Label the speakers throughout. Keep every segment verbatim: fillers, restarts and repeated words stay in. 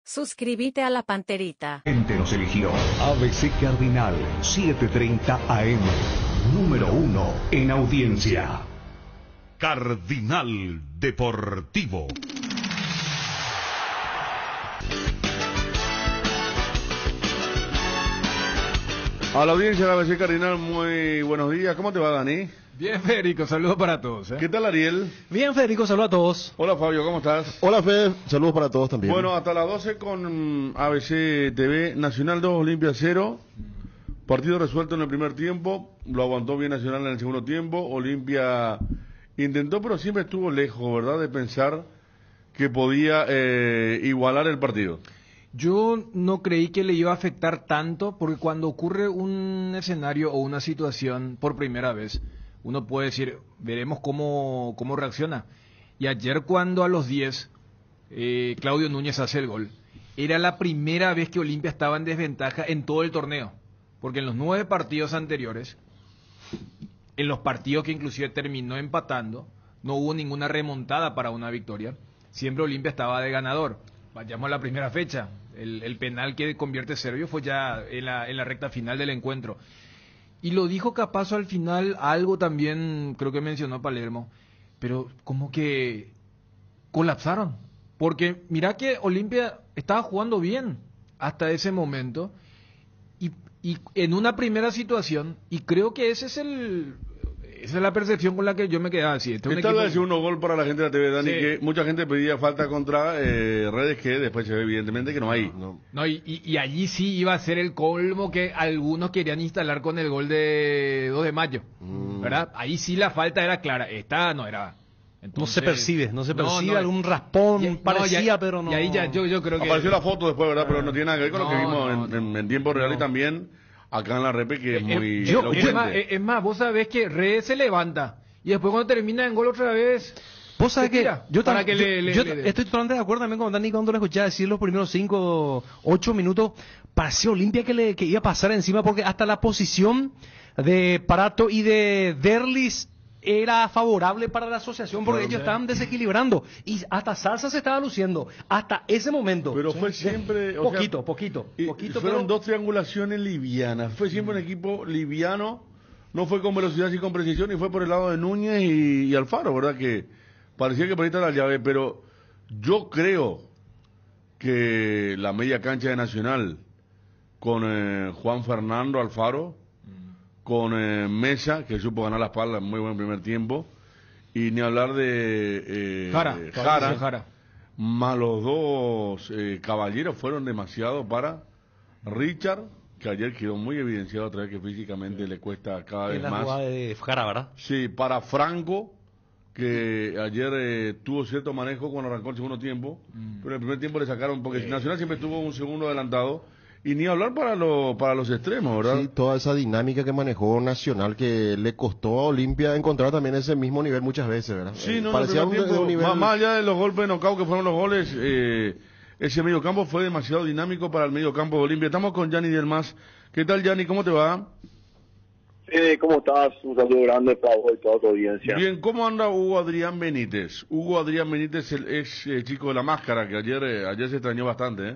Speaker 1: Suscríbete a la Panterita.
Speaker 2: Gente nos eligió. A B C Cardinal, setecientos treinta A M. Número uno en audiencia. Cardinal Deportivo.
Speaker 3: A la audiencia de la A B C Cardinal, muy buenos días. ¿Cómo te va, Dani?
Speaker 4: Bien, Federico, saludos para todos. ¿eh?
Speaker 3: ¿Qué tal, Ariel?
Speaker 5: Bien, Federico, saludos a todos.
Speaker 3: Hola, Fabio, ¿cómo estás?
Speaker 6: Hola, Fede, saludos para todos también.
Speaker 3: Bueno, hasta las doce con A B C T V, Nacional dos, Olimpia cero. Partido resuelto en el primer tiempo, lo aguantó bien Nacional en el segundo tiempo. Olimpia intentó, pero siempre estuvo lejos, ¿verdad?, de pensar que podía eh, igualar el partido.
Speaker 4: Yo no creí que le iba a afectar tanto, porque cuando ocurre un escenario o una situación por primera vez, uno puede decir, veremos cómo, cómo reacciona. Y ayer cuando a los diez, eh, Claudio Núñez hace el gol, era la primera vez que Olimpia estaba en desventaja en todo el torneo. Porque en los nueve partidos anteriores, en los partidos que inclusive terminó empatando, no hubo ninguna remontada para una victoria. Siempre Olimpia estaba de ganador. Vayamos a la primera fecha. El, el penal que convierte Servio fue ya en la, en la recta final del encuentro. Y lo dijo Capazo al final, algo también creo que mencionó Palermo, pero como que colapsaron. Porque mira que Olimpia estaba jugando bien hasta ese momento y, y en una primera situación, y creo que ese es el... Esa es la percepción con la que yo me quedaba así. Este
Speaker 3: Esta vez equipo... uno gol para la gente de la T V, Dani, sí. Que mucha gente pedía falta contra eh, Redes, que después se ve evidentemente que no hay.
Speaker 4: No, no y, y, y allí sí iba a ser el colmo que algunos querían instalar con el gol de dos de mayo, mm. ¿verdad? Ahí sí la falta era clara, esta no era. Entonces,
Speaker 5: no se percibe, no se percibe,
Speaker 4: no, no,
Speaker 5: algún raspón
Speaker 4: ya,
Speaker 5: parecía,
Speaker 4: no, ya,
Speaker 5: pero no.
Speaker 4: Y ahí ya yo, yo creo que...
Speaker 3: Apareció la foto después, ¿verdad? Pero no tiene nada que ver con
Speaker 4: no,
Speaker 3: lo que vimos
Speaker 4: no,
Speaker 3: en,
Speaker 4: no,
Speaker 3: en, en tiempo real, no. Y también acá en la repe, que es
Speaker 4: eh,
Speaker 3: muy...
Speaker 4: Yo, es, más, es más, vos sabés que Redes se levanta y después cuando termina en gol otra vez...
Speaker 5: Vos sabés que yo,
Speaker 4: para
Speaker 5: tam,
Speaker 4: que
Speaker 5: yo,
Speaker 4: le, le,
Speaker 5: yo
Speaker 4: le,
Speaker 5: estoy totalmente de acuerdo también con Dani cuando lo escuché decir los primeros cinco, ocho minutos. Parecía Olimpia que le que iba a pasar encima porque hasta la posición de Parato y de Derlis era favorable para la asociación porque claro, ellos estaban desequilibrando y hasta Salsa se estaba luciendo hasta ese momento.
Speaker 3: Pero fue siempre...
Speaker 5: Poquito,
Speaker 3: o sea,
Speaker 5: poquito, poquito.
Speaker 3: Fueron
Speaker 5: pero...
Speaker 3: dos triangulaciones livianas. Fue siempre un equipo liviano. No fue con velocidad y con precisión, y fue por el lado de Núñez y, y Alfaro, ¿verdad? Que parecía que por ahí está la llave, pero yo creo que la media cancha de Nacional, con eh, Juan Fernando Alfaro, mm. con eh, Mesa, que supo ganar la espalda en muy buen primer tiempo, y ni hablar de eh,
Speaker 4: Jara,
Speaker 3: Jara,
Speaker 4: Jara,
Speaker 3: más los dos eh, caballeros fueron demasiado para Richard, que ayer quedó muy evidenciado otra vez que físicamente sí. le cuesta cada vez
Speaker 5: en la
Speaker 3: más.
Speaker 5: Jugada de Jara, ¿verdad?
Speaker 3: Sí, para Franco, que ayer eh, tuvo cierto manejo cuando arrancó el segundo tiempo, mm. pero en el primer tiempo le sacaron, porque sí. Nacional siempre tuvo un segundo adelantado, y ni hablar para, lo, para los extremos, ¿verdad?
Speaker 6: Sí, toda esa dinámica que manejó Nacional, que le costó a Olimpia encontrar también ese mismo nivel muchas veces, ¿verdad?
Speaker 3: Sí, no,
Speaker 6: parecía
Speaker 3: un,
Speaker 6: tiempo,
Speaker 3: de un
Speaker 6: nivel...
Speaker 3: más, más allá de los golpes de knockout que fueron los goles, eh, ese mediocampo fue demasiado dinámico para el mediocampo de Olimpia. Estamos con Gianni Delmas. ¿Qué tal, Gianni? ¿Cómo te va?
Speaker 7: Eh, ¿Cómo estás? Un saludo grande para vos y toda tu audiencia.
Speaker 3: Bien, ¿cómo anda Hugo Adrián Benítez? Hugo Adrián Benítez el ex eh, chico de la máscara, que ayer eh, ayer se extrañó bastante, ¿eh?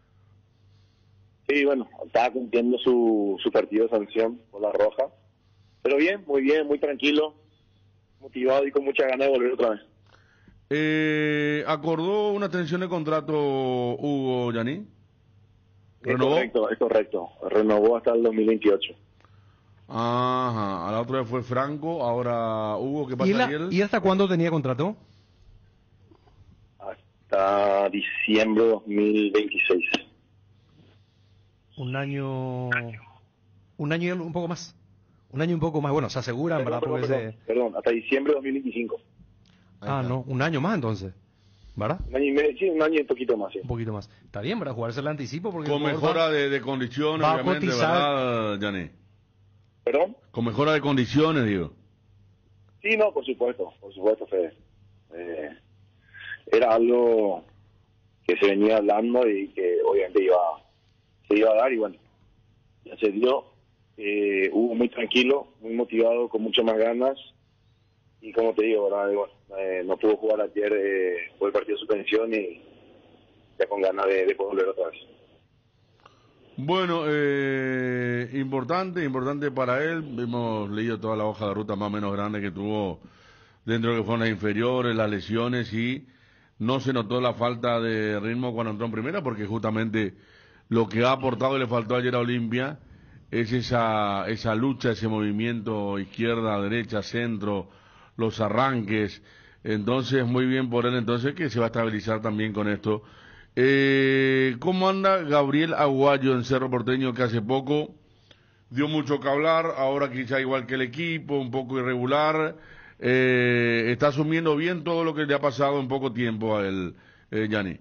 Speaker 7: Sí, bueno, estaba cumpliendo su, su partido de sanción por la roja. Pero bien, muy bien, muy tranquilo, motivado y con muchas ganas de volver otra vez.
Speaker 3: Eh, ¿Acordó una extensión de contrato Hugo, Gianni?
Speaker 7: Es correcto, es correcto. Renovó hasta el dos mil veintiocho.
Speaker 3: Ajá, a la otra vez fue Franco, ahora Hugo, ¿qué pasa?
Speaker 5: ¿Y, la, ¿Y hasta cuándo tenía contrato?
Speaker 7: Hasta diciembre de dos mil veintiséis.
Speaker 5: Un año... Un año y un poco más. Un año y un poco más. Bueno, se aseguran,
Speaker 7: perdón,
Speaker 5: ¿verdad?
Speaker 7: Perdón,
Speaker 5: Porque
Speaker 7: perdón,
Speaker 5: se...
Speaker 7: perdón, hasta diciembre de dos mil veinticinco.
Speaker 5: Ah, no, un año más entonces, ¿verdad?
Speaker 7: Un año y medio, sí, un año y un poquito más, sí.
Speaker 5: Un poquito más. Está bien, ¿verdad? Jugarse el anticipo porque...
Speaker 3: Con mejora va, de, de condiciones, obviamente, ¿verdad, Gianni?
Speaker 7: ¿Perdón?
Speaker 3: Con mejora de condiciones, digo.
Speaker 7: Sí, no, por supuesto, por supuesto, Fede. Eh, era algo que se venía hablando y que obviamente iba, se iba a dar, y bueno, ya se dio. Eh, hubo muy tranquilo, muy motivado, con muchas más ganas, y como te digo, ¿verdad? Y bueno, eh, no pudo jugar ayer eh, por el partido de suspensión, y ya con ganas de, de poder volver otra vez.
Speaker 3: Bueno, eh, importante, importante para él. Hemos leído toda la hoja de ruta más o menos grande que tuvo dentro de lo que fueron las inferiores, las lesiones, y no se notó la falta de ritmo cuando entró en primera, porque justamente lo que ha aportado y le faltó ayer a Olimpia es esa, esa lucha, ese movimiento izquierda, derecha, centro, los arranques. Entonces, muy bien por él, entonces, que se va a estabilizar también con esto. Eh, ¿Cómo anda Gabriel Aguayo en Cerro Porteño, que hace poco dio mucho que hablar, ahora quizá igual que el equipo, un poco irregular? Eh, ¿Está asumiendo bien todo lo que le ha pasado en poco tiempo a él, eh, Gianni?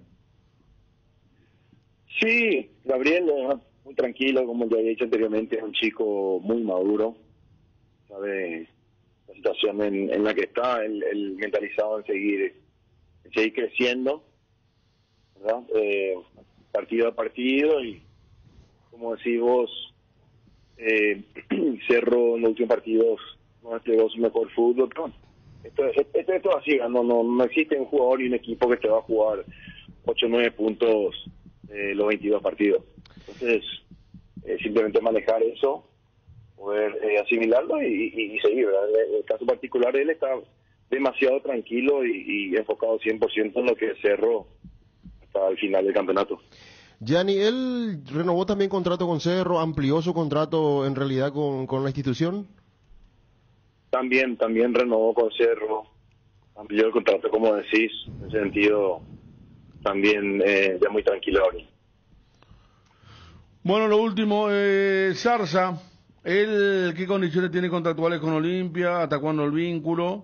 Speaker 7: Sí, Gabriel, eh, muy tranquilo, como ya he dicho anteriormente, es un chico muy maduro, sabe la situación en, en la que está, él, él mentalizado en seguir, en seguir creciendo, ¿verdad? Eh, partido a partido, y como decís vos, eh, Cerro en los últimos partidos no entregó su mejor fútbol, pero esto, esto, esto es así, no, no, no existe un jugador y un equipo que te va a jugar ocho o nueve puntos eh, los veintidós partidos. Entonces, eh, simplemente manejar eso, poder eh, asimilarlo y, y, y seguir, ¿verdad? En el caso particular, él está demasiado tranquilo y, y enfocado cien por ciento en lo que es Cerro hasta el final del campeonato.
Speaker 6: Gianni, él renovó también contrato con Cerro, amplió su contrato en realidad con, con la institución.
Speaker 7: También, también renovó con Cerro, amplió el contrato, como decís, en ese sentido también eh, ya muy tranquilo ahora.
Speaker 3: Bueno, lo último, eh, Zarza, ¿él qué condiciones tiene contractuales con Olimpia? ¿Hasta cuándo el vínculo?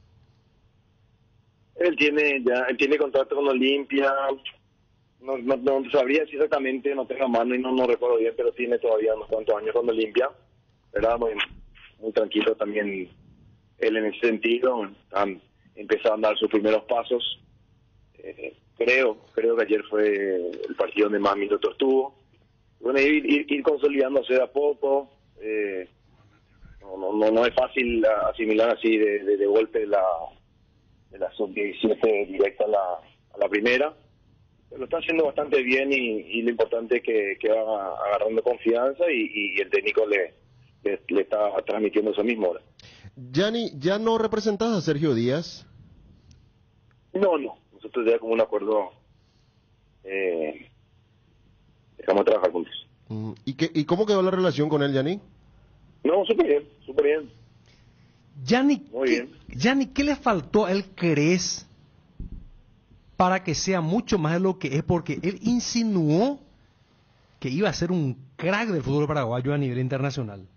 Speaker 7: Él tiene ya, él tiene contrato con Olimpia, no, no, no sabría si exactamente, no tengo a mano y no, no recuerdo bien, pero tiene todavía unos cuantos años con Olimpia, ¿verdad? Muy, muy tranquilo también él en ese sentido, han empezado a dar sus primeros pasos. Eh, creo, creo que ayer fue el partido donde más minutos tuvo. Bueno, ir, ir, ir consolidándose de a poco, eh, no, no, no, no es fácil asimilar así de, de, de golpe la, de la sub diecisiete directa a la, a la primera, pero lo está haciendo bastante bien y, y lo importante es que, que va agarrando confianza y, y el técnico le, le, le está transmitiendo eso mismo ahora.
Speaker 6: Gianni, ¿ya no representás a Sergio Díaz?
Speaker 7: No, no, nosotros ya como un acuerdo eh, dejamos de trabajar juntos.
Speaker 6: ¿Y, qué, ¿Y cómo quedó la relación con él, Gianni?
Speaker 7: No, súper bien, súper bien.
Speaker 5: Gianni,
Speaker 7: Muy bien.
Speaker 5: ¿qué, Gianni, ¿qué le faltó a él, crees, para que sea mucho más de lo que es? Porque él insinuó que iba a ser un crack del fútbol paraguayo a nivel internacional.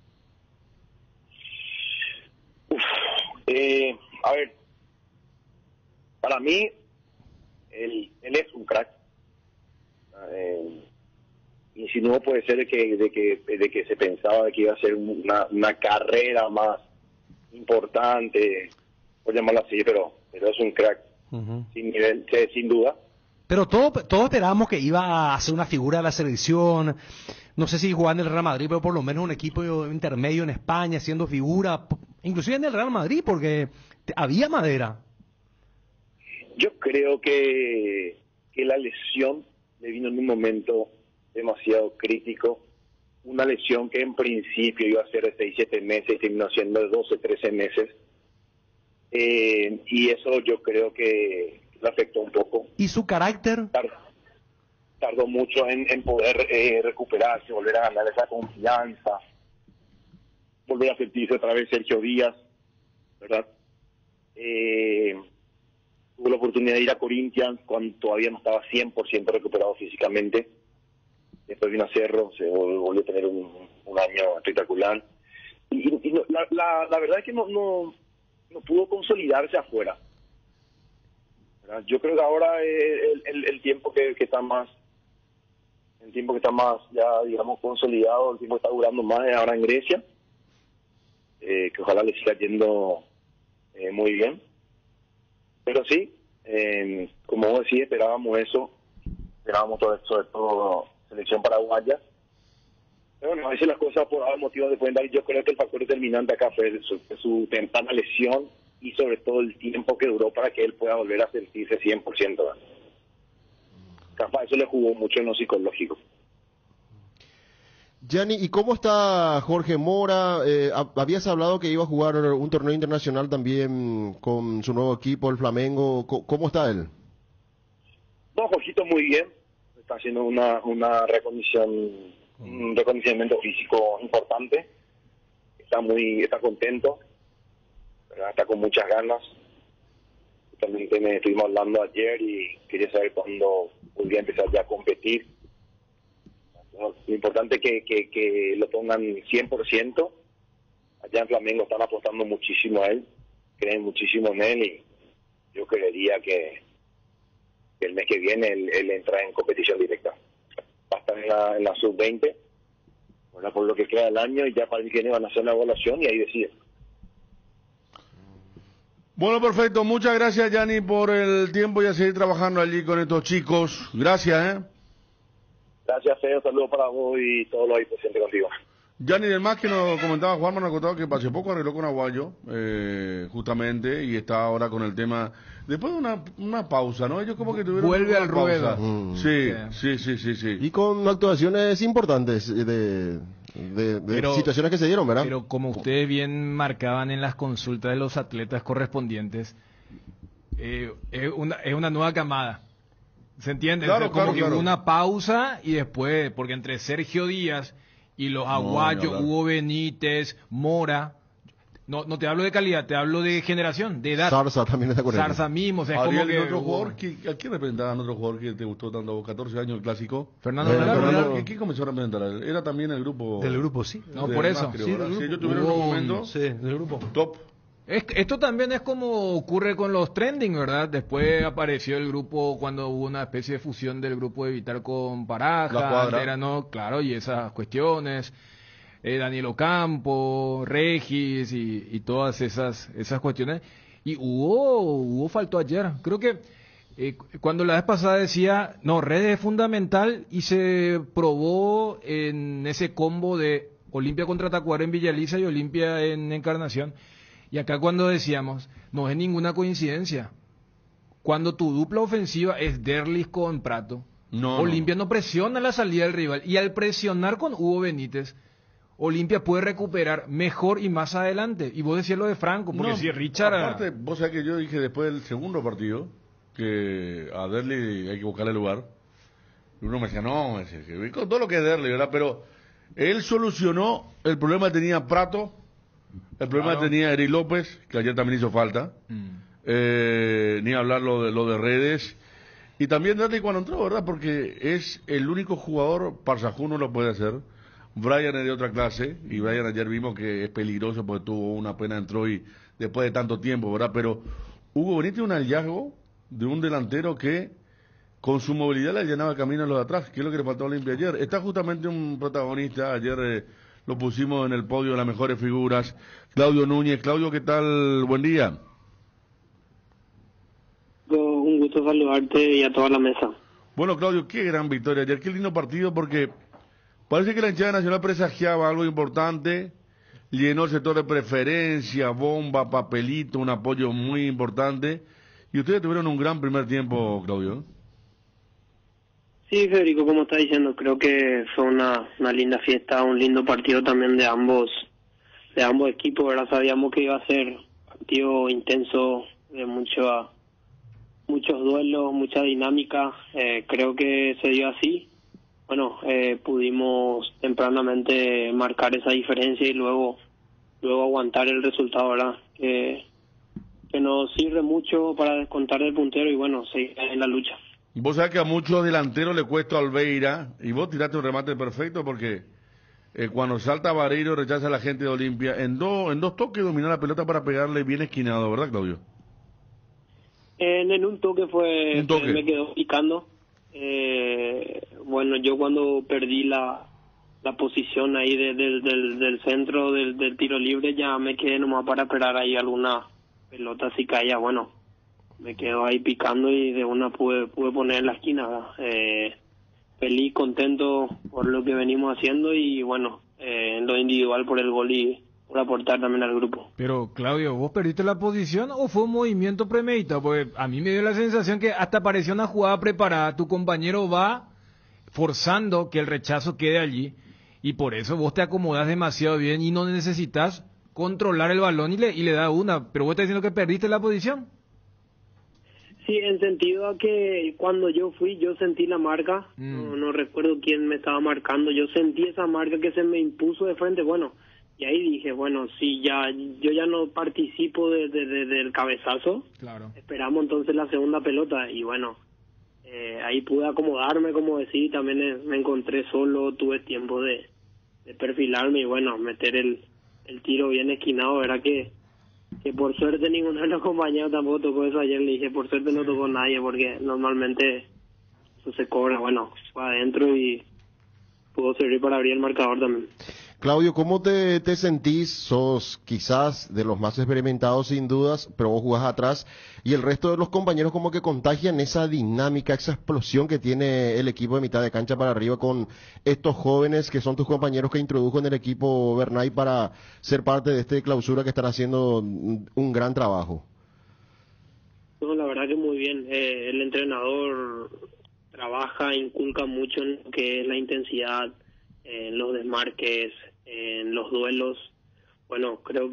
Speaker 7: Uf, eh, a ver, para mí, él, él es un crack. Eh, insinuó puede ser de que, de que de que se pensaba de que iba a ser una, una carrera más importante, por llamarlo así, pero, pero es un crack, uh-huh. sin nivel, sin duda.
Speaker 5: Pero todos todo esperábamos que iba a ser una figura de la selección, no sé si jugando en el Real Madrid, pero por lo menos un equipo intermedio en España, siendo figura, inclusive en el Real Madrid, porque había madera.
Speaker 7: Yo creo que, que la lesión le vino en un momento demasiado crítico, una lesión que en principio iba a ser de seis siete meses y terminó siendo de doce trece meses, eh, y eso yo creo que le afectó un poco.
Speaker 5: ¿Y su carácter?
Speaker 7: Tardó, tardó mucho en, en poder eh, recuperarse, volver a ganar esa confianza, volver a sentirse otra vez Sergio Díaz, ¿verdad? Eh, tuvo la oportunidad de ir a Corinthians cuando todavía no estaba cien por ciento recuperado físicamente. Después vino a Cerro, se volvió a tener un, un año espectacular. Y, y no, la, la, la verdad es que no, no, no pudo consolidarse afuera. ¿Verdad? Yo creo que ahora el, el, el tiempo que, que está más, el tiempo que está más ya digamos consolidado, el tiempo que está durando más es ahora en Grecia, eh, que ojalá le siga yendo eh, muy bien. Pero sí, eh, como vos decís, esperábamos eso, esperábamos todo esto, de todo selección paraguaya. Pero bueno, a veces las cosas por algún motivo se pueden dar, y yo creo que el factor determinante acá fue su, su temprana lesión y sobre todo el tiempo que duró para que él pueda volver a sentirse cien por ciento. capaz eso le jugó mucho en lo psicológico.
Speaker 6: Gianni, ¿y cómo está Jorge Mora? Eh, habías hablado que iba a jugar un torneo internacional también con su nuevo equipo, el Flamengo. ¿Cómo está él?
Speaker 7: No, Jorgito muy bien. Está haciendo una, una recondición, un recondicionamiento físico importante. Está muy, está contento. Está con muchas ganas. También me estuvimos hablando ayer y quería saber cuándo podría empezar ya a competir. Lo importante es que, que, que lo pongan cien por ciento. Allá en Flamengo están apostando muchísimo a él, creen muchísimo en él y yo creería que, que el mes que viene él, él entra en competición directa. Va a estar en la, en la sub veinte, bueno, por lo que queda del año, y ya para el que viene van a hacer una evaluación y ahí deciden.
Speaker 3: Bueno, perfecto. Muchas gracias, Gianni, por el tiempo y a seguir trabajando allí con estos chicos. Gracias, ¿eh?
Speaker 7: Gracias, Feo. Saludos para vos y todos los ahí presentes contigo.
Speaker 3: Gianni, del más que nos comentaba Juanma, nos contaba que hace poco arregló con Aguayo, eh, justamente, y está ahora con el tema, después de una, una pausa, ¿no? Ellos como que tuvieron
Speaker 4: Vuelve
Speaker 3: una
Speaker 4: al ruedo.
Speaker 6: Mm.
Speaker 3: Sí, sí, sí, sí, sí.
Speaker 6: Y con actuaciones importantes de, de, de
Speaker 4: Pero-
Speaker 6: situaciones que se dieron, ¿verdad?
Speaker 4: Pero como ustedes bien marcaban en las consultas de los atletas correspondientes, eh, es, una, es una nueva camada. ¿Se entiende?
Speaker 3: Claro,
Speaker 4: O sea, como
Speaker 3: claro,
Speaker 4: que
Speaker 3: claro.
Speaker 4: hubo una pausa y después, porque entre Sergio Díaz y los
Speaker 3: No,
Speaker 4: Aguayo,
Speaker 3: ni hablar.
Speaker 4: Hugo Benítez, Mora, no, no te hablo de calidad, te hablo de generación, de edad.
Speaker 6: Zarza también está con él.
Speaker 4: Zarza mismo, o sea, es
Speaker 3: Ariel,
Speaker 4: como
Speaker 3: ¿y
Speaker 4: que...
Speaker 3: otro
Speaker 4: hubo-
Speaker 3: jugador? ¿Qui- ¿A quién representaba a otro jugador que te gustó tanto a vos? catorce años el clásico.
Speaker 4: Fernando
Speaker 6: Eh,
Speaker 4: Milagro,
Speaker 6: Fernando-
Speaker 4: ¿verdad?
Speaker 3: ¿Quién, quién comenzó a representar a él? Era también el grupo...
Speaker 5: Del grupo, sí.
Speaker 4: No,
Speaker 3: de
Speaker 4: por
Speaker 3: más,
Speaker 4: eso.
Speaker 3: creo,
Speaker 5: Sí,
Speaker 3: ¿verdad?
Speaker 5: del
Speaker 3: Sí,
Speaker 5: grupo.
Speaker 3: ellos tuvieron
Speaker 4: Hubo
Speaker 3: un
Speaker 4: un-
Speaker 3: momento
Speaker 5: Sí, del grupo.
Speaker 3: top.
Speaker 4: Es- Esto también es como ocurre con los trending, ¿verdad? Después apareció el grupo cuando hubo una especie de fusión del grupo de Vital con
Speaker 3: La
Speaker 4: Paraja,
Speaker 3: Cuadra.
Speaker 4: era, no, claro, y esas cuestiones, eh, Daniel Ocampo, Regis y, y todas esas esas cuestiones. Y hubo, hubo faltó ayer. Creo que eh, cuando la vez pasada decía, no, Redes es fundamental y se probó en ese combo de Olimpia contra Tacuara en Villaliza y Olimpia en Encarnación. Y acá cuando decíamos, no es ninguna coincidencia. Cuando tu dupla ofensiva es Derlis con Prato,
Speaker 3: No,
Speaker 4: Olimpia
Speaker 3: no,
Speaker 4: no presiona la salida del rival. Y al presionar con Hugo Benítez, Olimpia puede recuperar mejor y más adelante. Y vos decías lo de Franco, porque
Speaker 3: No,
Speaker 4: si Richard...
Speaker 3: aparte, vos sabés que yo dije después del segundo partido que a Derli hay que buscarle lugar. Y uno me decía, no, me decía, que con todo lo que es Derli, ¿verdad? Pero él solucionó el problema que tenía Prato, el problema
Speaker 4: Claro.
Speaker 3: que tenía Eri López, que ayer también hizo falta.
Speaker 4: Mm.
Speaker 3: Eh, ni hablar lo de, lo de Redes. Y también Derli cuando entró, ¿verdad? Porque es el único jugador, Parsajú no lo puede hacer. Brian es de otra clase, y Brian ayer vimos que es peligroso porque tuvo una pena, entró y después de tanto tiempo, ¿verdad? Pero Hugo Benítez es un hallazgo de un delantero que con su movilidad le llenaba camino a los de atrás, que es lo que le faltó a Olimpia ayer. Está justamente un protagonista, ayer eh, lo pusimos en el podio de las mejores figuras, Claudio Núñez. Claudio, ¿qué tal? Buen día.
Speaker 8: Un gusto saludarte y a toda la mesa.
Speaker 3: Bueno, Claudio, qué gran victoria ayer, qué lindo partido, porque parece que la hinchada nacional presagiaba algo importante, llenó el sector de preferencia, bomba, papelito, un apoyo muy importante, y ustedes tuvieron un gran primer tiempo, Claudio.
Speaker 8: Sí, Federico, como está diciendo, creo que fue una, una linda fiesta, un lindo partido también de ambos de ambos equipos, ¿verdad? Sabíamos que iba a ser un partido intenso, de mucho, muchos duelos, mucha dinámica, eh, creo que se dio así. Bueno, eh, pudimos tempranamente marcar esa diferencia y luego luego aguantar el resultado, ¿verdad? Que, que nos sirve mucho para descontar del puntero y bueno, seguir en la lucha.
Speaker 3: Vos sabés que a muchos delanteros le cuesta a Albeira, y vos tiraste un remate perfecto porque eh, cuando salta Vareiro rechaza a la gente de Olimpia, en, dos en dos toques dominó la pelota para pegarle bien esquinado, ¿verdad, Claudio?
Speaker 8: En, en un toque fue,
Speaker 3: Un toque.
Speaker 8: me quedó picando. Eh, bueno, yo cuando perdí la, la posición ahí de, de- del, del centro del, del tiro libre ya me quedé nomás para esperar ahí alguna pelota si caía, bueno, me quedo ahí picando y de una pude, pude poner en la esquina, ¿verdad? Eh, feliz, contento por lo que venimos haciendo y bueno, eh, en lo individual por el gol y por aportar también al grupo.
Speaker 4: Pero, Claudio, ¿vos perdiste la posición o fue un movimiento premeditado? Porque a mí me dio la sensación que hasta parecía una jugada preparada. Tu compañero va forzando que el rechazo quede allí y por eso vos te acomodás demasiado bien y no necesitas controlar el balón y le, y le da una. Pero vos estás diciendo que perdiste la posición.
Speaker 8: Sí, en sentido a que cuando yo fui, yo sentí la marca. Mm. No, no recuerdo quién me estaba marcando. Yo sentí esa marca que se me impuso de frente. Bueno, y ahí dije, bueno, sí, ya yo ya no participo de, de, de, del cabezazo.
Speaker 4: Claro.
Speaker 8: Esperamos entonces la segunda pelota y bueno, eh, ahí pude acomodarme, como decía, también eh, me encontré solo, tuve tiempo de, de perfilarme y bueno, meter el, el tiro bien esquinado. Era que, que por suerte ninguno de los compañeros tampoco tocó eso ayer. Le dije, por suerte no tocó nadie porque normalmente eso se cobra. Bueno, fue adentro y pudo servir para abrir el marcador también.
Speaker 6: Claudio, ¿cómo te, te sentís? Sos quizás de los más experimentados sin dudas, pero vos jugás atrás y el resto de los compañeros como que contagian esa dinámica, esa explosión que tiene el equipo de mitad de cancha para arriba con estos jóvenes que son tus compañeros que introdujo en el equipo Bernay para ser parte de esta clausura que están haciendo un gran trabajo.
Speaker 8: No, la verdad que muy bien. Eh, el entrenador trabaja, inculca mucho en lo que es la intensidad, en los desmarques, en los duelos. Bueno, creo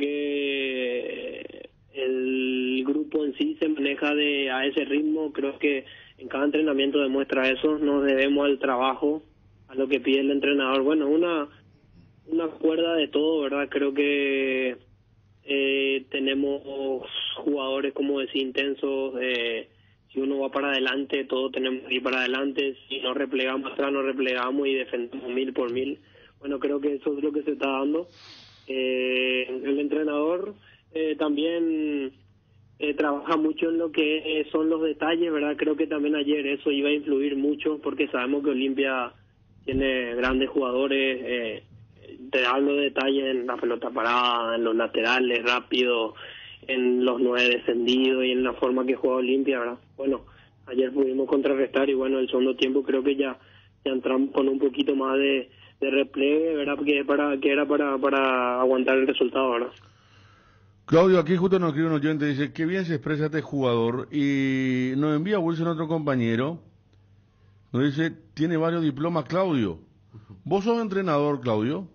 Speaker 8: que el grupo en sí se maneja de a ese ritmo. Creo que en cada entrenamiento demuestra eso. Nos debemos al trabajo, a lo que pide el entrenador. Bueno, una una cuerda de todo, ¿verdad? Creo que eh, tenemos jugadores, como decía, intensos. Eh, si uno va para adelante, todos tenemos que ir para adelante. Si no replegamos atrás, no replegamos y defendemos mil por mil. Bueno, creo que eso es lo que se está dando. Eh, el entrenador eh, también eh, trabaja mucho en lo que eh, son los detalles, ¿verdad? Creo que también ayer eso iba a influir mucho porque sabemos que Olimpia tiene grandes jugadores. Eh, te hablo de detalles en la pelota parada, en los laterales, rápido, en los nueve descendidos y en la forma que juega Olimpia, ¿verdad? Bueno, ayer pudimos contrarrestar y bueno, el segundo tiempo creo que ya, ya entramos con un poquito más de, de repliegue, ¿verdad? Que, para, que era para, para aguantar el resultado, ¿verdad?
Speaker 3: Claudio, aquí justo nos escribe un oyente, dice, qué bien se expresa este jugador, y nos envía Wilson otro compañero, nos dice, tiene varios diplomas, Claudio. ¿Vos sos entrenador, Claudio?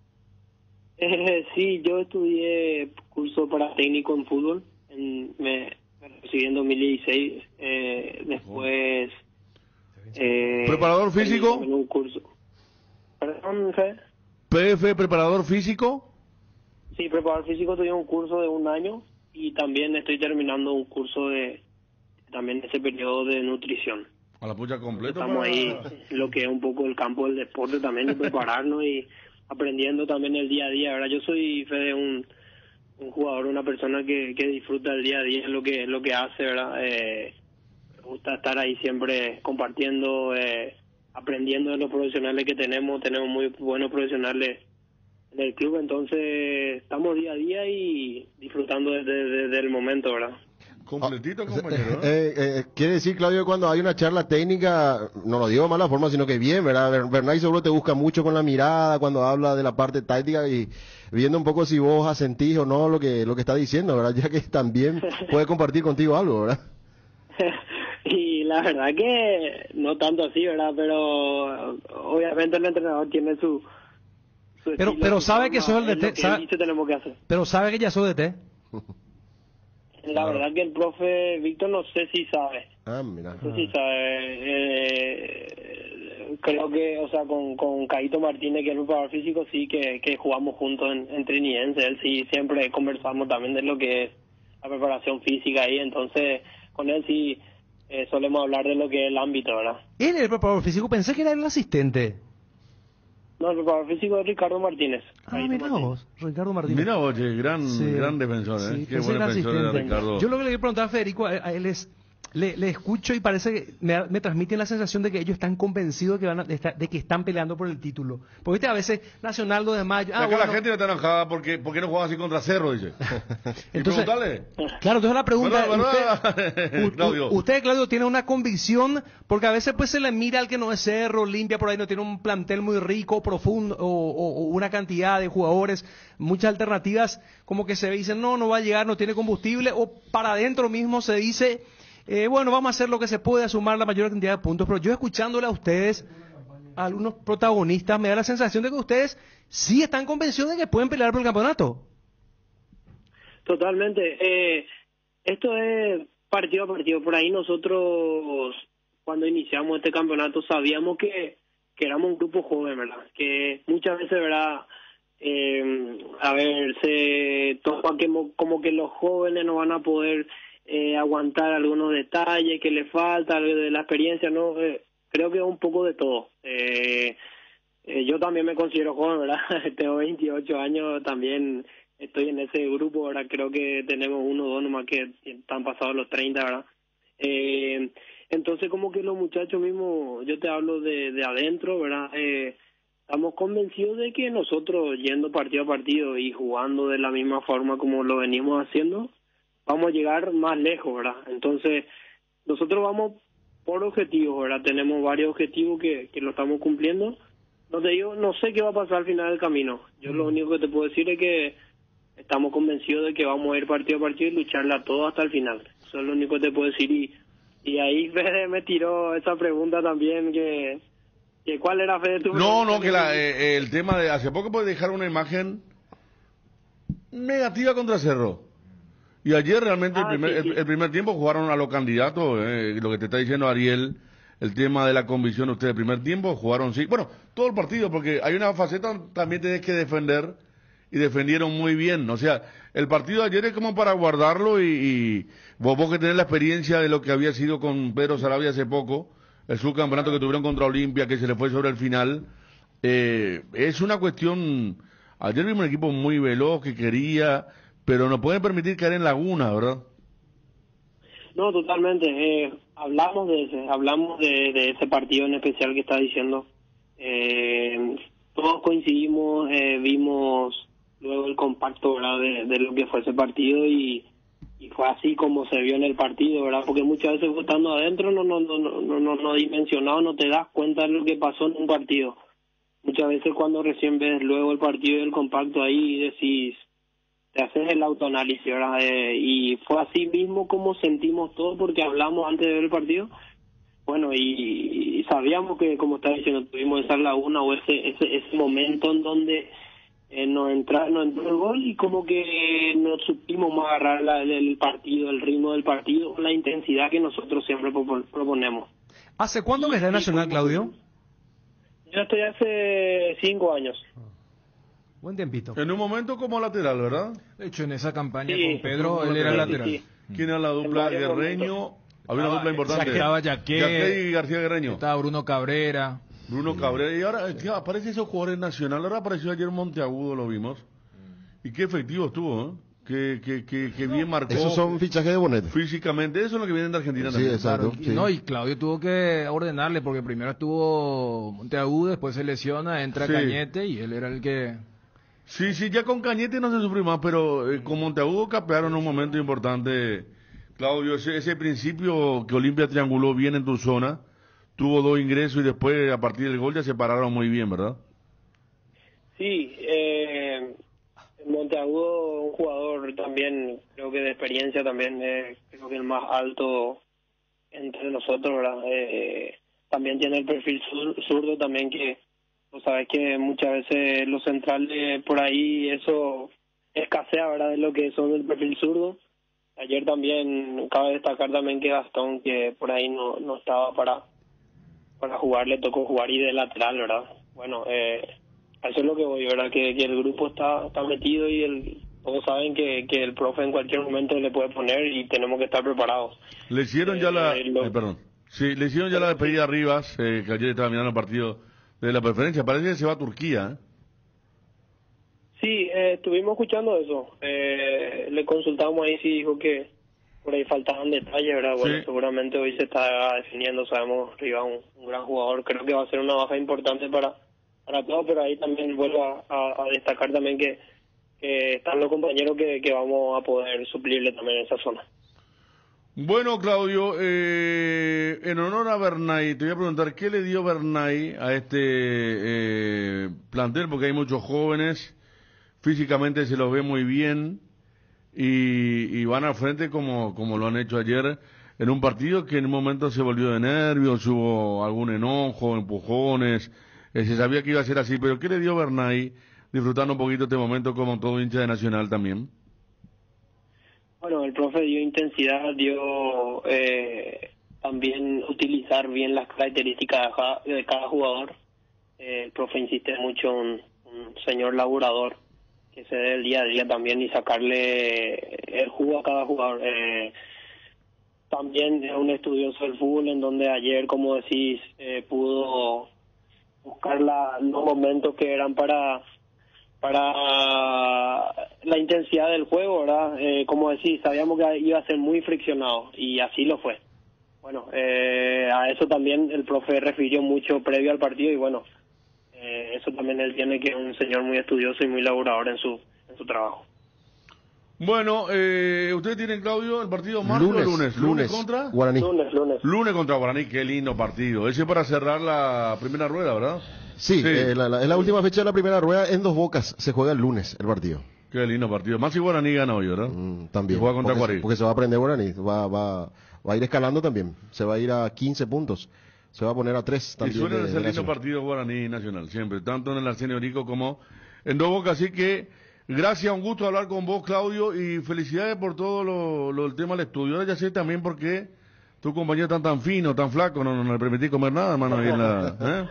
Speaker 8: Eh, sí, yo estudié curso para técnico en fútbol, en, me, me recibí en dos mil dieciséis, eh, después... Eh,
Speaker 3: ¿Preparador físico?
Speaker 8: En un curso. ¿Perdón, Fe?
Speaker 3: ¿P F, preparador físico?
Speaker 8: Sí, preparador físico, tuve un curso de un año y también estoy terminando un curso de, también ese periodo de nutrición.
Speaker 3: A la pucha completa.
Speaker 8: Estamos
Speaker 3: para...
Speaker 8: ahí, lo que es un poco el campo del deporte también, y prepararnos y aprendiendo también el día a día, ¿verdad? Yo soy, Fede, un, un jugador, una persona que, que disfruta el día a día, lo que, lo que hace, ¿verdad? Eh, me gusta estar ahí siempre compartiendo, eh, aprendiendo de los profesionales que tenemos, tenemos muy buenos profesionales en el club, entonces estamos día a día y disfrutando de, de, de, del momento, ¿verdad?
Speaker 3: Completito, compañero.
Speaker 6: Eh, eh, quiere decir, Claudio, cuando hay una charla técnica, no lo digo de mala forma, sino que bien, ¿verdad? Bernay seguro te busca mucho con la mirada cuando habla de la parte táctica y viendo un poco si vos asentís o no lo que lo que está diciendo, ¿verdad? Ya que también puede compartir contigo algo, ¿verdad?
Speaker 8: Y la verdad que no tanto así, ¿verdad? Pero obviamente el entrenador tiene su... su
Speaker 5: pero
Speaker 8: estilo,
Speaker 5: pero
Speaker 8: su
Speaker 5: sabe
Speaker 8: forma,
Speaker 5: que sos el
Speaker 8: es
Speaker 5: D T,
Speaker 8: lo que
Speaker 5: sabe,
Speaker 8: él dice tenemos que hacer.
Speaker 5: pero sabe que ya sos D T.
Speaker 8: La
Speaker 6: Claro.
Speaker 8: verdad que el profe Víctor no sé si sabe.
Speaker 6: Ah, mira.
Speaker 8: No sé si sabe. Eh, creo que, o sea, con, con Caito Martínez, que es el preparador físico, sí que, que jugamos juntos en, en Trinidense. Él sí siempre conversamos también de lo que es la preparación física ahí. Entonces, con él sí eh, solemos hablar de lo que es el ámbito, ¿verdad?
Speaker 5: Él es el preparador físico, pensé que era el asistente.
Speaker 8: No, el preparador físico es Ricardo Martínez.
Speaker 5: Ah,
Speaker 8: Caito
Speaker 5: mira
Speaker 8: Martínez.
Speaker 5: vos, Ricardo Martínez.
Speaker 3: Mira, oye, gran,
Speaker 5: Sí.
Speaker 3: gran defensor, ¿eh?
Speaker 5: Sí,
Speaker 3: Qué
Speaker 5: pensé
Speaker 3: buen
Speaker 5: que era
Speaker 3: defensor era
Speaker 5: asistente.
Speaker 3: Ricardo.
Speaker 5: Yo lo que le quiero preguntar a Federico, a, a él es, le, le escucho y parece que me, me transmiten la sensación de que ellos están convencidos de que, van a, de, estar- de que están peleando por el título. Porque ¿viste? A veces Nacional dos de mayo... Ah,
Speaker 3: Acá
Speaker 5: bueno,
Speaker 3: la gente no está enojada porque, porque no juega así contra Cerro, dice. Y
Speaker 5: Entonces-
Speaker 3: preguntarle.
Speaker 5: Claro, entonces la pregunta
Speaker 3: ¿Verdad,
Speaker 5: es,
Speaker 3: verdad,
Speaker 5: usted, u-
Speaker 3: Claudio?
Speaker 5: u- usted, Claudio, tiene una convicción, porque a veces pues se le mira al que no es Cerro, Limpia por ahí no tiene un plantel muy rico, profundo, o, o- o una cantidad de jugadores, muchas alternativas, como que se dicen, no, no va a llegar, no tiene combustible, o para adentro mismo se dice, eh, bueno, vamos a hacer lo que se puede, a sumar la mayor cantidad de puntos, pero yo escuchándole a ustedes, a algunos protagonistas, me da la sensación de que ustedes sí están convencidos de que pueden pelear por el campeonato.
Speaker 8: Totalmente. Eh, esto es partido a partido. Por ahí nosotros, cuando iniciamos este campeonato, sabíamos que, que éramos un grupo joven, ¿verdad? Que muchas veces, ¿verdad? Eh, a ver, se toma que mo- como que los jóvenes no van a poder eh, aguantar algunos detalles que le falta, algo de la experiencia, ¿no? Eh, creo que es un poco de todo. Eh, eh, yo también me considero joven, ¿verdad? Tengo veintiocho años, también estoy en ese grupo, ¿verdad? Creo que tenemos uno o dos nomás que están pasados los treinta, ¿verdad? Eh, entonces, como que los muchachos mismos, yo te hablo de, de adentro, ¿verdad? Eh, estamos convencidos de que nosotros, yendo partido a partido y jugando de la misma forma como lo venimos haciendo, vamos a llegar más lejos, ¿verdad? Entonces, nosotros vamos por objetivos, ¿verdad? Tenemos varios objetivos que, que lo estamos cumpliendo. No te digo, no sé qué va a pasar al final del camino. Yo lo único que te puedo decir es que estamos convencidos de que vamos a ir partido a partido y lucharla a todo hasta el final. Eso es lo único que te puedo decir. Y, y ahí Fede me tiró esa pregunta también, que, que ¿cuál era, Fede, tu
Speaker 3: No,
Speaker 8: pregunta?
Speaker 3: no, que la, eh, el tema de hace poco puede dejar una imagen negativa contra Cerro. Y ayer realmente
Speaker 8: Ah,
Speaker 3: el, primer,
Speaker 8: sí, sí.
Speaker 3: El, el primer tiempo jugaron a los candidatos, eh, lo que te está diciendo Ariel, el tema de la convicción de ustedes. El primer tiempo jugaron sí, bueno, todo el partido, porque hay una faceta también tienes que defender y defendieron muy bien. O sea, el partido de ayer es como para guardarlo y, y vos, vos que tenés la experiencia de lo que había sido con Pedro Sarabia hace poco, el subcampeonato que tuvieron contra Olimpia, que se le fue sobre el final. Eh, es una cuestión, ayer vimos un equipo muy veloz que quería, pero no pueden permitir caer en laguna, ¿verdad?
Speaker 8: No, totalmente. Eh, hablamos de ese, hablamos de, de ese partido en especial que está diciendo. Eh, todos coincidimos, eh, vimos luego el compacto, ¿verdad? De, de lo que fue ese partido y, y fue así como se vio en el partido, ¿verdad? Porque muchas veces estando adentro no no no no no no, no dimensionado, no te das cuenta de lo que pasó en un partido. Muchas veces cuando recién ves luego el partido y el compacto ahí decís, te haces el autoanálisis, ¿verdad? Eh, y fue así mismo como sentimos todo porque hablamos antes de ver el partido. Bueno, y, y sabíamos que, como estaba diciendo, tuvimos esa laguna o ese ese, ese momento en donde eh, nos, entra, nos entró el gol y como que no supimos más agarrar la, el partido, el ritmo del partido, la intensidad que nosotros siempre propo- proponemos.
Speaker 5: ¿Hace cuánto que está en Nacional, Claudio?
Speaker 8: Yo estoy hace cinco años.
Speaker 5: Buen tiempito.
Speaker 3: En un momento como lateral, ¿verdad?
Speaker 4: De hecho, en esa campaña
Speaker 8: Sí,
Speaker 4: con Pedro,
Speaker 3: sí,
Speaker 4: él era
Speaker 3: sí,
Speaker 4: lateral.
Speaker 8: sí.
Speaker 3: ¿Quién era la dupla?
Speaker 8: varios
Speaker 3: Guerreño. Había una dupla importante.
Speaker 4: Estaba Yaqué.
Speaker 3: Yaqué y García Guerreño.
Speaker 4: Estaba Bruno Cabrera.
Speaker 3: Bruno Cabrera. Y ahora, tío, aparece esos jugadores nacionales. Ahora apareció ayer Monteagudo, lo vimos. Y qué efectivo estuvo, ¿eh? Qué, qué, qué, qué bien marcó.
Speaker 6: Esos son fichajes de Bonet.
Speaker 3: Físicamente, eso es lo que vienen de Argentina
Speaker 6: Sí,
Speaker 3: también.
Speaker 6: exacto.
Speaker 4: Claro, y,
Speaker 6: sí.
Speaker 4: no, y Claudio tuvo que ordenarle porque primero estuvo Monteagudo, después se lesiona, entra
Speaker 3: Sí.
Speaker 4: Cañete y él era el que...
Speaker 3: Sí, sí, ya con Cañete no se sufrió más, pero eh, con Monteagudo capearon un momento importante. Claudio, ese, ese principio que Olimpia trianguló bien en tu zona, tuvo dos ingresos y después a partir del gol ya se pararon muy bien, ¿verdad?
Speaker 8: Sí, eh, Monteagudo, un jugador también, creo que de experiencia también, eh, creo que el más alto entre nosotros, ¿verdad? Eh, también tiene el perfil zur- zurdo también que, vos sabés que muchas veces los centrales por ahí eso escasea, ¿verdad? De lo que son el perfil zurdo. Ayer también cabe destacar también que Gastón, que por ahí no, no estaba para, para jugar, le tocó jugar y de lateral, ¿verdad? Bueno, eh, a eso es lo que voy, ¿verdad? Que, que el grupo está, está metido y el, todos saben que, que el profe en cualquier momento le puede poner y tenemos que estar preparados.
Speaker 3: Le hicieron ya
Speaker 8: Eh,
Speaker 3: la...
Speaker 8: lo-
Speaker 3: eh, perdón. Sí, le hicieron ya la despedida a Rivas, eh, que ayer estaba mirando el partido de la preferencia. Parece que se va a Turquía, ¿eh?
Speaker 8: Sí, eh, estuvimos escuchando eso. Eh, le consultamos ahí si dijo que, por ahí faltaban detalles, ¿verdad? Bueno,
Speaker 3: Sí.
Speaker 8: seguramente hoy se está definiendo, sabemos que iba un, un gran jugador, creo que va a ser una baja importante para para todos, pero ahí también vuelvo a, a, a destacar también que, que están los compañeros que, que vamos a poder suplirle también en esa zona.
Speaker 3: Bueno, Claudio, eh, en honor a Bernay, te voy a preguntar, ¿qué le dio Bernay a este eh, plantel? Porque hay muchos jóvenes, físicamente se los ve muy bien y, y van al frente como, como lo han hecho ayer en un partido que en un momento se volvió de nervios, hubo algún enojo, empujones, eh, se sabía que iba a ser así, pero ¿qué le dio Bernay disfrutando un poquito este momento como todo hincha de Nacional también?
Speaker 8: Bueno, el profe dio intensidad, dio eh, también utilizar bien las características de cada, de cada jugador. Eh, el profe insiste mucho en un señor laburador que se dé el día a día también y sacarle el jugo a cada jugador. Eh, también es un estudioso del fútbol en donde ayer, como decís, eh, pudo buscar la, los momentos que eran para para la intensidad del juego, ¿verdad? Eh, como decís, sabíamos que iba a ser muy friccionado y así lo fue. Bueno, eh, a eso también el profe refirió mucho previo al partido y bueno, eh, eso también él tiene, que es un señor muy estudioso y muy laborador en su en su trabajo.
Speaker 3: Bueno, eh, ¿ustedes tienen, Claudio, el partido martes o
Speaker 6: Lunes,
Speaker 3: lunes?
Speaker 6: lunes,
Speaker 3: contra?
Speaker 6: Guaraní.
Speaker 8: Lunes, lunes.
Speaker 3: Lunes contra Guaraní, qué lindo partido. Ese para cerrar la primera rueda, ¿verdad?
Speaker 6: Sí,
Speaker 3: Sí.
Speaker 6: eh, la, la- es la última fecha de la primera rueda en Dos Bocas. Se juega el lunes el partido.
Speaker 3: Qué lindo partido. Más si Guaraní gana hoy, ¿verdad?
Speaker 6: Mm, también.
Speaker 3: Y juega contra
Speaker 6: porque,
Speaker 3: Guaraní.
Speaker 6: porque se va a aprender Guaraní. Va, va, va a ir escalando también. Se va a ir a quince puntos. Se va a poner a tres
Speaker 3: Y
Speaker 6: también.
Speaker 3: suelen
Speaker 6: de-
Speaker 3: ser
Speaker 6: de
Speaker 3: lindos
Speaker 6: Nacional.
Speaker 3: partidos Guaraní y Nacional, siempre. Tanto en el Arsenio Rico como en Dos Bocas. Así que, gracias, un gusto hablar con vos, Claudio. Y felicidades por todo lo, lo el tema del estudio. Ahora ya sé también por qué tu compañero tan tan fino, tan flaco, no, no le permití comer nada, hermano. Ahí en la, ¿eh?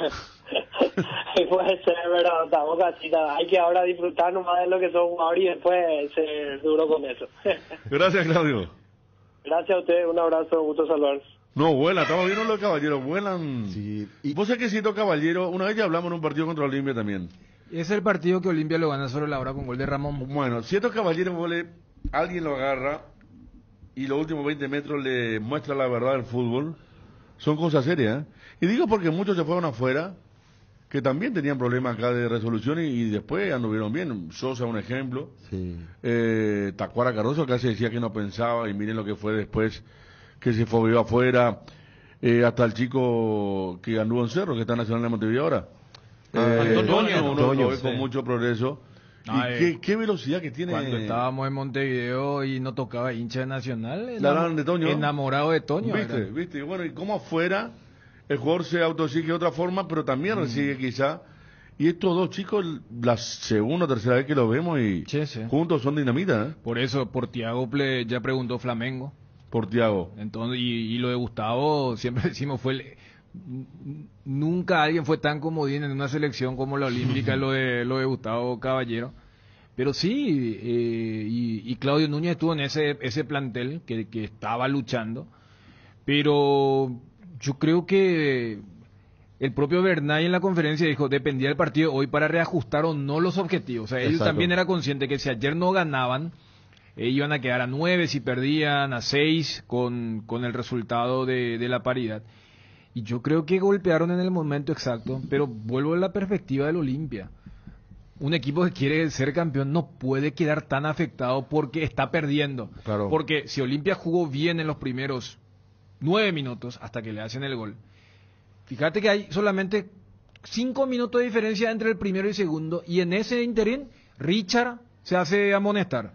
Speaker 8: Puede ser, pero estamos casi, hay que ahora disfrutar nomás de lo que son jugadores y después ser duro con eso.
Speaker 3: Gracias, Claudio.
Speaker 8: Gracias a ustedes, un abrazo, un gusto saludar.
Speaker 3: No, vuelan, estamos viendo los caballeros, vuelan.
Speaker 6: Sí, y-
Speaker 3: Vos sabés que siento caballero, una vez ya hablamos en un partido contra Olimpia también.
Speaker 4: Es el partido que Olimpia lo gana sobre la hora con gol de Ramón.
Speaker 3: Bueno, si estos caballeros vos le- alguien lo agarra y los últimos veinte metros le muestra la verdad del fútbol, son cosas serias, ¿eh? Y digo porque muchos se fueron afuera, que también tenían problemas acá de resolución y, y después anduvieron bien. Sosa, un ejemplo.
Speaker 6: Sí.
Speaker 3: Eh, Tacuara Cardoso, que se decía que no pensaba, y miren lo que fue después, que se fobió afuera. Eh, hasta el chico que anduvo en Cerro, que está en Nacional de Montevideo ahora.
Speaker 6: Ah,
Speaker 3: Eh,
Speaker 4: Antonio,
Speaker 3: uno
Speaker 6: Antonio,
Speaker 3: lo ve
Speaker 4: sí.
Speaker 3: con mucho progreso.
Speaker 4: Ah,
Speaker 3: y
Speaker 4: eh,
Speaker 3: qué, qué velocidad que tiene.
Speaker 4: Cuando estábamos en Montevideo y no tocaba hincha de Nacional,
Speaker 3: La
Speaker 4: enamo-
Speaker 3: hablaban de Toño.
Speaker 4: enamorado de Toño.
Speaker 3: ¿Viste?
Speaker 4: era.
Speaker 3: ¿Viste? Y bueno, y cómo afuera el jugador se autoexige de otra forma, pero también
Speaker 4: Mm.
Speaker 3: recibe quizá. Y estos dos chicos, la segunda o tercera vez que los vemos y
Speaker 4: Sí, sí.
Speaker 3: juntos son dinamita, ¿eh?
Speaker 4: Por eso, por Tiago ple- ya preguntó Flamengo.
Speaker 3: Por Tiago.
Speaker 4: Entonces, y, y lo de Gustavo, siempre decimos, fue el- n- nunca alguien fue tan comodín en una selección como la olímpica, lo de lo de Gustavo Caballero. Pero sí, eh, y, y Claudio Núñez estuvo en ese ese plantel que, que estaba luchando. Pero yo creo que el propio Bernay en la conferencia dijo, dependía del partido hoy para reajustar o no los objetivos. O sea, ellos
Speaker 6: Exacto.
Speaker 4: también era consciente que si ayer no ganaban, eh, iban a quedar a nueve, si perdían a seis con, con el resultado de, de la paridad. Y yo creo que golpearon en el momento exacto, pero vuelvo a la perspectiva del Olimpia. Un equipo que quiere ser campeón no puede quedar tan afectado porque está perdiendo.
Speaker 6: Claro.
Speaker 4: Porque si Olimpia jugó bien en los primeros nueve minutos hasta que le hacen el gol, fíjate que hay solamente cinco minutos de diferencia entre el primero y el segundo, y en ese interín Richard se hace amonestar.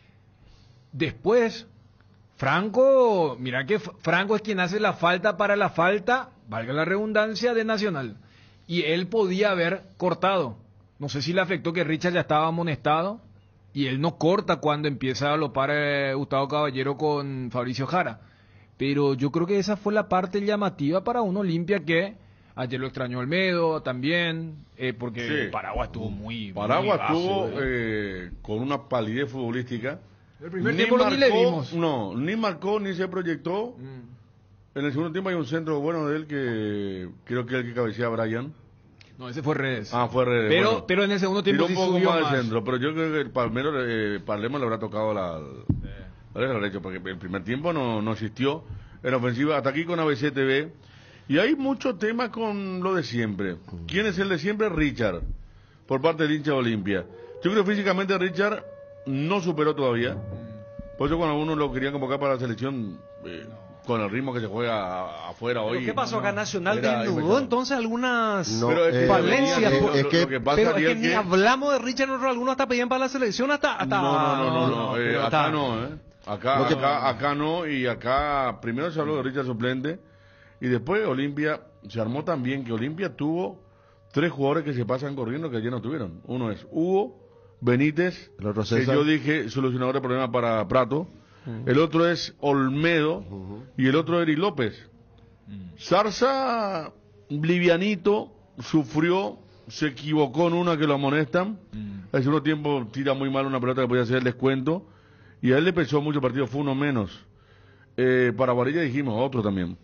Speaker 4: Después, Franco, mira que F- Franco es quien hace la falta para la falta, valga la redundancia, de Nacional. Y él podía haber cortado. No sé si le afectó que Richard ya estaba amonestado y él no corta cuando empieza a lopar eh, Gustavo Caballero con Fabricio Jara. Pero yo creo que esa fue la parte llamativa para un Olimpia que ayer lo extrañó Olmedo también, eh, porque
Speaker 3: Sí.
Speaker 4: Paraguas estuvo muy, muy
Speaker 3: Paraguas
Speaker 4: bajo,
Speaker 3: estuvo
Speaker 4: eh.
Speaker 3: eh, con una palidez futbolística.
Speaker 4: El primer tiempo ni le vimos.
Speaker 3: No, ni marcó ni se proyectó.
Speaker 4: Mm.
Speaker 3: En el segundo tiempo hay un centro bueno de él que creo que es el que cabecea a Brian.
Speaker 4: No, ese fue Redes.
Speaker 3: Ah, fue Redes,
Speaker 4: Pero,
Speaker 3: bueno.
Speaker 4: pero en el segundo tiempo
Speaker 3: Tiró
Speaker 4: sí
Speaker 3: un poco
Speaker 4: subió
Speaker 3: más
Speaker 4: más.
Speaker 3: del centro, pero yo creo que el Palmero, eh, Palermo le habrá tocado la, lateral derecho, porque el primer tiempo no, no existió en la ofensiva. Hasta aquí con A B C T V. Y hay mucho tema con lo de siempre. ¿Quién es el de siempre? Richard, por parte del hincha de Olimpia. Yo creo que físicamente Richard no superó todavía. Por eso cuando uno lo quería convocar para la selección, eh, con el ritmo que se juega afuera hoy.
Speaker 5: ¿Qué pasó acá? Nacional
Speaker 3: era
Speaker 5: desnudó entonces algunas
Speaker 6: No,
Speaker 3: Pero es que
Speaker 6: eh,
Speaker 5: falencias.
Speaker 6: eh,
Speaker 5: por-
Speaker 6: es que-
Speaker 3: lo que pasa,
Speaker 5: pero es
Speaker 3: Ariel,
Speaker 5: que ni
Speaker 3: que-
Speaker 5: hablamos de Richard, nosotros algunos hasta pedían para la selección hasta... hasta
Speaker 3: No, no, no, no, no, eh,
Speaker 5: pero
Speaker 3: acá
Speaker 5: hasta-
Speaker 3: no, ¿eh? Acá,
Speaker 6: Lo que-
Speaker 3: acá, acá no, y acá primero se habló de Richard suplente, y después Olimpia, se armó también que Olimpia tuvo tres jugadores que se pasan corriendo que ayer no tuvieron. Uno es Hugo Benítez,
Speaker 6: El otro
Speaker 3: que
Speaker 6: César.
Speaker 3: yo dije solucionador de problemas para Prato. El otro es Olmedo, y el otro Eri López. Zarza, livianito, sufrió, se equivocó en una que lo amonestan. Al segundo tiempo tira muy mal una pelota que podía hacer el descuento. Y a él le pesó mucho el partido, fue uno menos. Eh, para Varilla dijimos, otro también.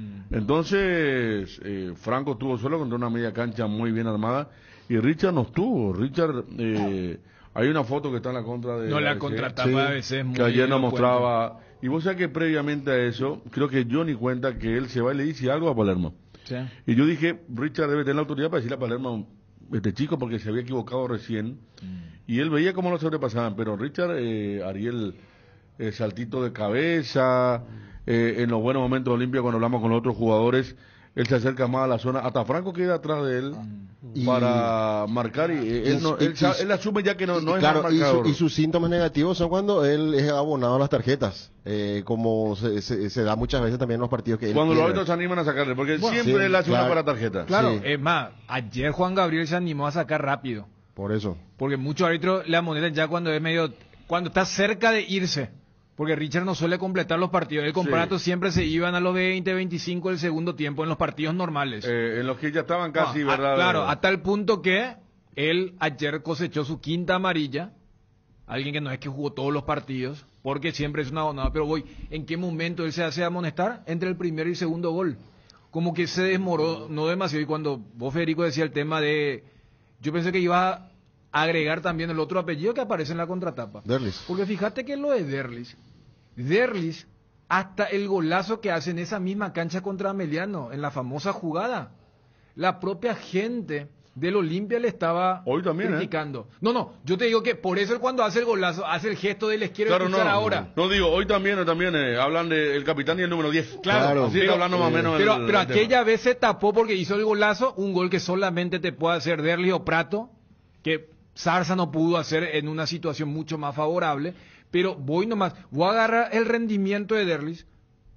Speaker 3: Entonces, eh, Franco estuvo solo contra una media cancha muy bien armada. Y Richard no estuvo. Richard, eh, hay una foto que está en la contra de
Speaker 4: No, la
Speaker 3: A B C,
Speaker 4: contratapa
Speaker 6: Sí.
Speaker 4: a veces es muy
Speaker 3: que ayer nos
Speaker 4: elocuente.
Speaker 3: mostraba. Y vos sabés que previamente a eso, creo que Johnny cuenta que él se va y le dice algo a Palermo.
Speaker 4: Sí.
Speaker 3: Y yo dije, Richard debe tener la autoridad para decirle a Palermo, este chico, porque se había equivocado recién. Y él veía cómo lo sobrepasaban. Pero Richard, eh, Ariel, eh, saltito de cabeza, eh, en los buenos momentos de Olimpia, cuando hablamos con los otros jugadores, él se acerca más a la zona. Hasta Franco queda atrás de él
Speaker 6: Y-
Speaker 3: para marcar. Y, eh, él, no-
Speaker 6: y-
Speaker 3: él,
Speaker 6: y-
Speaker 3: sa- él asume ya que no, no
Speaker 6: y
Speaker 3: es
Speaker 6: claro,
Speaker 3: más
Speaker 6: y, su-
Speaker 3: marcador.
Speaker 6: y sus síntomas negativos son cuando él es abonado a las tarjetas, eh, como se, se- se da muchas veces también en los partidos que él
Speaker 3: Cuando los
Speaker 6: pierde.
Speaker 3: árbitros se animan a sacarle, porque
Speaker 6: Bueno,
Speaker 3: siempre
Speaker 6: sí,
Speaker 3: él hace
Speaker 6: claro.
Speaker 3: una para tarjeta.
Speaker 4: Claro,
Speaker 6: Sí.
Speaker 4: es más, ayer Juan Gabriel se animó a sacar rápido.
Speaker 6: Por eso.
Speaker 4: Porque muchos árbitros le amonestan ya cuando es medio, cuando está cerca de irse. Porque Richard no suele completar los partidos. Él con
Speaker 3: Sí.
Speaker 4: Prato siempre se iban a los veinte, veinticinco del segundo tiempo en los partidos normales.
Speaker 3: Eh, en los que ya estaban casi,
Speaker 4: No, a-
Speaker 3: ¿verdad?
Speaker 4: claro, a tal punto que él ayer cosechó su quinta amarilla. Alguien que no es que jugó todos los partidos, porque siempre es una abonada. Pero voy, ¿en qué momento él se hace amonestar? Entre el primer y el segundo gol. Como que se desmoró, no demasiado. Y cuando vos, Federico, decía el tema de... Yo pensé que iba a agregar también el otro apellido que aparece en la contratapa.
Speaker 6: Derlis.
Speaker 4: Porque fíjate que lo de Derlis, Derlis, hasta el golazo que hace en esa misma cancha contra Ameliano, en la famosa jugada, la propia gente del Olimpia le estaba
Speaker 3: Hoy también, ¿eh?
Speaker 4: criticando. No, no, yo te digo que por eso él cuando hace el golazo, hace el gesto de les quiero
Speaker 3: Claro, no,
Speaker 4: escuchar ahora.
Speaker 3: no digo, hoy también, también eh, hablan del capitán y el número diez.
Speaker 4: Claro,
Speaker 3: así
Speaker 4: pero-
Speaker 3: que hablando más o menos.
Speaker 4: Pero,
Speaker 3: el-
Speaker 4: pero
Speaker 3: el tema.
Speaker 4: aquella vez se tapó porque hizo el golazo, un gol que solamente te puede hacer Derlis o Prato, que Zarza no pudo hacer en una situación mucho más favorable. Pero voy nomás, voy a agarrar el rendimiento de Derlis,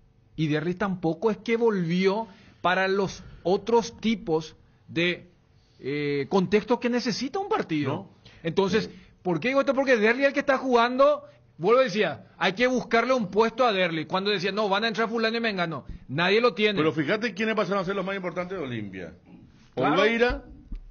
Speaker 4: y Derlis tampoco es que volvió para los otros tipos de eh, contextos que necesita un partido.
Speaker 3: ¿No?
Speaker 4: Entonces, ¿por qué digo esto? Porque Derlis es el que está jugando. Vuelvo a decía, hay que buscarle un puesto a Derlis. Cuando decía, no, van a entrar fulano y mengano. Nadie lo tiene.
Speaker 3: Pero fíjate quiénes pasaron a ser los más importantes de Olimpia.
Speaker 4: Claro.
Speaker 3: Oliveira,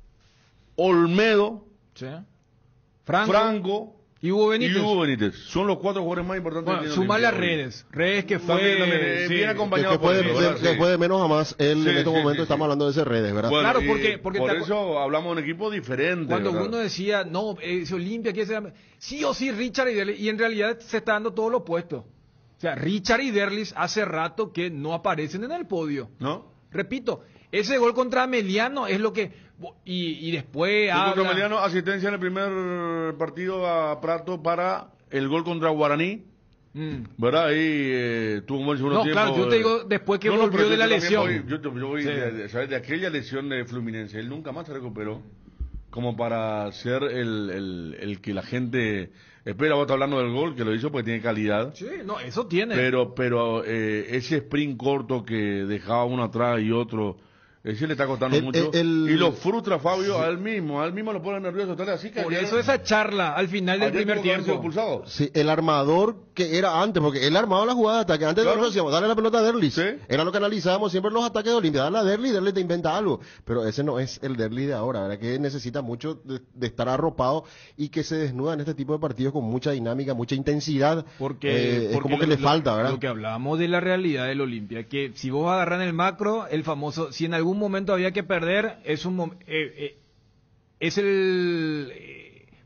Speaker 3: Olmedo,
Speaker 4: Sí. Franco,
Speaker 3: Franco
Speaker 4: y Hugo Benítez.
Speaker 3: y Hugo Benítez. Son los cuatro jugadores más importantes
Speaker 4: Bueno,
Speaker 3: que tiene
Speaker 4: sumarle a
Speaker 3: Olimpia hoy.
Speaker 4: Redes. Redes que fue...
Speaker 3: También, también, eh,
Speaker 4: sí.
Speaker 3: bien
Speaker 6: Que,
Speaker 3: acompañado
Speaker 6: que fue, de,
Speaker 3: por
Speaker 6: de-
Speaker 3: ¿verdad?
Speaker 6: que
Speaker 3: Sí.
Speaker 6: fue de menos a más. Él,
Speaker 3: Sí,
Speaker 6: en estos
Speaker 3: sí,
Speaker 6: momentos
Speaker 3: sí,
Speaker 6: estamos
Speaker 3: sí.
Speaker 6: hablando de ese redes, ¿verdad?
Speaker 3: Bueno,
Speaker 4: Claro,
Speaker 3: y
Speaker 4: porque- porque
Speaker 3: por
Speaker 4: te acu-
Speaker 3: eso hablamos de un equipo diferente.
Speaker 4: Cuando
Speaker 3: ¿verdad?
Speaker 4: uno decía, no, es Olimpia, quiere ser... Sí o sí, Richard y Derlis. Y en realidad se está dando todo lo opuesto. O sea, Richard y Derlis hace rato que no aparecen en el podio.
Speaker 3: ¿No?
Speaker 4: Repito, ese gol contra Ameliano es lo que... Y, y después
Speaker 3: Fue contra
Speaker 4: habla...
Speaker 3: Emiliano, asistencia en el primer partido a Prato para el gol contra Guaraní.
Speaker 4: Mm.
Speaker 3: ¿Verdad? Ahí eh, tuvo un buen segundo
Speaker 4: No,
Speaker 3: tiempo.
Speaker 4: claro, yo te digo, después que
Speaker 3: No, no,
Speaker 4: volvió
Speaker 3: pero
Speaker 4: de
Speaker 3: yo
Speaker 4: la
Speaker 3: también
Speaker 4: lesión.
Speaker 3: voy- yo, te- yo voy
Speaker 4: Sí.
Speaker 3: de, de- ¿sabes? De aquella lesión de Fluminense, él nunca más se recuperó como para ser el, el, el que la gente espera. Vos estás hablando del gol, que lo hizo porque tiene calidad.
Speaker 4: Sí, no, eso tiene.
Speaker 3: Pero, pero eh, ese sprint corto que dejaba uno atrás y otro, ese le está costando
Speaker 6: El-
Speaker 3: mucho.
Speaker 6: el-
Speaker 3: y lo frustra Fabio a él mismo, a él mismo lo pone nervioso. Tal, así que
Speaker 4: Por
Speaker 3: ayer-
Speaker 4: eso esa charla al final del
Speaker 3: ayer
Speaker 4: primer
Speaker 3: tuvo que haber sido
Speaker 4: tiempo.
Speaker 3: expulsado.
Speaker 6: Sí, el armador que era antes, porque él armaba la jugada de ataque. Antes
Speaker 3: Claro.
Speaker 6: nosotros decíamos, dale la pelota a Derlis.
Speaker 3: Sí.
Speaker 6: Era lo que analizábamos siempre en los ataques de Olimpia. Dale a Derlis, Derlis te inventa algo. Pero ese no es el Derlis de ahora, ¿verdad? Que necesita mucho de, de estar arropado y que se desnuda en este tipo de partidos con mucha dinámica, mucha intensidad.
Speaker 4: Porque,
Speaker 6: Eh, es
Speaker 4: porque
Speaker 6: como que
Speaker 4: lo-
Speaker 6: le
Speaker 4: lo-
Speaker 6: falta, ¿verdad?
Speaker 4: Lo que hablábamos de la realidad del Olimpia, que si vos agarran el macro, el famoso, si en algún momento había que perder, es un mom- eh, eh, es el eh,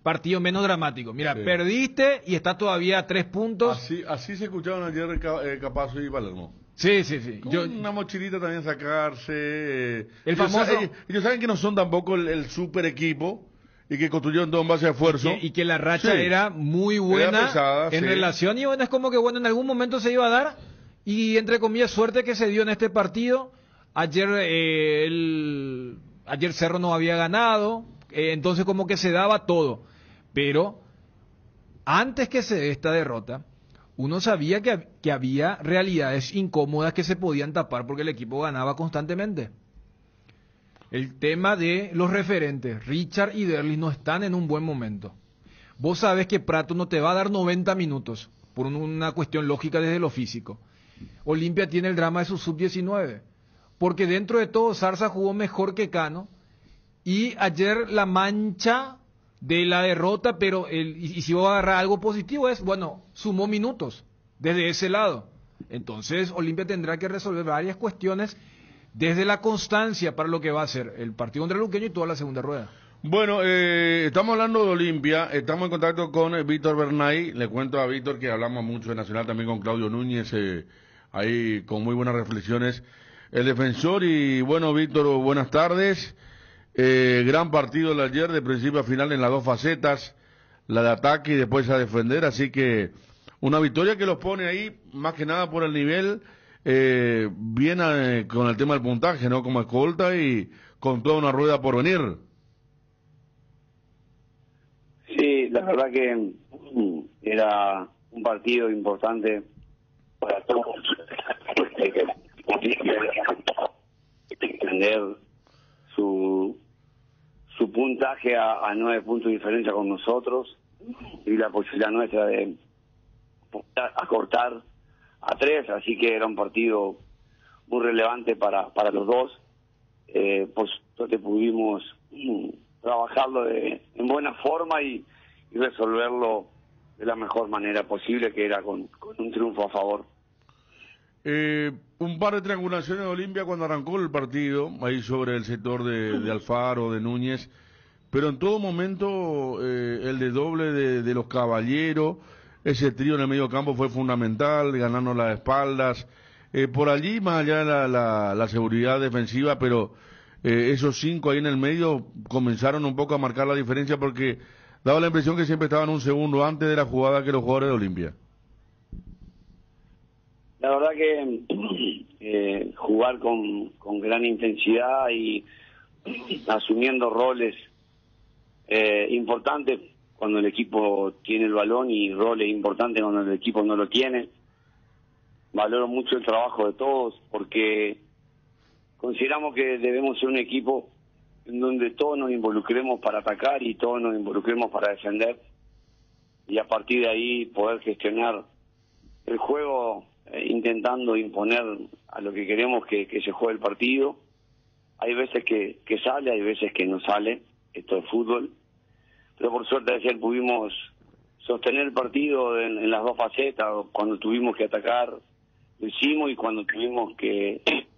Speaker 4: partido menos dramático. Mira,
Speaker 3: Sí.
Speaker 4: perdiste y está todavía a tres puntos.
Speaker 3: Así, así se escuchaban ayer Ca- eh, Capazo y Palermo.
Speaker 4: Sí, sí, sí.
Speaker 3: Con
Speaker 4: Yo,
Speaker 3: una mochilita también sacarse. eh,
Speaker 4: El
Speaker 3: ellos,
Speaker 4: famoso-
Speaker 3: sa- ellos, ellos saben que no son tampoco el, el super equipo y que construyeron todo en base a esfuerzo.
Speaker 4: que- y que la racha
Speaker 3: Sí.
Speaker 4: era muy buena
Speaker 3: pesada,
Speaker 4: en
Speaker 3: sí.
Speaker 4: relación, y bueno, es como que bueno, en algún momento se iba a dar, y entre comillas, suerte que se dio en este partido. Ayer eh, el, ayer Cerro no había ganado, eh, entonces como que se daba todo, pero antes que se dé esta derrota, uno sabía que, hab- que había realidades incómodas que se podían tapar porque el equipo ganaba constantemente. El tema de los referentes, Richard y Derlis, no están en un buen momento. Vos sabés que Prato no te va a dar noventa minutos, por un- una cuestión lógica desde lo físico. Olimpia tiene el drama de su sub diecinueve, porque dentro de todo Zarza jugó mejor que Cano, y ayer la mancha de la derrota, pero el, y, y si va a agarrar algo positivo es, bueno, sumó minutos desde ese lado. Entonces Olimpia tendrá que resolver varias cuestiones desde la constancia para lo que va a ser el partido contra el Luqueño y toda la segunda rueda.
Speaker 3: Bueno, eh, estamos hablando de Olimpia, estamos en contacto con eh, Víctor Bernay. Le cuento a Víctor que hablamos mucho de Nacional, también con Claudio Núñez, eh, ahí con muy buenas reflexiones. El defensor, y bueno, Víctor, buenas tardes. Eh, gran partido el de ayer, de principio a final en las dos facetas, la de ataque y después a defender, así que una victoria que los pone ahí, más que nada por el nivel, eh, bien eh, con el tema del puntaje, ¿no? Como escolta y con toda una rueda por venir.
Speaker 7: Sí, la verdad que mm, era un partido importante para todos. Hay que extender su su puntaje a, a nueve puntos de diferencia con nosotros, y la posibilidad nuestra de acortar a tres, así que era un partido muy relevante para para los dos. Eh, por suerte pudimos mm, trabajarlo de, en buena forma y, y resolverlo de la mejor manera posible, que era con, con un triunfo a favor.
Speaker 3: Eh, un par de triangulaciones de Olimpia cuando arrancó el partido, ahí sobre el sector de, de Alfaro, de Núñez, pero en todo momento eh, el de doble de, de los Caballeros, ese trío en el medio campo fue fundamental, ganando las espaldas, eh, por allí más allá de la, la, la seguridad defensiva, pero eh, esos cinco ahí en el medio comenzaron un poco a marcar la diferencia, porque daba la impresión que siempre estaban un segundo antes de la jugada que los jugadores de Olimpia.
Speaker 7: La verdad que eh, jugar con, con gran intensidad y asumiendo roles eh, importantes cuando el equipo tiene el balón, y roles importantes cuando el equipo no lo tiene. Valoro mucho el trabajo de todos, porque consideramos que debemos ser un equipo en donde todos nos involucremos para atacar y todos nos involucremos para defender, y a partir de ahí poder gestionar el juego, eh, intentando imponer a lo que queremos que, que se juegue el partido. Hay veces que, que sale, hay veces que no sale, esto es fútbol, pero por suerte ayer pudimos sostener el partido en, en las dos facetas. Cuando tuvimos que atacar lo hicimos, y cuando tuvimos que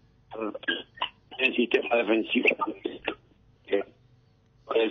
Speaker 7: el sistema defensivo que, pues,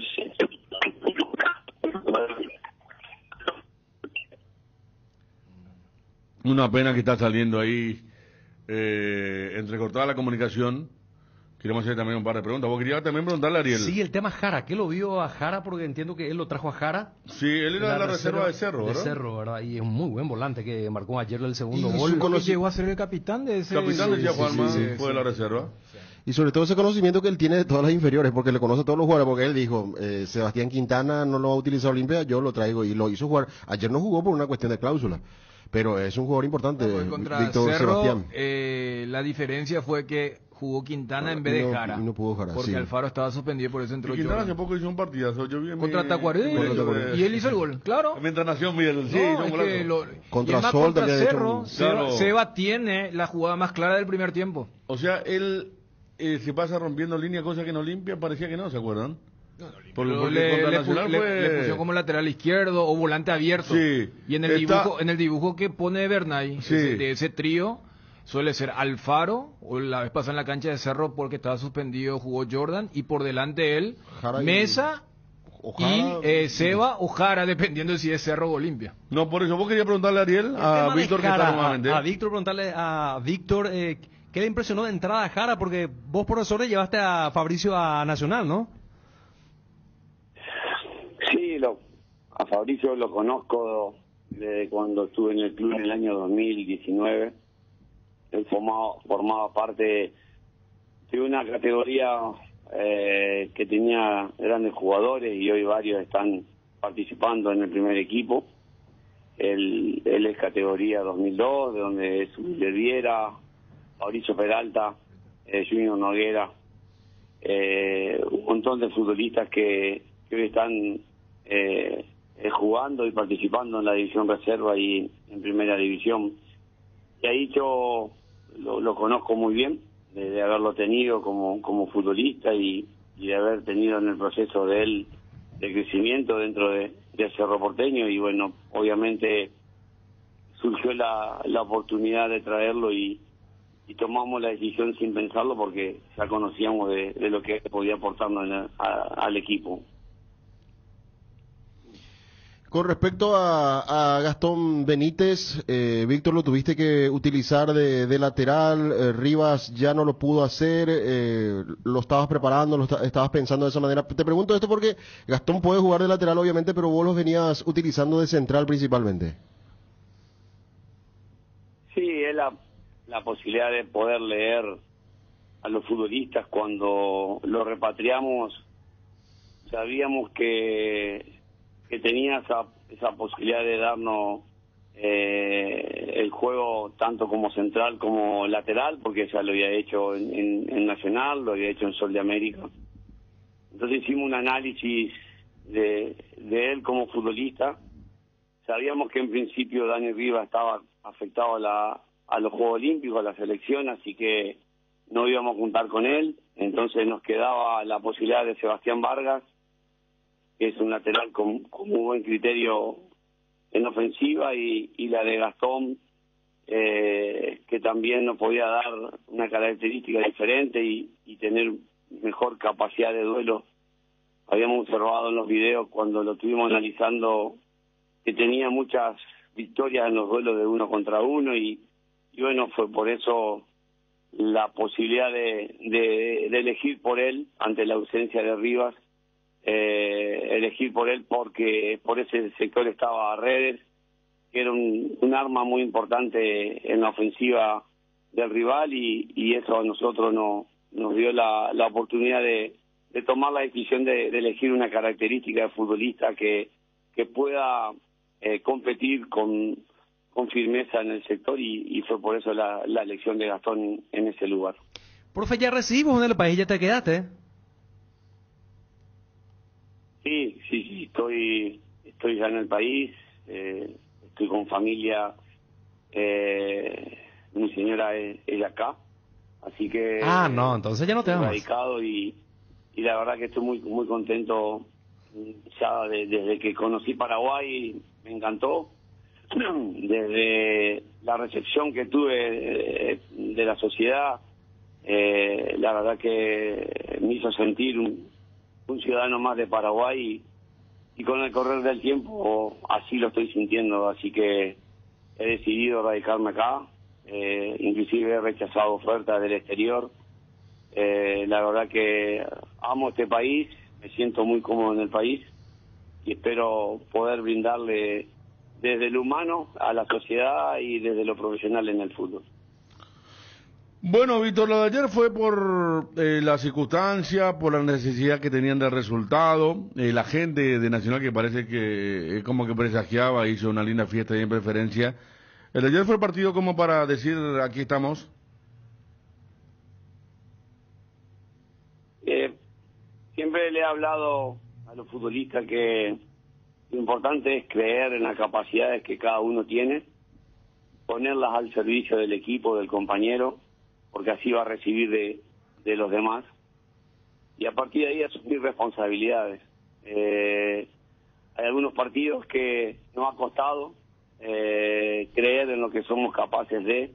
Speaker 3: Una pena que está saliendo ahí eh, entrecortada la comunicación. Queremos hacer también un par de preguntas. ¿Vos querías también preguntarle a Ariel?
Speaker 5: Sí, el tema Jara. ¿Qué lo vio a Jara? Porque entiendo que él lo trajo a Jara.
Speaker 3: Sí, él era de la reserva, reserva de Cerro, ¿verdad?
Speaker 5: De Cerro, ¿verdad? Y es un muy buen volante que marcó ayer el segundo
Speaker 4: Y
Speaker 5: gol.
Speaker 4: su conoc- llegó a ser el capitán de ese...
Speaker 3: Capitán decía
Speaker 4: sí,
Speaker 3: Juanma,
Speaker 4: sí, sí,
Speaker 3: fue de
Speaker 4: sí.
Speaker 3: la reserva.
Speaker 6: Y sobre todo ese conocimiento que él tiene de todas las inferiores, porque le conoce a todos los jugadores, porque él dijo, eh, Sebastián Quintana no lo va a utilizar Olimpia, yo lo traigo, y lo hizo jugar. Ayer no jugó por una cuestión de cláusula, pero es un jugador importante,
Speaker 4: Porque contra
Speaker 6: Víctor
Speaker 4: Cerro,
Speaker 6: Sebastián.
Speaker 4: eh, la diferencia fue que jugó Quintana en vez
Speaker 6: Y
Speaker 4: de
Speaker 6: no-
Speaker 4: Jara.
Speaker 6: y no pudo Jara,
Speaker 4: Porque
Speaker 6: sí.
Speaker 4: Alfaro estaba suspendido, por eso
Speaker 3: Y
Speaker 4: entró
Speaker 3: Quintana
Speaker 4: Jordan.
Speaker 3: hace poco hizo un partidazo. Yo vi en
Speaker 4: Contra
Speaker 3: mi-
Speaker 4: Tacuarí,
Speaker 3: en mi medio de-
Speaker 4: y él hizo el gol, claro.
Speaker 3: Mientras Nación Biel, sí,
Speaker 4: No,
Speaker 3: hizo un
Speaker 4: es
Speaker 3: golazo.
Speaker 4: que lo-
Speaker 6: Contra
Speaker 4: y además
Speaker 6: Sol
Speaker 4: contra
Speaker 6: también ha hecho
Speaker 4: Cerro,
Speaker 6: un-
Speaker 4: Seba,
Speaker 3: Claro.
Speaker 4: Seba tiene la jugada más clara del primer tiempo.
Speaker 3: O sea, él eh, se pasa rompiendo línea, cosa que en Olimpia parecía que no, ¿se acuerdan? Porque,
Speaker 4: Pero
Speaker 3: porque
Speaker 4: le,
Speaker 3: contra
Speaker 4: le
Speaker 3: Nacional
Speaker 4: pu- le-
Speaker 3: fue...
Speaker 4: le pusieron como lateral izquierdo o volante abierto.
Speaker 3: Sí.
Speaker 4: Y en el
Speaker 3: Está-
Speaker 4: dibujo en el dibujo que pone Bernay,
Speaker 3: Sí.
Speaker 4: ese- de ese trío, suele ser Alfaro, o la vez pasada en la cancha de Cerro porque estaba suspendido, jugó Jordan, y por delante él,
Speaker 6: Jara y-
Speaker 4: Mesa
Speaker 6: o
Speaker 4: Y
Speaker 6: Jara.
Speaker 4: eh, Seba o Jara, dependiendo de si es Cerro o Olimpia.
Speaker 3: No, por eso vos querías preguntarle a Ariel,
Speaker 5: El
Speaker 3: a
Speaker 5: tema de
Speaker 3: Víctor, que
Speaker 5: Jara,
Speaker 3: está nuevamente.
Speaker 5: a, a Víctor, preguntarle a Víctor, eh, ¿qué le impresionó de entrada a Jara? Porque vos, profesor, le llevaste a Fabricio a Nacional, ¿no?
Speaker 9: Sí, lo, a Fabricio lo conozco desde cuando estuve en el club en el año dos mil diecinueve. Él formaba, formaba parte de una categoría eh, que tenía grandes jugadores y hoy varios están participando en el primer equipo. Él, él es categoría dos mil dos, de donde es Wilder Viera, Mauricio Peralta, eh, Junior Noguera, eh, un montón de futbolistas que, que hoy están eh, eh, jugando y participando en la división reserva y en primera división. Y ahí yo lo, lo conozco muy bien, de, de haberlo tenido como, como futbolista y, y de haber tenido en el proceso de él de crecimiento dentro de, de Cerro Porteño. Y bueno, obviamente surgió la, la oportunidad de traerlo y, y tomamos la decisión sin pensarlo porque ya conocíamos de, de lo que podía aportarnos en el, a, al equipo.
Speaker 6: Con respecto a, a Gastón Benítez, eh, Víctor, lo tuviste que utilizar de, de lateral, eh, Rivas ya no lo pudo hacer, eh, lo estabas preparando, lo esta- estabas pensando de esa manera. Te pregunto esto porque Gastón puede jugar de lateral, obviamente, pero vos los venías utilizando de central principalmente.
Speaker 9: Sí, es la, la posibilidad de poder leer a los futbolistas. Cuando lo repatriamos, sabíamos que, que tenía esa, esa posibilidad de darnos eh, el juego tanto como central como lateral, porque ya lo había hecho en, en, en Nacional, lo había hecho en Sol de América. Entonces hicimos un análisis de, de él como futbolista. Sabíamos que en principio Dani Rivas estaba afectado a, la, a los Juegos Olímpicos, a la selección, así que no íbamos a juntar con él. Entonces nos quedaba la posibilidad de Sebastián Vargas, que es un lateral con, con muy buen criterio en ofensiva, y, y la de Gastón, eh, que también nos podía dar una característica diferente y, y tener mejor capacidad de duelo. Habíamos observado en los videos cuando lo estuvimos analizando que tenía muchas victorias en los duelos de uno contra uno y, y bueno, fue por eso la posibilidad de, de, de elegir por él ante la ausencia de Rivas, eh, elegir por él porque por ese sector estaba Redes, que era un, un arma muy importante en la ofensiva del rival, y, y eso a nosotros no, nos dio la, la oportunidad de, de tomar la decisión de, de elegir una característica de futbolista que, que pueda eh, competir con, con firmeza en el sector, y, y fue por eso la, la elección de Gastón en, en ese lugar.
Speaker 5: Profe, ya recibimos en el país, ya te quedaste, ¿eh?
Speaker 9: Sí, sí, sí, estoy, estoy ya en el país, eh, estoy con familia, eh, mi señora es, es de acá, así que...
Speaker 5: Ah, no, entonces ya no te
Speaker 9: estoy
Speaker 5: vamos.
Speaker 9: radicado y, y la verdad que estoy muy muy contento ya de- desde que conocí Paraguay, me encantó, desde la recepción que tuve de, de la sociedad, eh, la verdad que me hizo sentir un, un ciudadano más de Paraguay, y, y con el correr del tiempo así lo estoy sintiendo, así que he decidido radicarme acá, eh, inclusive he rechazado ofertas del exterior. Eh, la verdad que amo este país, me siento muy cómodo en el país y espero poder brindarle desde lo humano a la sociedad y desde lo profesional en el fútbol.
Speaker 3: Bueno, Víctor, lo de ayer fue por eh, la circunstancia, por la necesidad que tenían del resultado. Eh, la gente de Nacional, que parece que eh, como que presagiaba, hizo una linda fiesta y en preferencia. El de ayer fue el partido como para decir, aquí estamos.
Speaker 9: Eh, siempre le he hablado a los futbolistas que lo importante es creer en las capacidades que cada uno tiene, ponerlas al servicio del equipo, del compañero, porque así va a recibir de, de los demás, y a partir de ahí asumir responsabilidades. Eh, hay algunos partidos que nos ha costado eh, creer en lo que somos capaces de,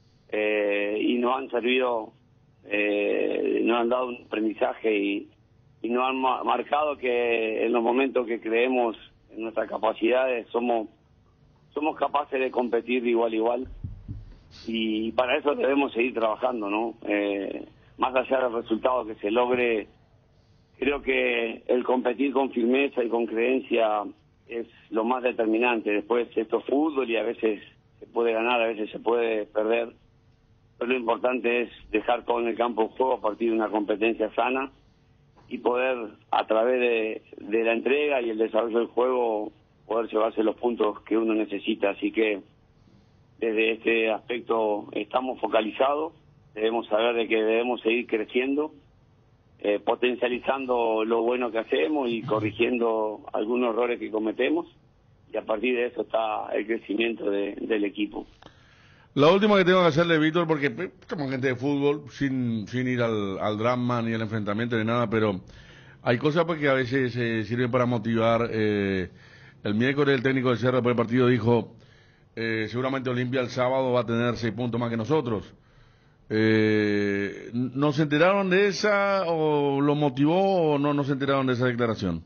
Speaker 9: eh, y nos han servido, eh, nos han dado un aprendizaje y, y nos han ma- marcado que en los momentos que creemos en nuestras capacidades somos somos capaces de competir de igual a igual, y para eso debemos seguir trabajando, ¿no? Eh, más allá del resultado que se logre, creo que el competir con firmeza y con creencia es lo más determinante. Después esto es fútbol y a veces se puede ganar, a veces se puede perder, pero lo importante es dejar todo en el campo de juego a partir de una competencia sana y poder, a través de, de la entrega y el desarrollo del juego, poder llevarse los puntos que uno necesita. Así que desde este aspecto estamos focalizados, debemos saber de que debemos seguir creciendo, eh, potencializando lo bueno que hacemos y corrigiendo algunos errores que cometemos, y a partir de eso está el crecimiento de, del equipo.
Speaker 3: La última que tengo que hacerle, Víctor, porque eh, como gente de fútbol, sin, sin ir al, al drama ni al enfrentamiento ni nada, pero hay cosas pues, que a veces eh, sirven para motivar. Eh, el miércoles el técnico del Cerro después del partido dijo, eh, seguramente Olimpia el sábado va a tener seis puntos más que nosotros. Eh, ¿No se enteraron de esa o lo motivó o no, no se enteraron de esa declaración?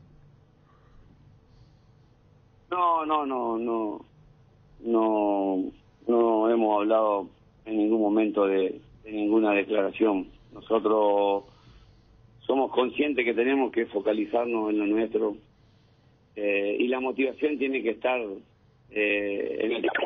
Speaker 9: No, no, no, no, no, no hemos hablado en ningún momento de, de ninguna declaración. Nosotros somos conscientes que tenemos que focalizarnos en lo nuestro, eh, y la motivación tiene que estar eh, en el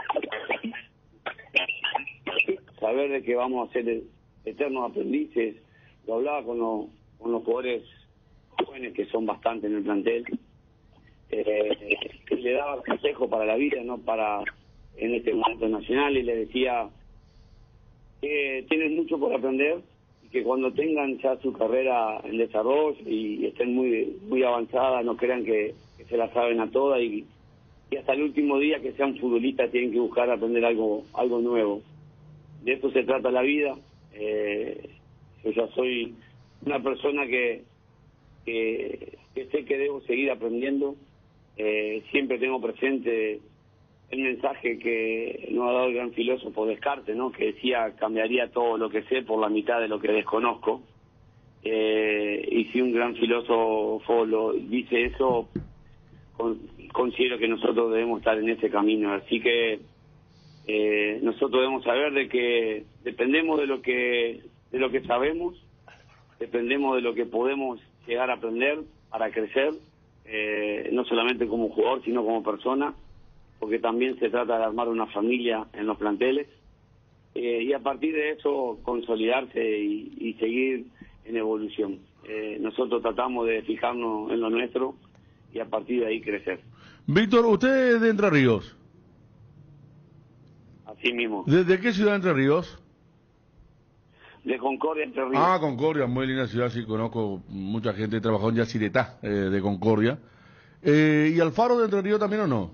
Speaker 9: saber de que vamos a ser eternos aprendices. Lo hablaba con los, con los jugadores jóvenes, que son bastante en el plantel, eh, que le daba consejo para la vida, no para en este momento nacional, y le decía que tienen mucho por aprender y que cuando tengan ya su carrera en desarrollo y estén muy muy avanzada, no crean que, que se la saben a todas, y, y hasta el último día que sean futbolistas tienen que buscar aprender algo algo nuevo. De esto se trata la vida. Eh, yo ya soy una persona que, que, que sé que debo seguir aprendiendo. Eh, siempre tengo presente el mensaje que nos ha dado el gran filósofo Descartes, ¿no? Que decía, cambiaría todo lo que sé por la mitad de lo que desconozco. Eh, y si un gran filósofo lo dice eso, con, considero que nosotros debemos estar en ese camino. Así que eh, nosotros debemos saber de que dependemos de lo que de lo que sabemos, dependemos de lo que podemos llegar a aprender para crecer, eh, no solamente como jugador, sino como persona, porque también se trata de armar una familia en los planteles, eh, y a partir de eso consolidarse y, y seguir en evolución. Eh, nosotros tratamos de fijarnos en lo nuestro y a partir de ahí crecer.
Speaker 3: Víctor, usted es de Entre Ríos.
Speaker 9: Así mismo.
Speaker 3: ¿De, de qué ciudad de Entre Ríos?
Speaker 9: De Concordia, Entre Ríos.
Speaker 3: Ah, Concordia, muy linda ciudad, sí, conozco mucha gente que trabajó en Yacyretá, eh, de Concordia. Eh, ¿Y Alfaro de Entre Ríos también o no?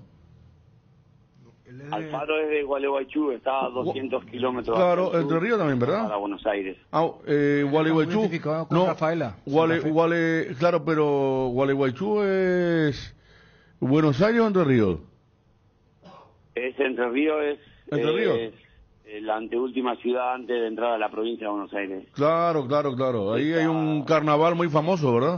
Speaker 9: Alfaro es de Gualeguaychú, está a doscientos kilómetros.
Speaker 3: Claro, Entre Ríos también, ¿verdad?
Speaker 9: Para Buenos Aires.
Speaker 3: Ah, eh, Gualeguaychú.
Speaker 4: Identificado con
Speaker 3: No,
Speaker 4: Rafaela.
Speaker 3: Guale,
Speaker 4: Santa Fe.
Speaker 3: Guale, claro, pero Gualeguaychú es Buenos Aires o Entre Ríos.
Speaker 9: Es Entre Ríos, es,
Speaker 3: ¿Entre Ríos?
Speaker 9: es eh, la anteúltima ciudad antes de entrar a la provincia de Buenos Aires.
Speaker 3: Claro, claro, claro. Ahí hay un carnaval muy famoso, ¿verdad?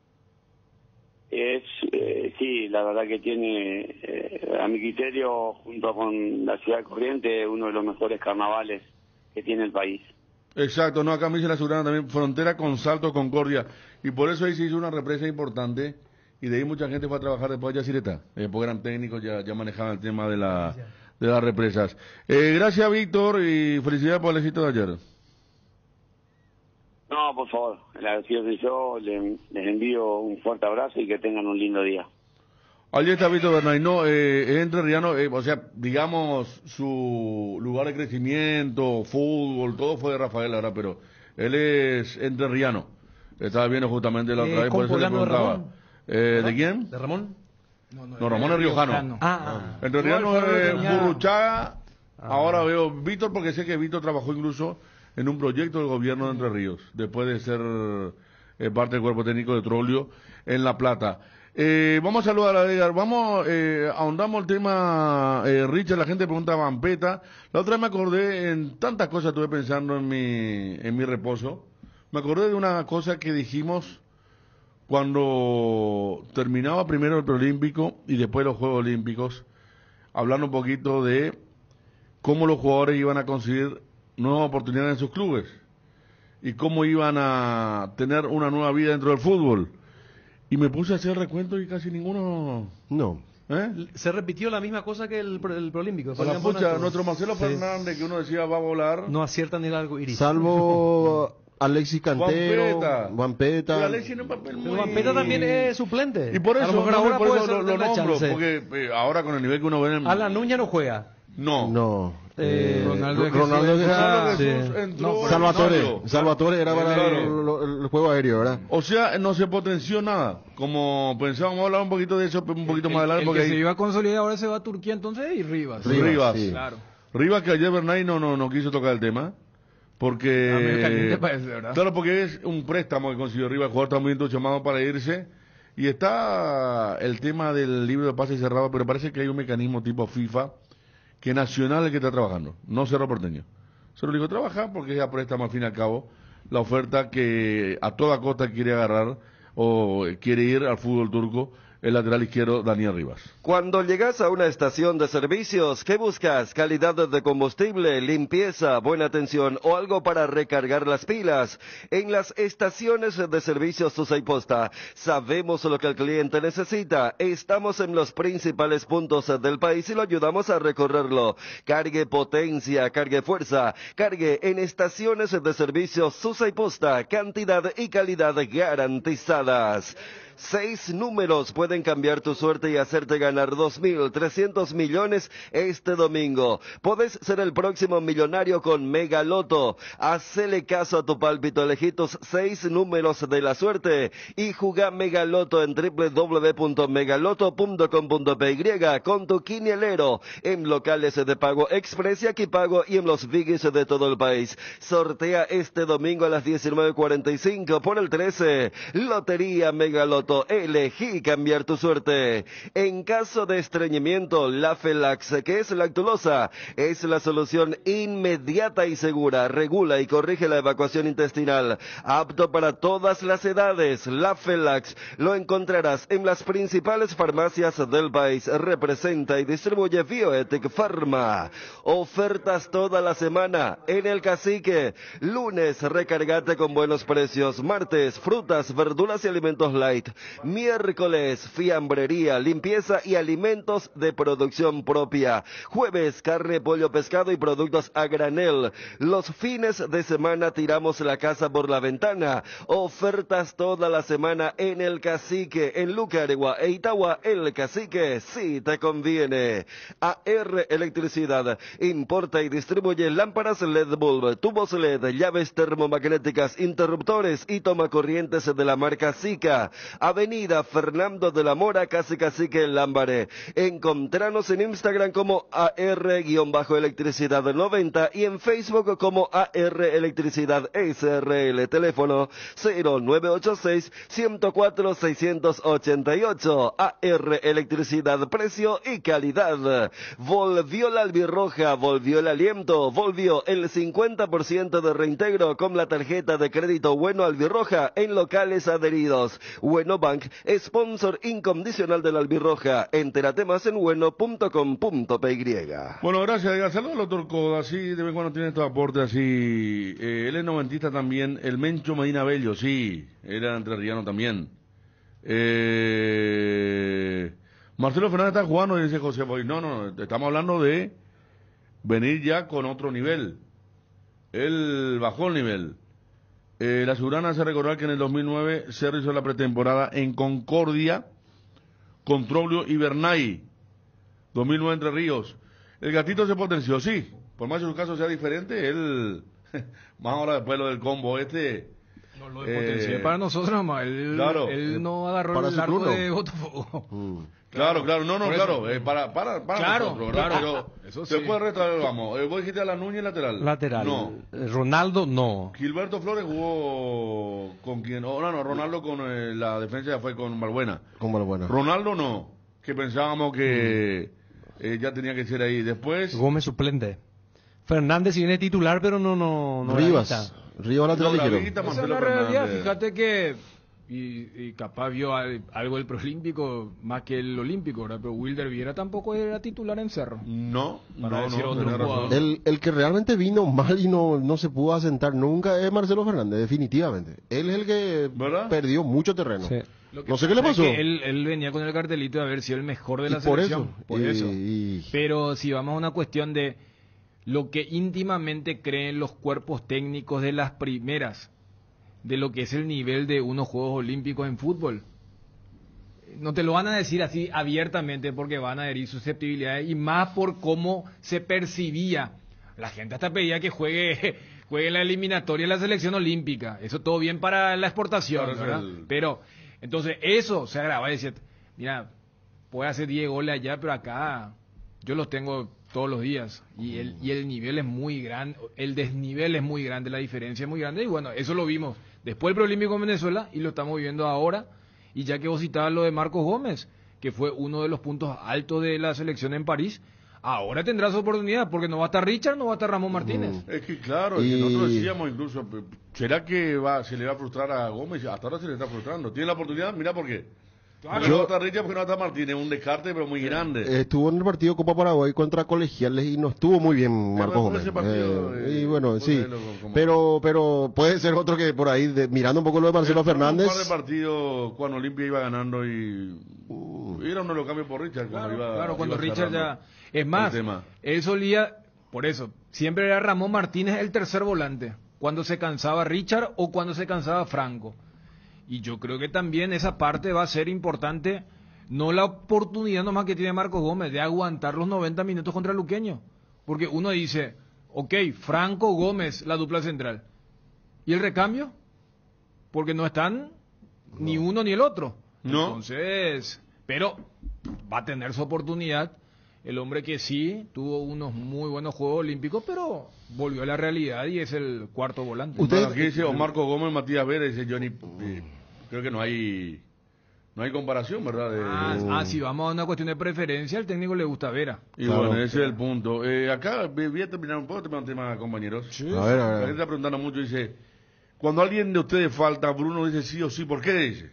Speaker 9: Es, eh, sí, la verdad que tiene, eh, a mi criterio, junto con la ciudad de Corrientes, uno de los mejores carnavales que tiene el país.
Speaker 3: Exacto, no, acá me dice la ciudad también, frontera con Salto, Concordia, y por eso ahí se hizo una represa importante, y de ahí mucha gente fue a trabajar después de Yacyretá, eh, porque eran técnicos, ya, ya manejaban el tema de la de las represas. Eh, gracias, Víctor, y felicidades por el éxito de ayer.
Speaker 9: No, por favor, el agradecido soy yo, le- les envío un fuerte abrazo y que tengan un lindo día.
Speaker 3: Allí está Víctor Bernay, no, eh, es entrerriano, eh, o sea, digamos, su lugar de crecimiento, fútbol, todo fue de Rafael ahora, pero él es entrerriano. Estaba viendo justamente la otra
Speaker 5: Eh,
Speaker 3: vez, por eso le
Speaker 5: compoblano de
Speaker 3: preguntaba.
Speaker 5: Ramón.
Speaker 3: Eh, ¿De quién?
Speaker 5: ¿De Ramón?
Speaker 3: No, Ramón es riojano.
Speaker 5: Ah,
Speaker 3: Entrerriano
Speaker 5: No, el
Speaker 3: es
Speaker 5: Faro tenía-
Speaker 3: Burruchaga.
Speaker 5: Ah.
Speaker 3: Ahora veo Víctor, porque sé que Víctor trabajó incluso en un proyecto del gobierno de Entre Ríos, después de ser eh, parte del cuerpo técnico de Trollio en La Plata. Eh, vamos a saludar a Edgar, vamos, eh, ahondamos el tema, eh, Richard, la gente pregunta Vampeta. La otra vez me acordé, en tantas cosas estuve pensando en mi, en mi reposo, me acordé de una cosa que dijimos cuando terminaba primero el preolímpico y después los Juegos Olímpicos, hablando un poquito de cómo los jugadores iban a conseguir nuevas oportunidades en sus clubes y cómo iban a tener una nueva vida dentro del fútbol. Y me puse a hacer recuento y casi ninguno...
Speaker 6: No.
Speaker 3: ¿Eh?
Speaker 5: Se repitió la misma cosa que el, el Proolímpico.
Speaker 3: Con la pucha, nuestro Marcelo sí. Fernández, que uno decía va a volar.
Speaker 5: No acierta ni el arco iris.
Speaker 6: Salvo Alexis Cantero, Vampeta.
Speaker 3: Pero Alexis no es papel muy...
Speaker 5: Vampeta también es suplente.
Speaker 3: Y por eso,
Speaker 5: a lo mejor
Speaker 3: no,
Speaker 5: ahora
Speaker 3: por
Speaker 5: puede
Speaker 3: eso
Speaker 5: ser
Speaker 3: lo, lo nombro,
Speaker 5: chance.
Speaker 3: porque eh, ahora con el nivel que uno ve en...
Speaker 5: Alan Núñez no juega.
Speaker 3: No.
Speaker 6: No.
Speaker 5: Eh,
Speaker 6: Ronaldo, Ronaldo
Speaker 3: Jesús,
Speaker 6: era,
Speaker 3: Jesús
Speaker 6: sí.
Speaker 3: entró
Speaker 6: no, Salvatore,
Speaker 3: no,
Speaker 6: Salvatore era para
Speaker 3: claro.
Speaker 6: el, el, el juego aéreo, ¿verdad?
Speaker 3: O sea, no se potenció nada. Como pensábamos, vamos a hablar un poquito de eso un poquito
Speaker 4: el,
Speaker 3: más adelante.
Speaker 4: El
Speaker 3: porque
Speaker 4: que
Speaker 3: ahí...
Speaker 4: se iba a consolidar ahora se va a Turquía entonces y Rivas.
Speaker 3: Rivas, Rivas.
Speaker 6: Sí.
Speaker 4: Claro.
Speaker 3: Rivas que ayer Bernay no, no, no quiso tocar el tema. Porque...
Speaker 4: Ah, medio caliente parece, ¿verdad?
Speaker 3: Claro, porque es un préstamo que consiguió Rivas, el jugador está muy entusiasmado para irse. Y está el tema del libro de pases cerrado, pero parece que hay un mecanismo tipo FIFA que Nacional es el que está trabajando, no Cerro Porteño. Solo digo trabajar porque es a préstamo al fin y al cabo la oferta que a toda costa quiere agarrar o quiere ir al fútbol turco el lateral izquierdo Daniel Rivas.
Speaker 10: Cuando llegas a una estación de servicios, ¿qué buscas? ¿Calidad de combustible, limpieza, buena atención o algo para recargar las pilas? En las estaciones de servicios Susay Posta sabemos lo que el cliente necesita. Estamos en los principales puntos del país y lo ayudamos a recorrerlo. Cargue potencia, cargue fuerza, cargue en estaciones de servicios Susay Posta, cantidad y calidad garantizadas. Seis números pueden cambiar tu suerte y hacerte ganar dos mil trescientos millones este domingo. Podés ser el próximo millonario con Megaloto. Hacele caso a tu pálpito, elegí tus seis números de la suerte y jugá Megaloto en doble u doble u doble u punto megaloto punto com punto p y con tu quinielero en locales de pago express y aquí pago y en los biggies de todo el país. Sortea este domingo a las diecinueve cuarenta y cinco por el trece. Lotería Megaloto. Elegí cambiar tu suerte. En caso de estreñimiento, la Felax, que es lactulosa, es la solución inmediata y segura. Regula y corrige la evacuación intestinal. Apto para todas las edades. La Felax lo encontrarás en las principales farmacias del país. Representa y distribuye Bioethic Pharma. Ofertas toda la semana en el Cacique. Lunes, recargate con buenos precios. Martes, frutas, verduras y alimentos light. Miércoles, fiambrería, limpieza y alimentos de producción propia. Jueves, carne, pollo, pescado y productos a granel. Los fines de semana tiramos la casa por la ventana. Ofertas toda la semana en el Cacique, en Lucaregua e Itagua. El Cacique sí te conviene. A R Electricidad importa y distribuye lámparas L E D bulb, tubos L E D, llaves termomagnéticas, interruptores y tomacorrientes de la marca Sika. Avenida Fernando de la Mora, casi Cacique en Lámbare. Encontranos en Instagram como A R-Electricidad noventa y en Facebook como A R Electricidad S R L. Teléfono cero nueve ocho seis, uno cero cuatro, seis ocho ocho. A R Electricidad, precio y calidad. Volvió la albirroja, volvió el aliento, volvió el cincuenta por ciento de reintegro con la tarjeta de crédito Bueno Albirroja en locales adheridos. Bueno Bank, sponsor incondicional de la albirroja. Entérate más en bueno punto com punto p y.
Speaker 3: Bueno, gracias, Edgar. Saludos a los turcos. Así, de vez en cuando tiene estos aportes así. Eh, él es noventista también. El Mencho Medina Bello, sí. Era entrerriano también. Eh, Marcelo Fernández está jugando y dice José Boy. No, no, no. Estamos hablando de venir ya con otro nivel. Él bajó el nivel. Eh, la Surana hace recordar que en el dos mil nueve se realizó la pretemporada en Concordia, con Troglio y Bernay. dos mil nueve Entre Ríos. El gatito se potenció, sí. Por más que su caso sea diferente, él, más ahora después lo del combo este.
Speaker 4: No lo potencié eh, para nosotros nomás. Él,
Speaker 3: claro,
Speaker 4: él no agarró
Speaker 6: para
Speaker 4: el arco
Speaker 6: turno.
Speaker 4: de Botafogo.
Speaker 3: Mm. Claro, claro, no, no,
Speaker 4: Por
Speaker 3: claro, eh, para, para, para
Speaker 4: claro,
Speaker 3: nosotros, ¿verdad?
Speaker 4: claro.
Speaker 3: Pero
Speaker 4: Eso sí.
Speaker 3: después del resto, vamos, eh, vos dijiste a la Núñez lateral.
Speaker 5: Lateral.
Speaker 3: No.
Speaker 5: Ronaldo, no.
Speaker 3: Gilberto Flores jugó con quien, oh, no, no, Ronaldo con eh, la defensa ya fue con Balbuena.
Speaker 6: Con Balbuena.
Speaker 3: Ronaldo no, que pensábamos que mm. eh, ya tenía que ser ahí. Después.
Speaker 5: Gómez suplente. Fernández si viene titular, pero no, no, no.
Speaker 6: Rivas. Rivas lateral izquierdo.
Speaker 4: Esa es la realidad, fíjate que y, y capaz vio al, algo del preolímpico más que el olímpico, ¿verdad? Pero Wilder Viera tampoco era titular en Cerro.
Speaker 3: No,
Speaker 4: Para
Speaker 3: no,
Speaker 4: decir
Speaker 3: no,
Speaker 4: otro
Speaker 3: tenés razón.
Speaker 4: jugador.
Speaker 6: El, el que realmente vino mal y no, no se pudo asentar nunca es Marcelo Fernández, definitivamente. Él es el que
Speaker 3: ¿Verdad?
Speaker 6: perdió mucho terreno.
Speaker 5: Sí.
Speaker 4: Lo que
Speaker 6: No sé qué le
Speaker 4: pasa es
Speaker 6: pasó.
Speaker 4: que Él, él venía con el cartelito de haber sido el mejor de
Speaker 6: Y
Speaker 4: la
Speaker 6: por
Speaker 4: selección.
Speaker 6: eso,
Speaker 4: Por
Speaker 6: y-
Speaker 4: eso.
Speaker 6: y-
Speaker 4: Pero si vamos a una cuestión de lo que íntimamente creen los cuerpos técnicos de las primeras, de lo que es el nivel de unos Juegos Olímpicos en fútbol. No te lo van a decir así abiertamente porque van a herir susceptibilidades y más por cómo se percibía. La gente hasta pedía que juegue, juegue la eliminatoria de la selección olímpica. Eso todo bien para la exportación,
Speaker 3: Claro,
Speaker 4: ¿verdad?
Speaker 3: el-
Speaker 4: Pero, entonces, eso se agrava y decía, mira, puede hacer diez goles allá, pero acá yo los tengo todos los días. Y el, y el nivel es muy grande, el desnivel es muy grande, la diferencia es muy grande. Y bueno, eso lo vimos después del preolímpico en Venezuela y lo estamos viendo ahora. Y ya que vos citabas lo de Marcos Gómez, que fue uno de los puntos altos de la selección en París, ahora tendrá su oportunidad, porque no va a estar Richard, no va a estar Ramón Martínez.
Speaker 3: Es que claro, es
Speaker 6: Y-
Speaker 3: que nosotros decíamos incluso, ¿será que va, se le va a frustrar a Gómez? Hasta ahora se le está frustrando. Tiene la oportunidad, mira por qué.
Speaker 4: Claro.
Speaker 3: No va a estar Richard porque no va a estar Martínez, un descarte pero muy grande.
Speaker 6: Estuvo en el partido Copa Paraguay contra Colegiales y no estuvo muy bien Marcos
Speaker 3: bueno,
Speaker 6: Gómez.
Speaker 3: ese partido,
Speaker 6: Eh,
Speaker 3: eh,
Speaker 6: y bueno,
Speaker 3: puede
Speaker 6: sí.
Speaker 3: verlo como-
Speaker 6: Pero pero puede ser otro que por ahí, de- mirando un poco lo de Marcelo
Speaker 3: Eh,
Speaker 6: Fernández.
Speaker 3: Un par de partidos cuando Olimpia iba ganando y era uno de los cambios por Richard. Cuando
Speaker 4: Claro,
Speaker 3: iba,
Speaker 4: claro, cuando
Speaker 3: iba
Speaker 4: Richard
Speaker 3: cerrando
Speaker 4: ya... Es más,
Speaker 3: el tema.
Speaker 4: él solía, por eso, siempre era Ramón Martínez el tercer volante, cuando se cansaba Richard o cuando se cansaba Franco. Y yo creo que también esa parte va a ser importante, no la oportunidad nomás que tiene Marcos Gómez de aguantar los noventa minutos contra Luqueño. Porque uno dice, ok, Franco Gómez, la dupla central. ¿Y el recambio? Porque no están ni uno ni el otro.
Speaker 3: No.
Speaker 4: Entonces, pero va a tener su oportunidad. El hombre que sí tuvo unos muy buenos Juegos Olímpicos, pero volvió a la realidad y es el cuarto volante.
Speaker 6: Usted-
Speaker 3: Bueno, aquí dice Marco Gómez, Matías Vélez, dice Johnny. eh, creo que no hay no hay comparación, ¿verdad? De-
Speaker 4: Ah, ah, si vamos a una cuestión de preferencia, al técnico le gusta Vera.
Speaker 3: y
Speaker 6: Claro.
Speaker 3: bueno, ese es el punto. Eh, acá voy voy a terminar un poco, terminar un tema, compañeros.
Speaker 6: A ver, a ver, a
Speaker 3: La
Speaker 6: ver.
Speaker 3: gente está preguntando mucho, dice, cuando alguien de ustedes falta, Bruno dice sí o sí, ¿por qué dice?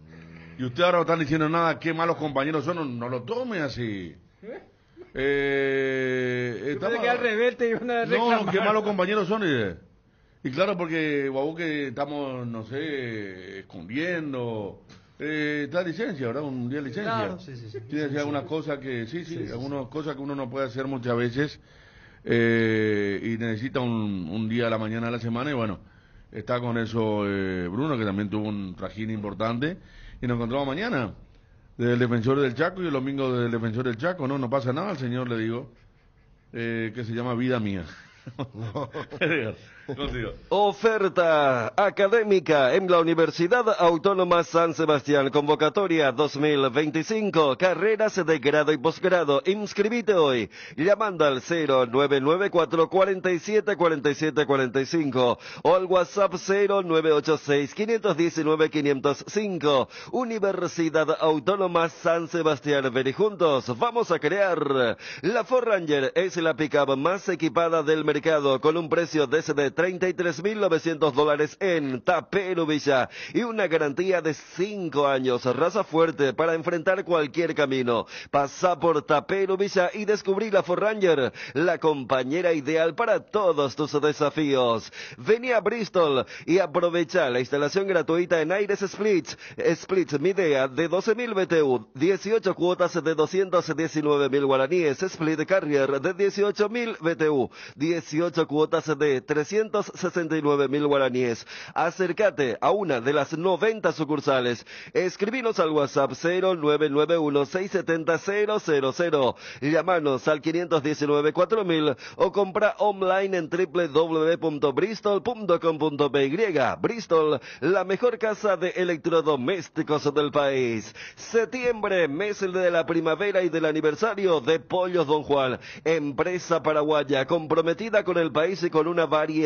Speaker 3: Y usted ahora no están diciendo nada, qué malos compañeros son, no, no lo tome así. Eh, estamos-
Speaker 4: que al revés te iban a
Speaker 3: No,
Speaker 4: reclamar.
Speaker 3: qué malos compañeros son. Y, y claro, porque, guau, que estamos, no sé, escondiendo. Eh, está licencia, ¿verdad? Un día de licencia.
Speaker 5: Claro, sí, sí, sí.
Speaker 3: Tiene que ser algunas cosas que, sí, sí, algunas cosas que uno no puede hacer muchas veces. eh, y necesita un, un día a la mañana de la semana. Y bueno, está con eso eh, Bruno, que también tuvo un trajín importante. Y nos encontramos mañana del Defensor del Chaco y el domingo del Defensor del Chaco. No, no pasa nada, al señor le digo, eh, que se llama Vida Mía. Consigo.
Speaker 10: Oferta académica en la Universidad Autónoma San Sebastián. Convocatoria dos mil veinticinco. Carreras de grado y posgrado. Inscribite hoy llamando al cero nueve nueve cuatro cuatro siete cuatro siete cuatro cinco o al WhatsApp cero nueve ocho seis cinco uno nueve cinco cero cinco. Universidad Autónoma San Sebastián. Ven y juntos vamos a crear. La Ford Ranger es la pickup más equipada del mercado con un precio desde treinta y tres mil novecientos dólares en Tapero Villa y una garantía de cinco años. Raza fuerte para enfrentar cualquier camino. Pasa por Tapero Villa y descubrí la Ford Ranger, la compañera ideal para todos tus desafíos. Vení a Bristol y aprovecha la instalación gratuita en Aires Splits. Splits Midea de doce mil B T U, dieciocho cuotas de doscientos diecinueve mil guaraníes. Split Carrier de dieciocho mil B T U, dieciocho cuotas de trescientos sesenta y nueve mil guaraníes. Acércate a una de las noventa sucursales. Escribinos al WhatsApp cero nueve nueve uno seis siete cero cero cero cero. Llámanos al quinientos diecinueve cuatro mil o compra online en doble u doble u doble u punto bristol punto com punto p y. Bristol, la mejor casa de electrodomésticos del país. Septiembre, mes de la primavera y del aniversario de Pollos Don Juan. Empresa paraguaya comprometida con el país y con una variedad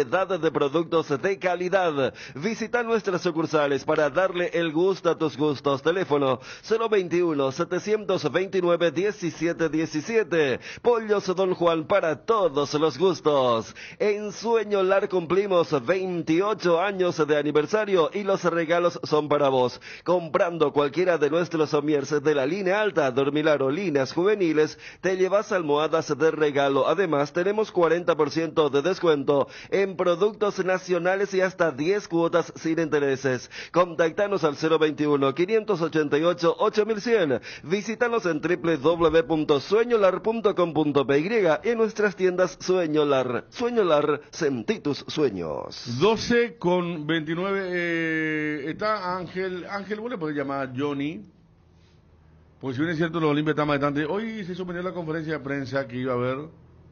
Speaker 10: variedad de productos de calidad. Visita nuestras sucursales para darle el gusto a tus gustos. Teléfono cero veintiuno, setecientos veintinueve, diecisiete diecisiete. Pollos Don Juan para todos los gustos. En Sueño Lar cumplimos veintiocho años de aniversario y los regalos son para vos. Comprando cualquiera de nuestros somiers de la línea alta, Dormilar o líneas juveniles, te llevas almohadas de regalo. Además, tenemos cuarenta por ciento de descuento en productos nacionales y hasta diez cuotas sin intereses. Contactanos al cero veintiuno, quinientos ochenta y ocho, ocho mil cien. Visítanos en doble u doble u doble u punto sueño lar punto com punto pe y y en nuestras tiendas Sueño Lar. Sueño Lar, sentí tus sueños.
Speaker 3: doce con veintinueve. Eh, está Ángel. Ángel, vos le podés llamar a Johnny. Pues si bien es cierto, los Olimpia están más distantes. Hoy se suspendió la conferencia de prensa que iba a haber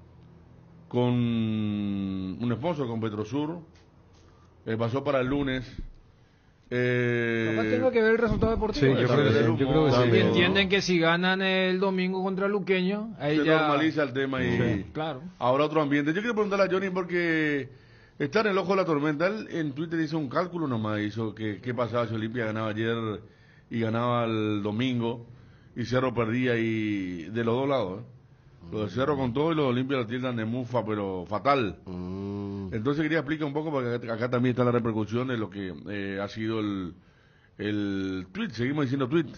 Speaker 3: con un sponsor, con Petrosur. Eh, pasó para el lunes. Eh,
Speaker 4: Capaz tenga que ver el resultado deportivo.
Speaker 5: Sí, yo creo que sí, yo creo que sí.
Speaker 4: Y entienden que si ganan el domingo contra Luqueño, ahí
Speaker 3: se
Speaker 4: ya
Speaker 3: normaliza el tema y
Speaker 4: sí, claro.
Speaker 3: Ahora otro ambiente. Yo quiero preguntarle a Johnny porque está en el ojo de la tormenta. Él en Twitter hizo un cálculo nomás, hizo que qué pasaba si Olimpia ganaba ayer y ganaba el domingo y Cerro perdía, y de los dos lados, ¿eh? Lo de Cerro con todo y los de Olimpia lo tildan de mufa, pero fatal. Mm. Entonces quería explicar un poco, porque acá, acá también está la repercusión de lo que eh, ha sido el, el tweet, seguimos diciendo tweet,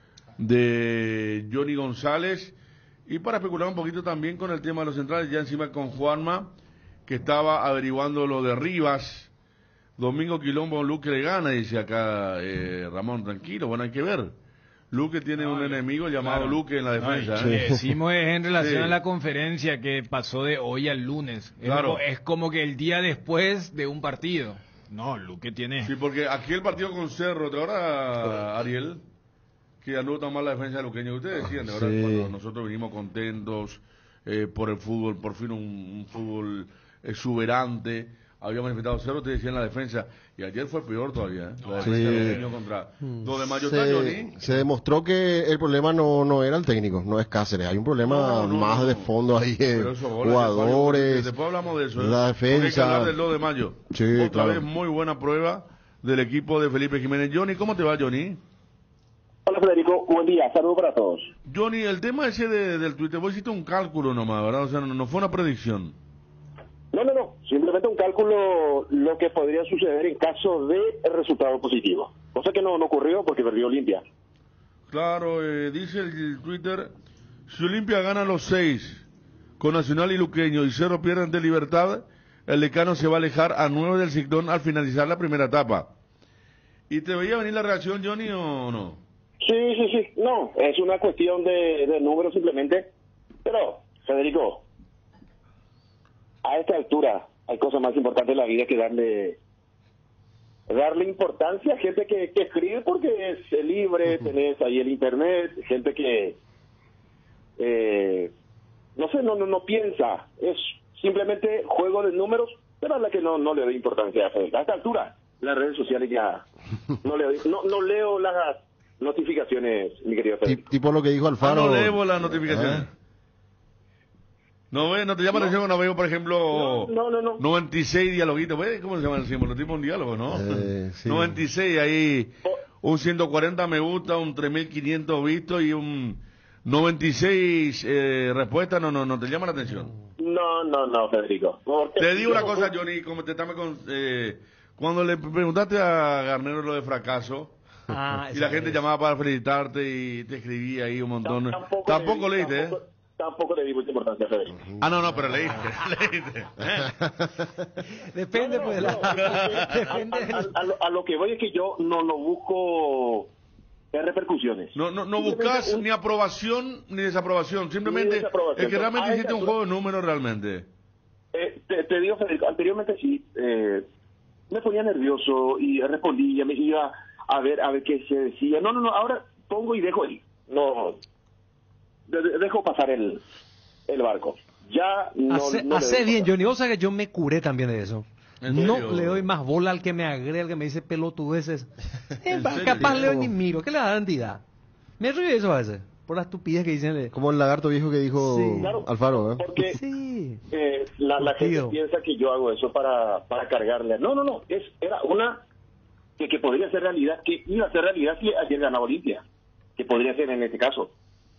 Speaker 3: de Johnny González. Y para especular un poquito también con el tema de los centrales, ya encima con Juanma, que estaba averiguando lo de Rivas. Domingo Quilombo, Luque le gana, dice acá eh, Ramón, tranquilo, bueno, hay que ver. Luque tiene no, un enemigo llamado claro. Luque en la defensa.
Speaker 4: No, ¿eh? Decimos en relación sí. a la conferencia que pasó de hoy al lunes.
Speaker 3: Claro.
Speaker 4: Es, es como que el día después de un partido. No, Luque tiene...
Speaker 3: Sí, porque aquí el partido con Cerro, ¿te acuerdas, Ariel? Que anduvo tan mal la defensa de Luqueño. Ustedes decían, de verdad, sí. cuando nosotros vinimos contentos eh, por el fútbol, por fin un, un fútbol exuberante. Había manifestado Cerro, te decían la defensa, y ayer fue peor todavía, ¿eh? La
Speaker 6: sí.
Speaker 3: defensa contra dos de mayo.
Speaker 6: Se,
Speaker 3: Johnny.
Speaker 6: se demostró que el problema no no era el técnico, no es Cáceres, hay un problema no, no, más no. de fondo ahí, eh, jugadores,
Speaker 3: después hablamos de eso, ¿eh?
Speaker 6: la defensa.
Speaker 3: Hay que hablar del dos de mayo.
Speaker 6: Sí,
Speaker 3: Otra
Speaker 6: claro.
Speaker 3: vez muy buena prueba del equipo de Felipe Jiménez. Johnny, ¿cómo te va, Johnny?
Speaker 7: Hola, Federico, buen día, saludos para todos.
Speaker 3: Johnny, el tema ese de, del Twitter, vos hiciste un cálculo nomás, ¿verdad? O sea, no, no fue una predicción.
Speaker 7: No, no, no, simplemente un cálculo lo que podría suceder en caso de resultado positivo. Cosa que no, no ocurrió porque perdió Olimpia.
Speaker 3: Claro, eh, dice el, el Twitter, si Olimpia gana los seis con Nacional y Luqueño y Cerro pierde ante Libertad, el decano se va a alejar a nueve del Ciclón al finalizar la primera etapa. ¿Y te veía venir la reacción, Johnny, o no?
Speaker 7: Sí, sí, sí, no, es una cuestión de, de números simplemente. Pero, Federico, a esta altura hay cosas más importantes en la vida que darle darle importancia a gente que, que escribe porque es libre, uh-huh. tenés ahí el internet, gente que eh, no sé, no, no no piensa, es simplemente juego de números, pero a la que no, no le doy importancia a esta altura. Las redes sociales ya no le doy, no, no leo las notificaciones, mi querido Federico.
Speaker 6: Tipo lo que dijo Alfaro.
Speaker 3: Ah, no leo las notificaciones. ¿Eh? No, ve, no te llama la atención cuando veo, por ejemplo,
Speaker 7: no, no, no, no.
Speaker 3: noventa y seis dialoguitos, ¿ves? ¿Cómo se llama el símbolo? Tipo un diálogo, ¿no?
Speaker 6: Eh, sí.
Speaker 3: noventa y seis, ahí un ciento cuarenta me gusta, un tres mil quinientos vistos y un noventa y seis eh, respuestas, no, no, no te llama la atención.
Speaker 7: No, no, no, Federico. Porque
Speaker 3: te digo una cosa, Johnny, como te estaba con, eh, cuando le preguntaste a Garnero lo de fracaso, ah, y la gente es. llamaba para felicitarte y te escribía ahí un montón. Tampoco, tampoco le, leíste,
Speaker 7: tampoco,
Speaker 3: ¿eh?
Speaker 7: Tampoco le di mucha importancia a Federico.
Speaker 3: Ah, no, no, pero leíste, leíste.
Speaker 5: ¿Eh? Depende, no, no, pues, de la...
Speaker 7: no, Depende a, a, a, lo, a lo que voy es que yo no lo busco de repercusiones.
Speaker 3: No, no, no buscas un... ni aprobación ni desaprobación, simplemente ni desaprobación. El que realmente ah, hiciste un juego de números realmente.
Speaker 7: Eh, te, te digo, Federico, anteriormente sí, eh, me ponía nervioso y respondía, me iba a ver, a ver qué se decía. No, no, no, ahora pongo y dejo ahí. No... dejo pasar el, el barco. Ya no...
Speaker 5: Hace,
Speaker 7: no
Speaker 5: hace bien, Johnny. O sea que yo me curé también de eso. No le doy más bola al que me agrega, al que me dice pelotudeces. Eh, capaz leo ni miro. ¿Qué le da la entidad? Me río de eso a veces. por la estupidez que dicen.
Speaker 6: Como el lagarto viejo que dijo
Speaker 5: Sí.
Speaker 11: Claro,
Speaker 6: Alfaro, ¿eh?
Speaker 11: porque
Speaker 5: Sí.
Speaker 11: eh, la, la gente
Speaker 5: Tío.
Speaker 11: piensa que yo hago eso para, para cargarle. No, no, no, es era una que, que podría ser realidad, que iba a ser realidad si ayer ganaba Olimpia, que podría ser en este caso.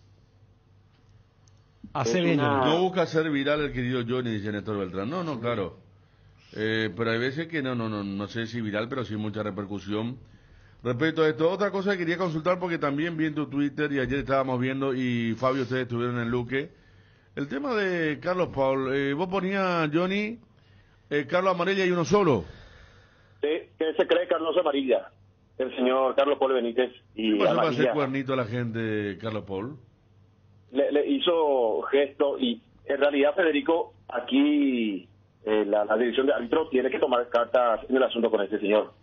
Speaker 5: Hace
Speaker 11: Es
Speaker 5: bien.
Speaker 11: una-
Speaker 5: Johnny.
Speaker 3: No busca ser viral el querido Johnny, dice Néstor Beltrán. No, no, claro. Eh, pero hay veces que no, no, no, no sé si viral, pero sí mucha repercusión. Respecto a esto, otra cosa que quería consultar porque también vi en tu Twitter y ayer estábamos viendo y Fabio, ustedes estuvieron en Luque. El tema de Carlos Paul, eh, vos ponías, Johnny, eh, Carlos Amarilla y uno solo.
Speaker 11: ¿Qué, qué se cree Carlos Amarilla? El señor Carlos Paul Benítez y
Speaker 3: ¿Qué pasó para hacer
Speaker 11: Amarilla
Speaker 3: cuernito a la gente, Carlos Paul?
Speaker 11: le, le hizo gesto y en realidad, Federico, aquí eh, la, la dirección de árbitro tiene que tomar cartas en el asunto con este señor.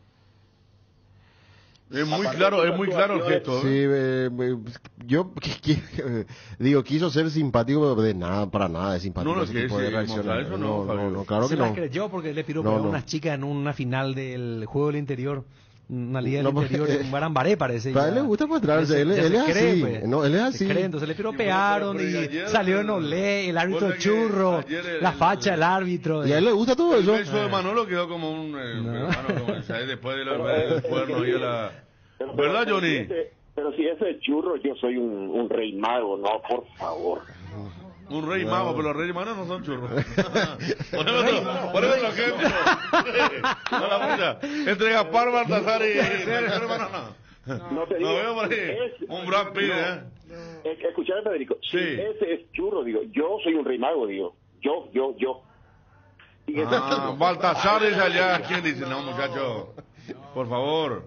Speaker 3: Es muy
Speaker 11: Aparte
Speaker 3: claro,
Speaker 11: de
Speaker 3: es
Speaker 11: sus
Speaker 3: muy claro el
Speaker 11: actuaciones,
Speaker 3: gesto. ¿eh?
Speaker 6: Sí, eh, eh, yo que- que- digo, quiso ser simpático, pero de nada, para nada de simpático.
Speaker 3: No, no,
Speaker 6: ese
Speaker 3: que
Speaker 6: tipo de
Speaker 3: sí,
Speaker 6: reacciones.
Speaker 3: Gonzalo, eso no,
Speaker 6: no,
Speaker 3: Fabio.
Speaker 6: no, claro
Speaker 5: Se
Speaker 6: que
Speaker 5: la
Speaker 6: no.
Speaker 5: creyó porque le tiró
Speaker 6: No,
Speaker 5: a
Speaker 6: no.
Speaker 5: unas chicas en una final del juego del interior. Una liga del
Speaker 6: No, porque-
Speaker 5: interior, en Barambaré parece.
Speaker 6: Pero a él
Speaker 5: ya-
Speaker 6: le gusta mostrarse,
Speaker 5: ya
Speaker 6: él-
Speaker 5: se-
Speaker 6: él
Speaker 5: ya
Speaker 6: es
Speaker 5: se cree,
Speaker 6: así,
Speaker 5: pues.
Speaker 6: no, él es
Speaker 5: Se
Speaker 6: así.
Speaker 5: cree, entonces le
Speaker 3: Y bueno,
Speaker 5: piropearon
Speaker 3: pero-
Speaker 5: y
Speaker 3: pero ayer-
Speaker 5: salió en Olé, el árbitro
Speaker 3: Ponle que
Speaker 5: churro,
Speaker 3: ayer el-
Speaker 5: la facha del árbitro.
Speaker 6: Y a él le gusta todo
Speaker 3: El
Speaker 6: eso.
Speaker 3: beso de Manolo quedó como un eh, hermano, como, ¿sabes? Después de lo- del cuerno y de la...
Speaker 11: Pero-
Speaker 3: ¿Verdad,
Speaker 11: pero
Speaker 3: Johnny?
Speaker 11: si ese- pero si ese es churro, yo soy un, un rey mago, no, por favor.
Speaker 3: Un rey mago, pero los reyes magos no son churros. Ponemos otro, ponemos otro ejemplo. No la puta. Entre Gaspar, Baltasar y... hermano, no.
Speaker 11: No te
Speaker 3: No
Speaker 11: digo,
Speaker 3: veo por ahí.
Speaker 11: es-
Speaker 3: Un Brad Pitt, ¿eh?
Speaker 11: Eh, Escuchame, Federico, si
Speaker 3: Sí.
Speaker 11: ese es churro, digo, yo soy un rey mago, digo, yo, yo, yo. Y ese es
Speaker 3: Ah,
Speaker 11: churro.
Speaker 3: Baltasar es allá. ¿Quién dice? No, muchacho. Por favor.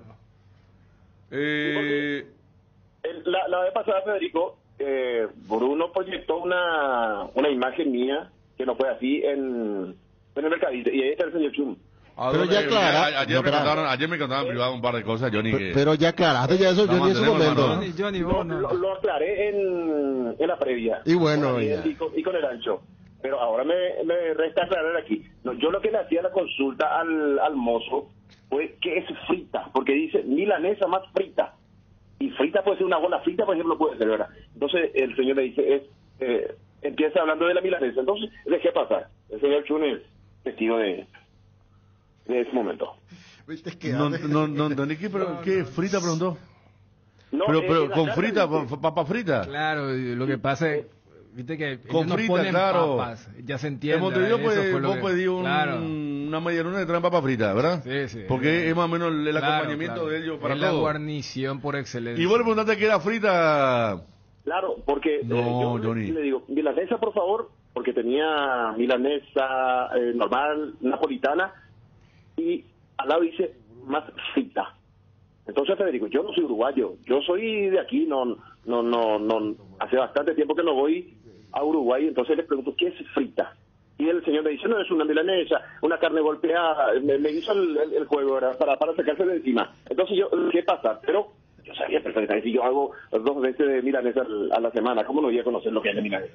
Speaker 3: Eh...
Speaker 11: El- La, la vez pasada, Federico, eh, Bruno proyectó una, una imagen mía que no fue así en, en el mercadito, y ahí está el señor Chum.
Speaker 3: ¿a
Speaker 6: Pero
Speaker 3: dónde?
Speaker 6: ya aclara-
Speaker 3: Ayer,
Speaker 6: no,
Speaker 3: me
Speaker 6: espera.
Speaker 3: contaron, ayer me contaron en privado un par de cosas, Johnny, que...
Speaker 6: Pero ya aclaraste ya eso,
Speaker 3: La
Speaker 6: yo ni en ese
Speaker 3: mantenemos,
Speaker 6: momento.
Speaker 3: hermano.
Speaker 4: Johnny, Johnny,
Speaker 11: Lo,
Speaker 4: vos no.
Speaker 11: lo- lo aclaré en, en la previa.
Speaker 6: Y bueno,
Speaker 11: Con Ariel
Speaker 6: ya.
Speaker 11: y, con, y con el ancho. Pero ahora me, me resta aclarar aquí. No, yo lo que le hacía la consulta al, al mozo fue que es frita, porque dice milanesa más frita. Y frita puede ser una bola frita, por ejemplo, puede ser, ¿verdad? Entonces el señor le dice, es, eh, empieza hablando de la milanesa. Entonces, dejé pasar. El señor Chun es testigo de, de ese momento.
Speaker 6: Viste que
Speaker 3: No,
Speaker 6: hace-
Speaker 3: no, no entendí qué, pero, ¿qué frita preguntó?
Speaker 11: No,
Speaker 3: Pero,
Speaker 11: eh,
Speaker 3: pero
Speaker 11: en la
Speaker 3: con
Speaker 11: carta
Speaker 3: frita,
Speaker 11: dice-
Speaker 3: pa- papa frita.
Speaker 4: Claro, y lo que pasa es, viste que
Speaker 3: Con
Speaker 4: ellos no
Speaker 3: frita,
Speaker 4: ponen
Speaker 3: claro.
Speaker 4: papas, ya se
Speaker 3: En
Speaker 4: entiende.
Speaker 3: Montevideo
Speaker 4: ¿verdad? Eso
Speaker 3: pues,
Speaker 4: fue lo
Speaker 3: vos
Speaker 4: que-
Speaker 3: pedís un,
Speaker 4: Claro.
Speaker 3: una media luna de traen papa frita, ¿verdad?
Speaker 4: Sí, sí.
Speaker 3: Porque es más o menos el
Speaker 4: Claro,
Speaker 3: acompañamiento
Speaker 4: claro.
Speaker 3: de ellos para
Speaker 4: es la
Speaker 3: todo.
Speaker 4: guarnición por excelencia.
Speaker 3: Y vos le preguntaste que era frita.
Speaker 11: Claro, porque eh,
Speaker 3: No,
Speaker 11: yo
Speaker 3: Johnny.
Speaker 11: le digo, milanesa, por favor, porque tenía milanesa eh, normal, napolitana, y al lado dice más frita. Entonces, Federico, yo no soy uruguayo, yo soy de aquí, no, no, no, no, hace bastante tiempo que no voy a Uruguay, entonces le pregunto, ¿qué es frita? Y el señor me dice, no, es una milanesa, una carne golpeada, me, me hizo el, el- el juego, ¿verdad? Para, para sacarse de encima. Entonces yo, ¿qué pasa? Pero yo sabía perfectamente, si yo hago dos veces de milanesa al- a la semana, ¿cómo no voy a conocer lo que es de milanesa?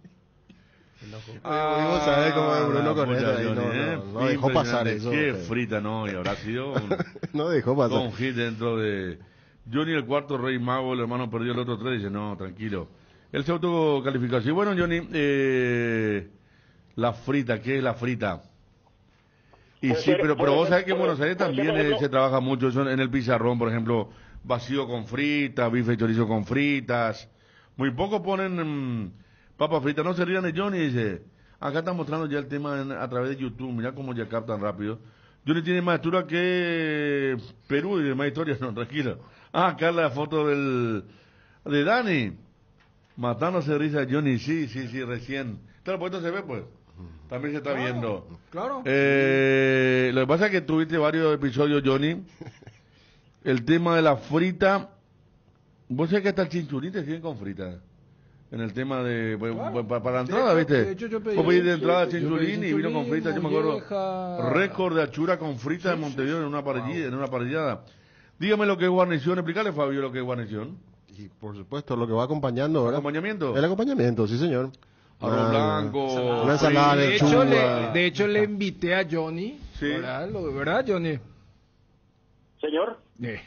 Speaker 6: Ah, vos sabés cómo es Bruno
Speaker 3: la
Speaker 6: con
Speaker 3: puta,
Speaker 6: eso ahí,
Speaker 3: Johnny,
Speaker 6: no,
Speaker 3: ¿eh?
Speaker 6: no, no dejó pasar
Speaker 3: Impresionante.
Speaker 6: eso.
Speaker 3: Qué
Speaker 6: Fede.
Speaker 3: frita, no, y habrá sido un,
Speaker 6: No dejó pasar.
Speaker 3: todo un hit dentro de... Johnny, el cuarto rey mago, el hermano perdió el otro tres, dice, no, tranquilo. Él se autocalificó así. Bueno, Johnny, eh, la frita, ¿qué es la frita? Y
Speaker 11: Puede
Speaker 3: sí,
Speaker 11: ser-
Speaker 3: pero, pero
Speaker 11: puede
Speaker 3: vos
Speaker 11: ser-
Speaker 3: sabés que en
Speaker 11: puede-
Speaker 3: Buenos Aires
Speaker 11: puede ser,
Speaker 3: también
Speaker 11: por
Speaker 3: eh,
Speaker 11: ejemplo-
Speaker 3: se trabaja mucho eso en el pizarrón, por ejemplo, vacío con fritas, bife y chorizo con fritas. Muy poco ponen mm, papas fritas. No se rían de Johnny, dice. Acá están mostrando ya el tema en- a través de YouTube. Mira cómo ya captan rápido. Johnny tiene más altura que Perú y demás historias. No, tranquilo. Ah, acá la foto del de Dani. Matándose de risa Johnny. Sí, sí, sí, recién. Claro, pues esto se ve, pues. También se está viendo.
Speaker 4: Claro.
Speaker 3: Eh, lo que pasa es que tuviste varios episodios, Johnny. El tema de la frita. Vos sabés que hasta el chinchulín te siguen con frita. En el tema de... pues,
Speaker 4: Claro.
Speaker 3: pues, para, para la
Speaker 4: De
Speaker 3: entrada,
Speaker 4: hecho-
Speaker 3: ¿viste?
Speaker 4: de hecho, yo pedí-
Speaker 3: Vos pedís de
Speaker 4: sí,
Speaker 3: entrada
Speaker 4: yo pedí
Speaker 3: chinchulín y vino con
Speaker 4: chinchulín,
Speaker 3: frita. Yo me acuerdo.
Speaker 4: molleja.
Speaker 3: Récord de achura con frita de Montevideo en una parrilla, en una parrillada. Dígame lo que es guarnición. Explícale, Fabio, lo que es guarnición.
Speaker 6: Y por supuesto, lo que va acompañando, ¿verdad?
Speaker 3: ¿Acompañamiento?
Speaker 6: El acompañamiento, sí, señor.
Speaker 3: Arroz
Speaker 6: Ah,
Speaker 3: blanco.
Speaker 6: una ensalada
Speaker 4: De
Speaker 6: de
Speaker 4: hecho, le,
Speaker 6: lechuga.
Speaker 4: de hecho, le invité a Johnny,
Speaker 3: Sí.
Speaker 4: ¿verdad? Lo- ¿verdad, Johnny?
Speaker 11: Señor,
Speaker 4: Eh,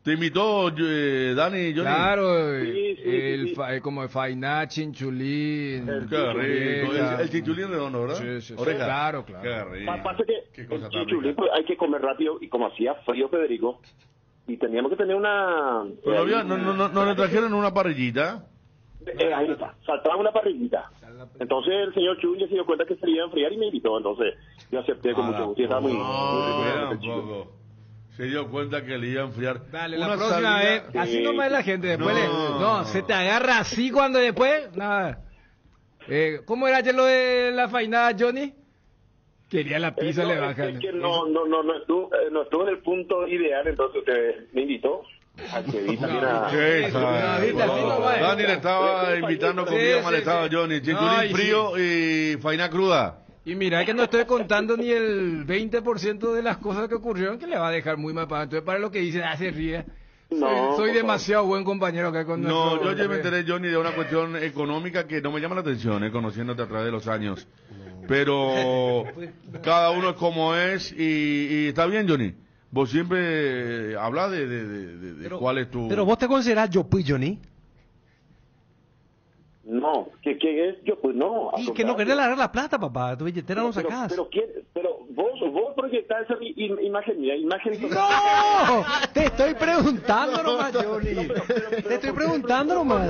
Speaker 3: ¿Te invitó eh, Dani, Johnny?
Speaker 4: Claro,
Speaker 11: Sí, sí,
Speaker 4: el,
Speaker 11: sí.
Speaker 4: fa- como Fainá, Chinchulín.
Speaker 11: El
Speaker 3: Qué rico.
Speaker 4: Oreja.
Speaker 3: El, el chinchulín redondo, ¿verdad?
Speaker 4: Sí, sí, sí.
Speaker 3: Oreja.
Speaker 4: Claro, claro.
Speaker 3: Qué rico.
Speaker 11: Pa- Pasa que
Speaker 3: Qué cosa
Speaker 11: el
Speaker 3: tan
Speaker 11: chichulín
Speaker 3: rica.
Speaker 11: pues, hay que comer rápido y como hacía frío Federico y teníamos que tener una...
Speaker 3: Pero no, había, no, no, no, no le trajeron una parrillita.
Speaker 11: Eh, ahí está, saltaba una parrillita. Entonces el señor Chun ya se dio cuenta que se iba a enfriar y me invitó, entonces yo acepté con
Speaker 3: A
Speaker 11: mucho
Speaker 3: la
Speaker 11: gusto y estaba muy, muy rico.
Speaker 3: Espera
Speaker 11: el
Speaker 3: un
Speaker 11: chichulín.
Speaker 3: poco. Se dio cuenta que le iba a enfriar.
Speaker 4: Dale,
Speaker 3: Una
Speaker 4: la próxima
Speaker 3: salida-
Speaker 4: vez. Así
Speaker 11: Sí.
Speaker 4: nomás es la gente. Después
Speaker 3: No.
Speaker 4: le- no, se te agarra así cuando después. Nada. Eh, ¿Cómo era ayer lo de la fainada, Johnny? Quería la
Speaker 11: Eh,
Speaker 4: pizza,
Speaker 11: no,
Speaker 4: le
Speaker 11: es-
Speaker 4: bajan.
Speaker 11: es que no, no, no, no estuvo, eh, no estuvo en el punto ideal, entonces usted me invitó a que vi también a...
Speaker 3: ¿Qué?
Speaker 4: Eso, no, viste, así nomás es.
Speaker 3: Dani le estaba invitando
Speaker 11: Sí,
Speaker 3: comida
Speaker 4: sí,
Speaker 3: mal estado,
Speaker 4: sí.
Speaker 3: Johnny.
Speaker 4: No,
Speaker 3: Chinchulín
Speaker 4: y
Speaker 3: frío y faina cruda.
Speaker 4: Y mira que no estoy contando ni el veinte por ciento de las cosas que ocurrieron que le va a dejar muy mal para. Entonces, para lo que dicen, ah, se ríe.
Speaker 11: No,
Speaker 4: soy soy
Speaker 11: por
Speaker 4: demasiado buen compañero acá con
Speaker 3: No,
Speaker 4: nuestro-
Speaker 3: yo ya me enteré, Johnny, de una cuestión económica que no me llama la atención, eh, conociéndote a través de los años. Pero cada uno es como es y, y está bien, Johnny. Vos siempre eh, hablas de, de, de, de- de
Speaker 5: Pero,
Speaker 3: cuál es tu...
Speaker 5: pero vos te considerás Yopuy, Johnny.
Speaker 11: No, ¿qué, qué es? Yo pues no. al
Speaker 5: Y que no
Speaker 11: contrario.
Speaker 5: querés largar la plata, papá. Tu billetera no
Speaker 11: pero,
Speaker 5: sacás.
Speaker 11: pero, ¿quién- pero vos, vos proyectás esa i- i- imagen mía, imagen...
Speaker 5: ¡No! Te estoy preguntando nomás, Johnny. Te estoy preguntando nomás.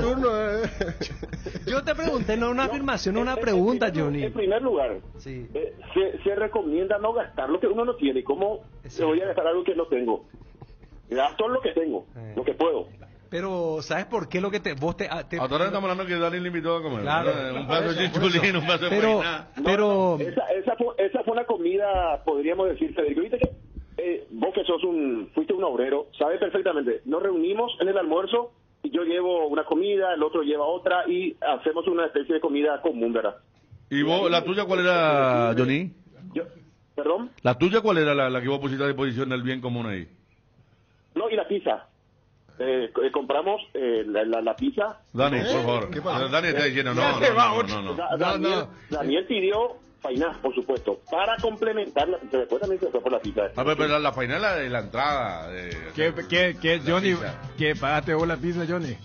Speaker 5: Yo te pregunté, no una afirmación, no una pregunta, Johnny.
Speaker 11: En primer lugar,
Speaker 5: Sí.
Speaker 11: eh, se, se recomienda no gastar lo que uno no tiene. ¿Cómo se voy a gastar algo que no tengo? Gasto lo que tengo,
Speaker 5: Eh.
Speaker 11: lo que puedo.
Speaker 5: Pero, ¿sabes por qué lo que te... Vos te, ah, te-
Speaker 3: Ahora estamos hablando que Dani le invitó a comer.
Speaker 5: Claro.
Speaker 3: ¿verdad? Un plato de chinchulín, un plato de
Speaker 5: Pero,
Speaker 3: faina.
Speaker 5: pero...
Speaker 11: Esa, esa, fue, esa fue una comida, podríamos decir, Federico. Viste que eh, vos que sos un, fuiste un obrero, sabes perfectamente. Nos reunimos en el almuerzo y yo llevo una comida, el otro lleva otra y hacemos una especie de comida común, ¿verdad?
Speaker 3: ¿Y vos, la tuya cuál era, Johnny?
Speaker 11: Yo, ¿Perdón?
Speaker 3: ¿La tuya cuál era la, la que vos pusiste a disposición del bien común ahí?
Speaker 11: No, y la pizza. Eh, eh, compramos eh, la, la, la pizza.
Speaker 3: Dani, por favor. Dani está diciendo, no, no, no, no, no.
Speaker 11: Da-
Speaker 4: No,
Speaker 11: Daniel,
Speaker 4: no.
Speaker 11: Daniel pidió fainá, por supuesto, para complementar. La, después también se fue por la pizza.
Speaker 3: A ver, pero la, la faina es la de la entrada. De,
Speaker 4: ¿Qué, qué, qué,
Speaker 3: La
Speaker 4: Johnny?
Speaker 3: pizza.
Speaker 4: ¿Qué pagaste vos la pizza, Johnny?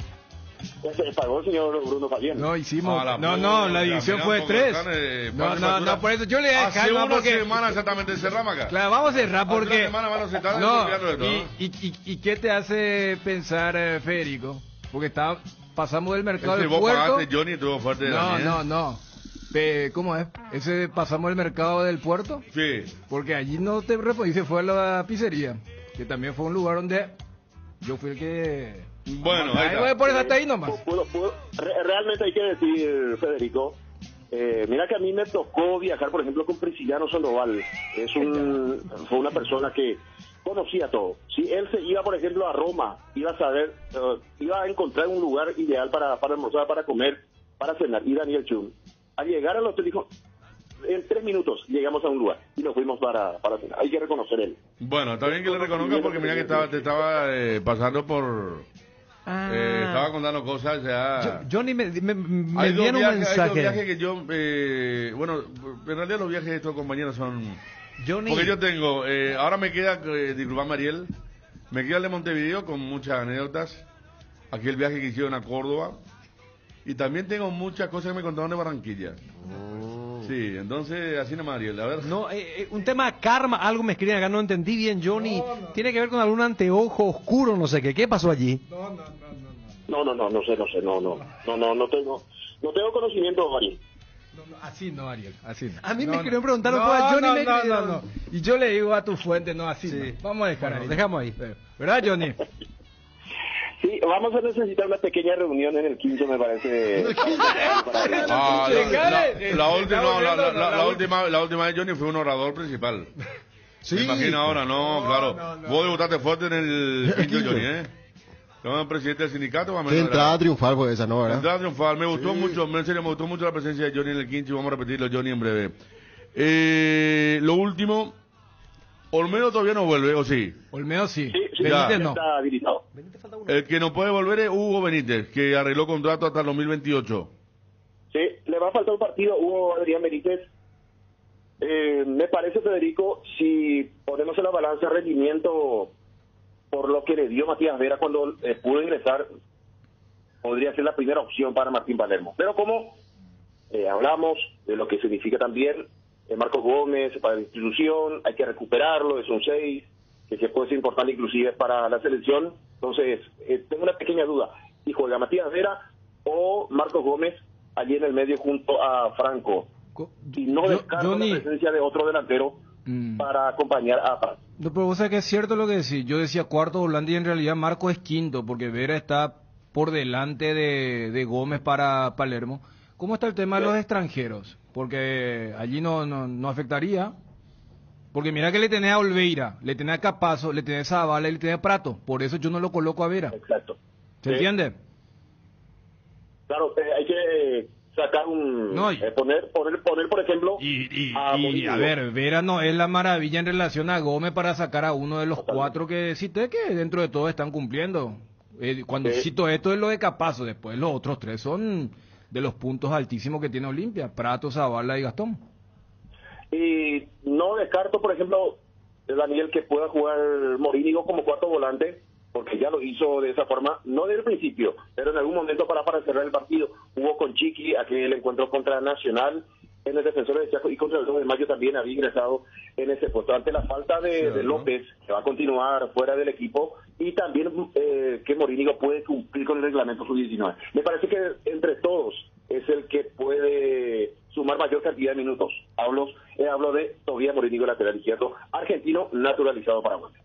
Speaker 11: Se pagó el señor Bruno Fabián.
Speaker 4: No, hicimos.
Speaker 3: A la
Speaker 4: No,
Speaker 3: puta,
Speaker 4: no, la división
Speaker 3: mira,
Speaker 4: fue de
Speaker 3: un poco
Speaker 4: tres.
Speaker 3: de carne,
Speaker 4: No,
Speaker 3: pase
Speaker 4: no,
Speaker 3: factura.
Speaker 4: no, por eso yo le dejé
Speaker 3: Hace
Speaker 4: calma
Speaker 3: una
Speaker 4: porque.
Speaker 3: semana exactamente cerramos acá.
Speaker 4: Claro, vamos a cerrar
Speaker 3: Hace una
Speaker 4: porque.
Speaker 3: semana, mano, se está
Speaker 4: No,
Speaker 3: desconfiando de todo,
Speaker 4: y, y, y, ¿y qué te hace pensar, eh, Federico? Porque está, pasamos del mercado
Speaker 3: Ese
Speaker 4: del
Speaker 3: vos
Speaker 4: puerto.
Speaker 3: pagaste, Johnny, tuvo fuerte de
Speaker 4: No,
Speaker 3: Dani, ¿eh?
Speaker 4: no, no. Pe- ¿Cómo es? Ese pasamos del mercado del puerto.
Speaker 3: Sí.
Speaker 4: Porque allí no te respondí, se fue a la pizzería. Que también fue un lugar donde yo fui el que.
Speaker 3: Bueno, ahí
Speaker 4: Ahí voy
Speaker 3: está.
Speaker 4: por hasta ahí nomás.
Speaker 11: Puedo- puedo- re- realmente hay que decir, Federico, eh, mira que a mí me tocó viajar, por ejemplo, con Prisciliano Sandoval. Es un, fue una persona que conocía todo. Si él se iba, por ejemplo, a Roma, iba a saber, eh, iba a encontrar un lugar ideal para, para almorzar, para comer, para cenar. Y Daniel Chun, al llegar al hotel, dijo, en tres minutos llegamos a un lugar y nos fuimos para, para cenar. Hay que reconocer él.
Speaker 3: Bueno, está bien que le reconozca porque mira que estaba, te estaba eh, pasando por...
Speaker 5: Ah.
Speaker 3: Eh, estaba contando cosas ya...
Speaker 5: Yo- Johnny me, me, me
Speaker 3: Hay dos,
Speaker 5: envían un
Speaker 3: viajes, hay dos
Speaker 5: mensaje.
Speaker 3: viajes que yo... Eh, bueno, en realidad los viajes de estos compañeros son...
Speaker 5: Johnny,
Speaker 3: Porque yo tengo... Eh, ahora me queda, eh, disculpame Ariel, me queda el de Montevideo con muchas anécdotas. Aquí el viaje que hicieron a Córdoba. Y también tengo muchas cosas que me contaron de Barranquilla. Sí, entonces así nomás Ariel, a ver...
Speaker 5: no, eh, eh, un tema de karma, algo me escriben acá, no entendí bien, Johnny. Tiene que ver con algún anteojo oscuro, no sé qué. ¿Qué pasó allí?
Speaker 11: No, no, no, no sé, no sé, no, no, no, no, no tengo, no tengo conocimiento, Marín.
Speaker 4: No, no, así no, Ariel, así no.
Speaker 5: A mí me
Speaker 4: No,
Speaker 5: querían
Speaker 4: no.
Speaker 5: preguntar,
Speaker 4: no,
Speaker 5: fue a Johnny
Speaker 4: no,
Speaker 5: me
Speaker 4: no, no,
Speaker 5: escribieron.
Speaker 4: no. Y yo le digo a tu fuente, no, así
Speaker 5: Sí.
Speaker 4: no. Vamos a dejar
Speaker 5: Bueno,
Speaker 4: ahí.
Speaker 5: dejamos ahí.
Speaker 4: ¿Verdad, Johnny?
Speaker 11: Sí, vamos a necesitar una pequeña reunión en el quinto, me parece.
Speaker 3: Ah,
Speaker 4: Sí,
Speaker 3: la, la-
Speaker 4: Karen,
Speaker 3: la última,
Speaker 4: está
Speaker 3: no, la, la-
Speaker 4: volviendo,
Speaker 3: la-
Speaker 4: la
Speaker 3: la
Speaker 4: última.
Speaker 3: última, la última vez Johnny fue un orador principal.
Speaker 6: Sí.
Speaker 3: Me imagino ahora, no, claro.
Speaker 4: no, no.
Speaker 3: Vos debutaste fuerte en el quinto, Johnny, ¿eh? Como presidente del sindicato, más o
Speaker 6: Qué
Speaker 3: menos.
Speaker 6: entrada
Speaker 3: era-
Speaker 6: triunfal fue esa, ¿no? ¿verdad?
Speaker 3: Entrada triunfal. Me gustó
Speaker 6: Sí.
Speaker 3: mucho, en serio, me gustó mucho la presencia de Johnny en el quinto y vamos a repetirlo, Johnny, en breve. Eh, lo último, Olmedo todavía no vuelve, ¿o sí?
Speaker 4: Olmedo sí.
Speaker 11: Sí, sí,
Speaker 3: Ya.
Speaker 11: ya está habilitado.
Speaker 3: El que no puede volver es Hugo Benítez, que arregló contrato hasta el dos mil veintiocho.
Speaker 11: Sí, le va a faltar un partido, Hugo Adrián Benítez. Eh, me parece, Federico, si ponemos en la balanza rendimiento por lo que le dio Matías Vera cuando eh, pudo ingresar, podría ser la primera opción para Martín Palermo. Pero como eh, hablamos de lo que significa también eh, Marcos Gómez para la institución, hay que recuperarlo, es un seis, que se puede ser importante inclusive para la selección. Entonces, eh, tengo una pequeña duda. ¿Y juega Matías Vera o Marcos Gómez allí en el medio junto a Franco? Y no
Speaker 4: Yo-
Speaker 11: descarto
Speaker 4: Johnny.
Speaker 11: la presencia de otro delantero
Speaker 4: Mm.
Speaker 11: para acompañar a Paz.
Speaker 4: No, pero vos sabés que es cierto lo que decís. Yo decía cuarto volante y en realidad Marco es quinto, porque Vera está por delante de, de Gómez para Palermo. ¿Cómo está el tema de los extranjeros? Porque allí no, no, no afectaría. Porque mira que le tenés a Olveira, le tenés a Capazo, le tenés a Zavala y le tenés a Prato. Por eso yo no lo coloco a Vera.
Speaker 11: Exacto.
Speaker 4: ¿Se
Speaker 11: Sí.
Speaker 4: entiende?
Speaker 11: Claro, eh, hay que sacar un...
Speaker 4: No, y-
Speaker 11: eh, poner, poner, poner, por ejemplo...
Speaker 4: Y,
Speaker 11: a
Speaker 4: y,
Speaker 11: Murillo.
Speaker 4: a ver, Vera no es la maravilla en relación a Gómez para sacar a uno de los
Speaker 11: Totalmente.
Speaker 4: cuatro que cité que dentro de todo están cumpliendo. Eh, cuando
Speaker 11: Sí.
Speaker 4: cito esto es lo de Capazo, después los otros tres son de los puntos altísimos que tiene Olimpia, Prato, Zavala y Gastón.
Speaker 11: Y no descarto, por ejemplo, Daniel, que pueda jugar Morínigo como cuarto volante, porque ya lo hizo de esa forma, no desde el principio, pero en algún momento para, para cerrar el partido. Jugó con Chiqui, aquel encuentro contra Nacional, en el Defensor de Chaco, y contra el dos de mayo también había ingresado en ese puesto. Ante la falta de,
Speaker 3: Claro.
Speaker 11: de López, que va a continuar fuera del equipo, y también eh, que Morínigo puede cumplir con el reglamento sub diecinueve. Me parece que entre todos es el que puede sumar mayor cantidad de minutos. Hablo, eh, hablo de Tobías Morínigo, lateral izquierdo, argentino, naturalizado paraguayo.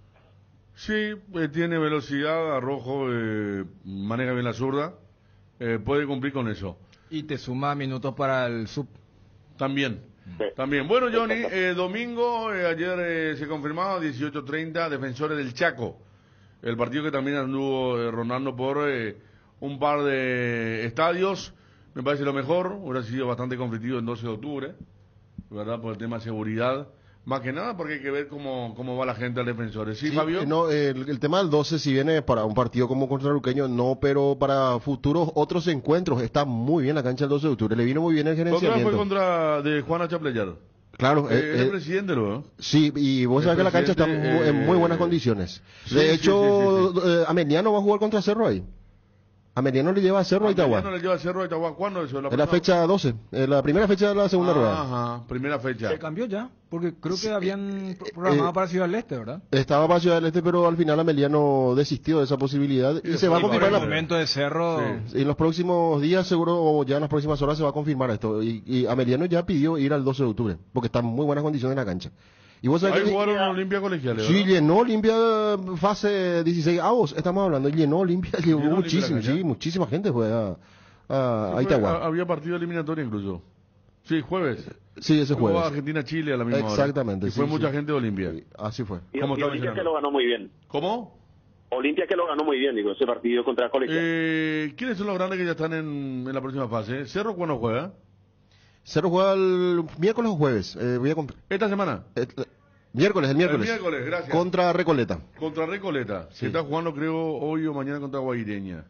Speaker 3: Sí, eh, tiene velocidad, arrojo, eh, maneja bien la zurda, eh, puede cumplir con eso.
Speaker 4: Y te suma minutos para el sub.
Speaker 3: También,
Speaker 11: Sí.
Speaker 3: también. Bueno, Johnny, eh, domingo, eh, ayer eh, se confirmaba, dieciocho treinta, Defensores del Chaco. El partido que también anduvo eh, rondando por eh, un par de estadios. Me parece lo mejor, hubiera sido bastante conflictivo el doce de octubre, ¿verdad? Por el tema de seguridad. Más que nada porque hay que ver cómo, cómo va la gente al Defensores. ¿Sí,
Speaker 6: Sí,
Speaker 3: Fabio?
Speaker 6: eh, no, el, el tema del doce, si viene para un partido como contra Luqueño, no, pero para futuros otros encuentros está muy bien la cancha del doce de octubre. Le vino muy bien el
Speaker 3: La otra vez fue
Speaker 6: gerenciamiento.
Speaker 3: contra de Juana Chaplayar.
Speaker 6: Claro,
Speaker 3: Eh,
Speaker 6: eh,
Speaker 3: es el
Speaker 6: eh,
Speaker 3: presidente, ¿no?
Speaker 6: sí, y vos
Speaker 3: el
Speaker 6: sabés que la cancha está
Speaker 3: presidente,
Speaker 6: mu- en muy buenas
Speaker 3: eh,
Speaker 6: condiciones.
Speaker 3: sí,
Speaker 6: De
Speaker 3: sí,
Speaker 6: hecho,
Speaker 3: sí, sí,
Speaker 6: eh, Ameliano va a jugar contra Cerro ahí. Ameliano le lleva a Cerro a
Speaker 3: Mañana
Speaker 6: Itagua.
Speaker 3: le lleva a Cerro a Itagua. ¿Cuándo eso?
Speaker 6: Es la
Speaker 3: próxima-
Speaker 6: fecha doce, eh, la primera fecha de la segunda rueda.
Speaker 3: Ajá, primera fecha.
Speaker 4: Se cambió ya, porque creo que habían pro- programado
Speaker 6: eh,
Speaker 4: para Ciudad del Este, ¿verdad?
Speaker 6: Estaba para Ciudad del Este, pero al final Ameliano desistió de esa posibilidad y,
Speaker 3: Y
Speaker 6: se va a
Speaker 3: después
Speaker 6: confirmar
Speaker 4: Por
Speaker 6: la,
Speaker 4: el momento de Cerro.
Speaker 3: Sí.
Speaker 6: en los próximos días, seguro, o ya en las próximas horas se va a confirmar esto. Y, y Ameliano ya pidió ir al doce de octubre, porque está en muy buenas condiciones en la cancha. Y vos sabés
Speaker 3: Ahí
Speaker 6: que
Speaker 3: jugaron Olimpia Colegiales,
Speaker 6: sí,
Speaker 3: ¿verdad?
Speaker 6: llenó Olimpia fase dieciséis avos, estamos hablando, llenó Olimpia, llevó
Speaker 3: Llenó Olimpia
Speaker 6: muchísimo,
Speaker 3: la cancha.
Speaker 6: sí, muchísima gente fue a, a, a
Speaker 3: Fue-
Speaker 6: Itagua.
Speaker 3: ha- Había partido eliminatorio incluso. Sí, jueves.
Speaker 6: Sí, ese
Speaker 3: Jugó
Speaker 6: jueves.
Speaker 3: Argentina-Chile a la misma hora.
Speaker 6: Exactamente,
Speaker 3: Y fue
Speaker 6: sí,
Speaker 3: mucha
Speaker 6: sí.
Speaker 3: gente de Olimpia.
Speaker 6: Así fue.
Speaker 11: Y,
Speaker 3: ¿Cómo
Speaker 11: y
Speaker 3: está
Speaker 11: Olimpia
Speaker 3: mencionando?
Speaker 11: que lo ganó muy bien.
Speaker 3: ¿Cómo?
Speaker 11: Olimpia que lo ganó muy bien, digo, ese partido contra Colegio.
Speaker 3: Eh, ¿Quiénes son los grandes que ya están en, en la próxima fase? ¿Cerro cuándo juega?
Speaker 6: Cerro juega el miércoles o jueves, eh, voy a comp-
Speaker 3: ¿Esta semana?
Speaker 6: eh, eh, miércoles, el miércoles.
Speaker 3: El miércoles, gracias.
Speaker 6: Contra Recoleta.
Speaker 3: Contra Recoleta.
Speaker 6: Sí.
Speaker 3: Se está jugando, creo, hoy o mañana contra Guaireña.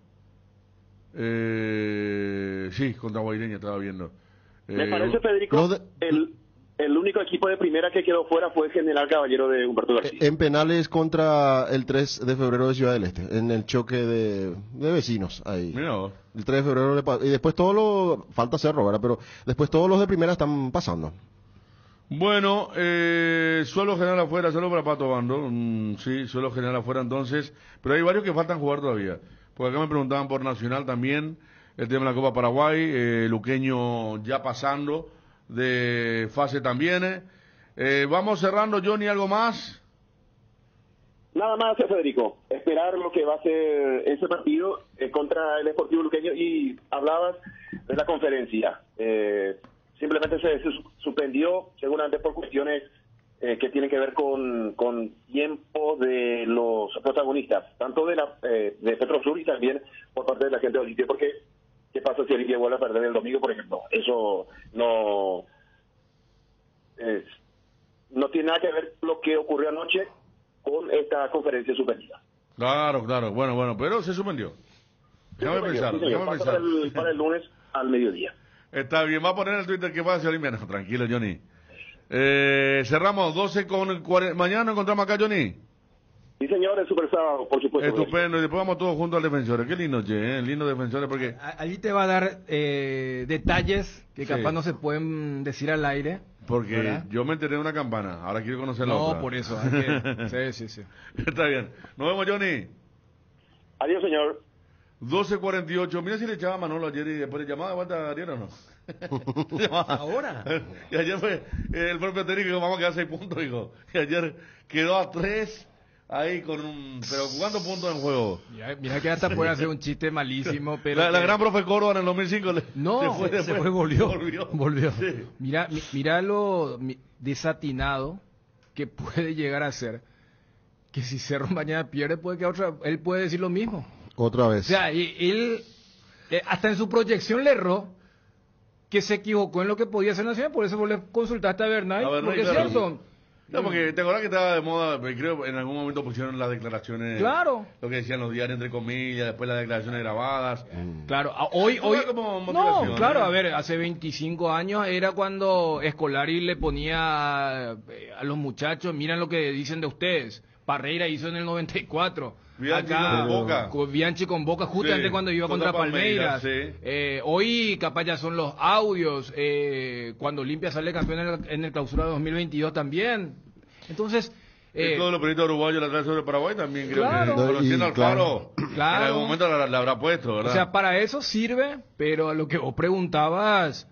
Speaker 3: Eh, sí, contra Guaireña estaba viendo.
Speaker 11: Me
Speaker 3: Eh,
Speaker 11: parece, Federico,
Speaker 6: lo de-
Speaker 11: el, el único equipo de primera que quedó fuera fue General Caballero de Humberto García.
Speaker 6: En penales contra el tres de febrero de Ciudad del Este, en el choque de, de vecinos ahí.
Speaker 3: Mira vos.
Speaker 6: El tres de febrero le pa- y después todos los, falta Cerro, ¿verdad? Pero después todos los de primera están pasando.
Speaker 3: Bueno, eh, suelo general afuera, solo para Pato Bando. Mm, sí, suelo general afuera entonces. Pero hay varios que faltan jugar todavía. Porque acá me preguntaban por Nacional también. El tema de la Copa Paraguay. Eh, Luqueño ya pasando de fase también. eh. Eh, vamos cerrando, Johnny, ¿algo más?
Speaker 11: Nada más, Federico, esperar lo que va a ser ese partido eh, contra el Sportivo Luqueño. Y hablabas de la conferencia. Eh, simplemente se, se su- suspendió, seguramente por cuestiones eh, que tienen que ver con, con tiempo de los protagonistas, tanto de la eh, de Petrosur y también por parte de la gente de Olimpia, porque ¿qué pasa si Olimpia vuelve a perder el domingo, por ejemplo? Eso no es, no tiene nada que ver lo que ocurrió anoche con esta conferencia suspendida.
Speaker 3: Claro, claro. Bueno, bueno, pero se suspendió. Déjame
Speaker 11: Sí,
Speaker 3: pensar,
Speaker 11: sí, señor.
Speaker 3: déjame
Speaker 11: Pasa
Speaker 3: pensar.
Speaker 11: Para el, para el lunes al mediodía.
Speaker 3: Está bien, va a poner en el Twitter que pasa Olimpia. No, tranquilo, Johnny. Eh, cerramos doce con cuarenta. Mañana nos encontramos acá, Johnny.
Speaker 11: Sí, señores, super sábado, por supuesto.
Speaker 3: Estupendo, y después vamos todos juntos al Defensores. Qué lindo, che, ¿eh? Lindo Defensores, porque...
Speaker 4: Allí te va a dar eh, detalles que
Speaker 3: Sí.
Speaker 4: capaz no se pueden decir al aire.
Speaker 3: Porque
Speaker 4: ¿verdad?
Speaker 3: yo me enteré de una campana, ahora quiero conocer la
Speaker 4: No,
Speaker 3: otra.
Speaker 4: por eso. hay que- sí, sí, sí.
Speaker 3: Está bien. Nos vemos, Johnny.
Speaker 11: Adiós, señor.
Speaker 3: doce cuarenta y ocho. Mira si le echaba a Manolo ayer y después le llamaba de vuelta a Ariel o no. Llamaba.
Speaker 5: Ahora.
Speaker 3: Y ayer fue el propio técnico que vamos a quedar seis puntos, hijo. Y ayer quedó a tres ahí con un... Pero jugando puntos en juego.
Speaker 4: Mira, mira que hasta puede hacer un chiste malísimo, pero...
Speaker 3: La, la
Speaker 4: que-
Speaker 3: gran profe Córdoba en el dos mil cinco le,
Speaker 4: No,
Speaker 3: se fue,
Speaker 4: se
Speaker 3: después.
Speaker 4: fue, volvió.
Speaker 3: Volvió.
Speaker 4: Volvió.
Speaker 3: Sí.
Speaker 4: Mira, mi- mira lo mi- desatinado que puede llegar a ser. Que si Cerro mañana pierde, puede que otra, él puede decir lo mismo.
Speaker 6: Otra
Speaker 4: O
Speaker 6: vez.
Speaker 4: sea, y- él eh, hasta en su proyección le erró que se equivocó en lo que podía hacer Nacional, por eso vos le consultaste a Bernay,
Speaker 3: A Bernay,
Speaker 4: porque es
Speaker 3: claro.
Speaker 4: cierto.
Speaker 3: No, porque te acuerdas que estaba de moda, pero creo que en algún momento pusieron las declaraciones,
Speaker 4: Claro.
Speaker 3: lo que decían los diarios entre comillas, después las declaraciones grabadas.
Speaker 4: Claro, a- hoy,
Speaker 3: Eso
Speaker 4: hoy,
Speaker 3: era como motivación,
Speaker 4: no, claro,
Speaker 3: ¿eh?
Speaker 4: a ver, hace veinticinco años era cuando Escolari le ponía eh, a los muchachos, miren lo que dicen de ustedes. Parreira hizo en el noventa y cuatro.
Speaker 3: Bianchi
Speaker 4: Acá,
Speaker 3: con Boca.
Speaker 4: con Bianchi con Boca, justamente
Speaker 3: Sí,
Speaker 4: cuando iba contra,
Speaker 3: contra
Speaker 4: Palmeiras.
Speaker 3: Palmeiras, sí.
Speaker 4: Eh, hoy capaz ya son los audios, eh, cuando Olimpia sale campeón en el, en el clausura dos mil veintidós también. Entonces...
Speaker 3: Eh,
Speaker 4: eh,
Speaker 3: todos los periodistas uruguayos la traen sobre Paraguay también creo
Speaker 4: Claro.
Speaker 3: que conociendo
Speaker 6: Y-
Speaker 3: al Faro
Speaker 4: Claro.
Speaker 3: en algún momento la, la habrá puesto, ¿verdad?
Speaker 4: O sea, para eso sirve, pero a lo que vos preguntabas,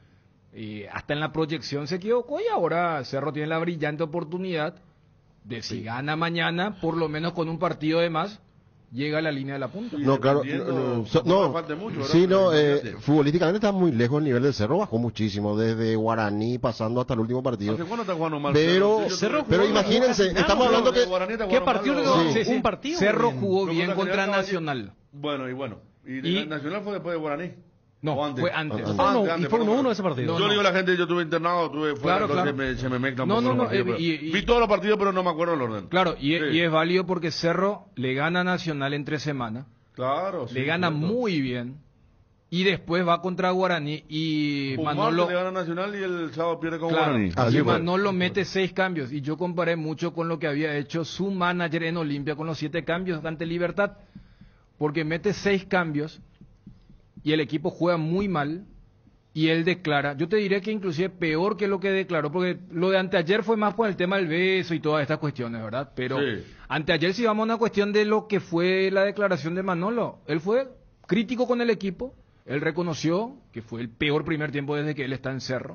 Speaker 4: y hasta en la proyección se equivocó y ahora Cerro tiene la brillante oportunidad de si gana mañana, por lo menos con un partido de más, llega a la línea de la punta.
Speaker 3: Y
Speaker 6: No, claro,
Speaker 3: dependiendo,
Speaker 6: no, no,
Speaker 3: tampoco
Speaker 6: no,
Speaker 3: le falte mucho, ¿verdad?
Speaker 6: sí, no,
Speaker 3: Pero
Speaker 6: eh,
Speaker 3: imagínate.
Speaker 6: futbolísticamente está muy lejos el nivel del Cerro, bajó muchísimo, desde Guaraní pasando hasta el último partido.
Speaker 3: ¿Hace cuándo está jugando mal?
Speaker 6: Pero,
Speaker 3: Cerro? Yo-
Speaker 6: pero
Speaker 3: yo-
Speaker 6: imagínense,
Speaker 3: yo-
Speaker 6: estamos
Speaker 3: yo-
Speaker 6: hablando que...
Speaker 3: Guaraní está
Speaker 5: ¿Qué
Speaker 3: jugando
Speaker 5: partido
Speaker 3: mal,
Speaker 5: le
Speaker 3: ¿no?
Speaker 5: ganó?
Speaker 6: Sí, sí.
Speaker 5: Un partido.
Speaker 4: Cerro
Speaker 5: bien.
Speaker 4: jugó
Speaker 3: Pero
Speaker 4: bien
Speaker 3: contra
Speaker 4: contra
Speaker 3: General
Speaker 4: Nacional.
Speaker 3: Bueno, y bueno. ¿Y,
Speaker 4: Y-
Speaker 3: Nacional fue después de Guaraní?
Speaker 4: No,
Speaker 3: ¿O antes?
Speaker 4: fue antes.
Speaker 6: Antes.
Speaker 5: Ah, no,
Speaker 3: Antes,
Speaker 5: y fue
Speaker 3: perdón.
Speaker 5: uno uno ese partido.
Speaker 3: Yo
Speaker 4: No,
Speaker 3: le digo
Speaker 4: no.
Speaker 3: a la gente, yo estuve internado, estuve fuera,
Speaker 4: Claro,
Speaker 3: entonces
Speaker 4: claro.
Speaker 3: Me, se me mezclan
Speaker 4: No,
Speaker 3: un poco
Speaker 4: no,
Speaker 3: los
Speaker 4: no,
Speaker 3: partidos,
Speaker 4: y-
Speaker 3: pero-
Speaker 4: y-
Speaker 3: Vi todos los partidos, pero no me acuerdo el orden.
Speaker 4: Claro, y,
Speaker 3: Sí.
Speaker 4: y es válido porque Cerro le gana a Nacional entre semana,
Speaker 3: Claro, sí,
Speaker 4: le gana
Speaker 3: cierto.
Speaker 4: muy bien, y después va contra Guaraní y
Speaker 3: Un
Speaker 4: Manolo...
Speaker 3: martes le gana Nacional y el sábado pierde con
Speaker 4: Claro,
Speaker 3: Guaraní.
Speaker 6: Así
Speaker 4: y
Speaker 6: fue.
Speaker 4: Manolo mete seis cambios y yo comparé mucho con lo que había hecho su manager en Olimpia con los siete cambios ante Libertad, porque mete seis cambios y el equipo juega muy mal y él declara, yo te diré que inclusive peor que lo que declaró, porque lo de anteayer fue más por el tema del beso y todas estas cuestiones, ¿verdad? Pero
Speaker 3: Sí.
Speaker 4: anteayer si vamos a una cuestión de lo que fue la declaración de Manolo, él fue crítico con el equipo, él reconoció que fue el peor primer tiempo desde que él está en Cerro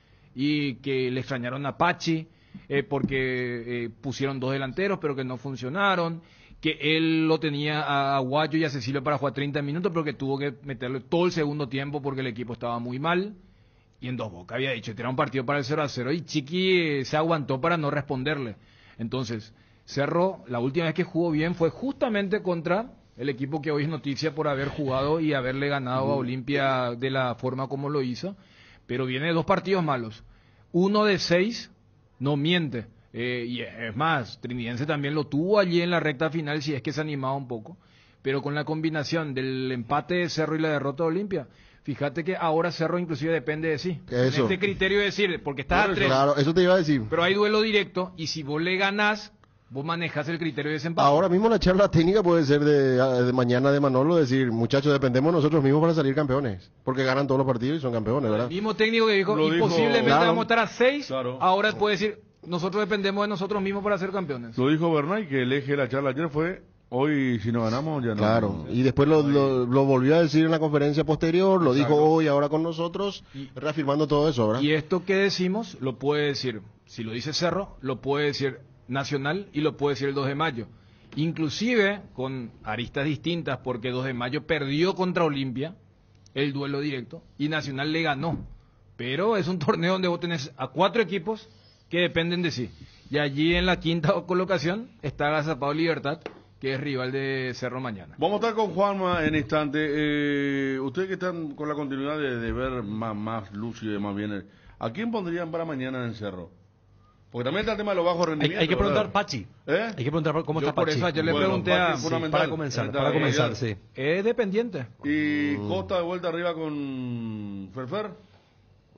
Speaker 4: y que le extrañaron a Pachi eh, porque eh, pusieron dos delanteros pero que no funcionaron, que él lo tenía a Aguayo y a Cecilio para jugar treinta minutos pero que tuvo que meterle todo el segundo tiempo porque el equipo estaba muy mal y en Dos Boca había dicho que era un partido para el cero a cero y Chiqui eh, se aguantó para no responderle. Entonces Cerro la última vez que jugó bien fue justamente contra el equipo que hoy es noticia por haber jugado y haberle ganado a Olimpia de la forma como lo hizo, pero viene de dos partidos malos. Uno de seis no miente. Eh, y es más, Trinidense también lo tuvo allí en la recta final, si es que se animaba un poco. Pero con la combinación del empate de Cerro y la derrota de Olimpia, fíjate que ahora Cerro inclusive depende de sí. En
Speaker 6: Eso.
Speaker 4: este criterio de decir, porque estás a
Speaker 3: Por eso,
Speaker 4: tres,
Speaker 6: Claro, eso te iba a decir.
Speaker 4: pero hay duelo directo, y si vos le ganás, vos manejás el criterio de desempate.
Speaker 6: Ahora mismo la charla técnica puede ser de, de mañana de Manolo, decir, muchachos, dependemos nosotros mismos para salir campeones, porque ganan todos los partidos y son campeones,
Speaker 4: El
Speaker 6: ¿verdad?
Speaker 4: mismo técnico que dijo,
Speaker 3: Lo
Speaker 4: y
Speaker 3: dijo-
Speaker 4: posiblemente
Speaker 6: Claro.
Speaker 4: vamos a estar a seis,
Speaker 3: Claro.
Speaker 4: ahora puede decir, nosotros dependemos de nosotros mismos para ser campeones.
Speaker 3: Lo dijo Bernay, que el eje de la charla ayer fue, hoy si no ganamos ya no.
Speaker 6: Claro, y después lo, lo, lo volvió a decir en la conferencia posterior, lo
Speaker 3: Exacto.
Speaker 6: dijo hoy, ahora con nosotros, reafirmando todo eso, ¿verdad?
Speaker 4: Y esto que decimos lo puede decir, si lo dice Cerro, lo puede decir Nacional y lo puede decir el dos de mayo. Inclusive con aristas distintas, porque dos de mayo perdió contra Olimpia el duelo directo y Nacional le ganó. Pero es un torneo donde vos tenés a cuatro equipos que dependen de sí. Y allí en la quinta colocación está Gazapao Libertad, que es rival de Cerro mañana.
Speaker 3: Vamos a estar con Juanma en instante. Eh, ustedes que están con la continuidad de, de ver más, más lúcido y más bien, ¿a quién pondrían para mañana en Cerro? Porque también está el tema de los bajos
Speaker 5: Hay,
Speaker 3: rendimientos.
Speaker 5: hay que preguntar
Speaker 3: ¿verdad?
Speaker 5: Pachi.
Speaker 3: ¿Eh?
Speaker 5: Hay que preguntar cómo
Speaker 4: Yo
Speaker 5: está
Speaker 4: por
Speaker 5: Pachi.
Speaker 4: eso ayer le
Speaker 3: Bueno,
Speaker 4: pregunté a...
Speaker 3: Pachi es fundamental.
Speaker 5: Para comenzar,
Speaker 3: Ahorita,
Speaker 5: para
Speaker 3: eh,
Speaker 5: comenzar,
Speaker 3: ya.
Speaker 5: sí.
Speaker 4: Es dependiente.
Speaker 3: Y Costa de vuelta arriba con Ferfer.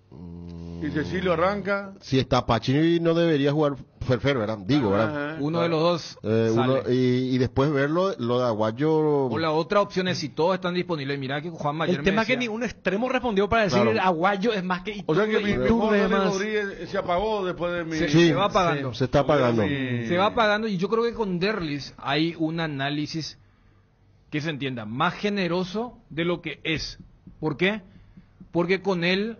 Speaker 3: Y Cecilio arranca.
Speaker 6: Si está Pachi no debería jugar Ferfer, ¿verdad? Digo, ¿verdad?
Speaker 4: Ajá, uno claro. de los dos
Speaker 6: eh, uno, y, y después verlo, lo de Aguayo...
Speaker 4: O la otra opción es si todos están disponibles. Mirá que Juan Mayer
Speaker 5: El tema es que ningún extremo respondió para decir
Speaker 6: claro.
Speaker 5: Aguayo es más que Iturbe.
Speaker 3: O sea que mi
Speaker 5: Iturbe
Speaker 3: mejor
Speaker 5: más...
Speaker 3: Rodríguez se apagó después de mi...
Speaker 4: Se,
Speaker 6: sí,
Speaker 4: se va apagando.
Speaker 6: Se, se está apagando.
Speaker 3: Mi...
Speaker 4: Se va apagando y yo creo que con Derlis hay un análisis que se entienda más generoso de lo que es. ¿Por qué? Porque con él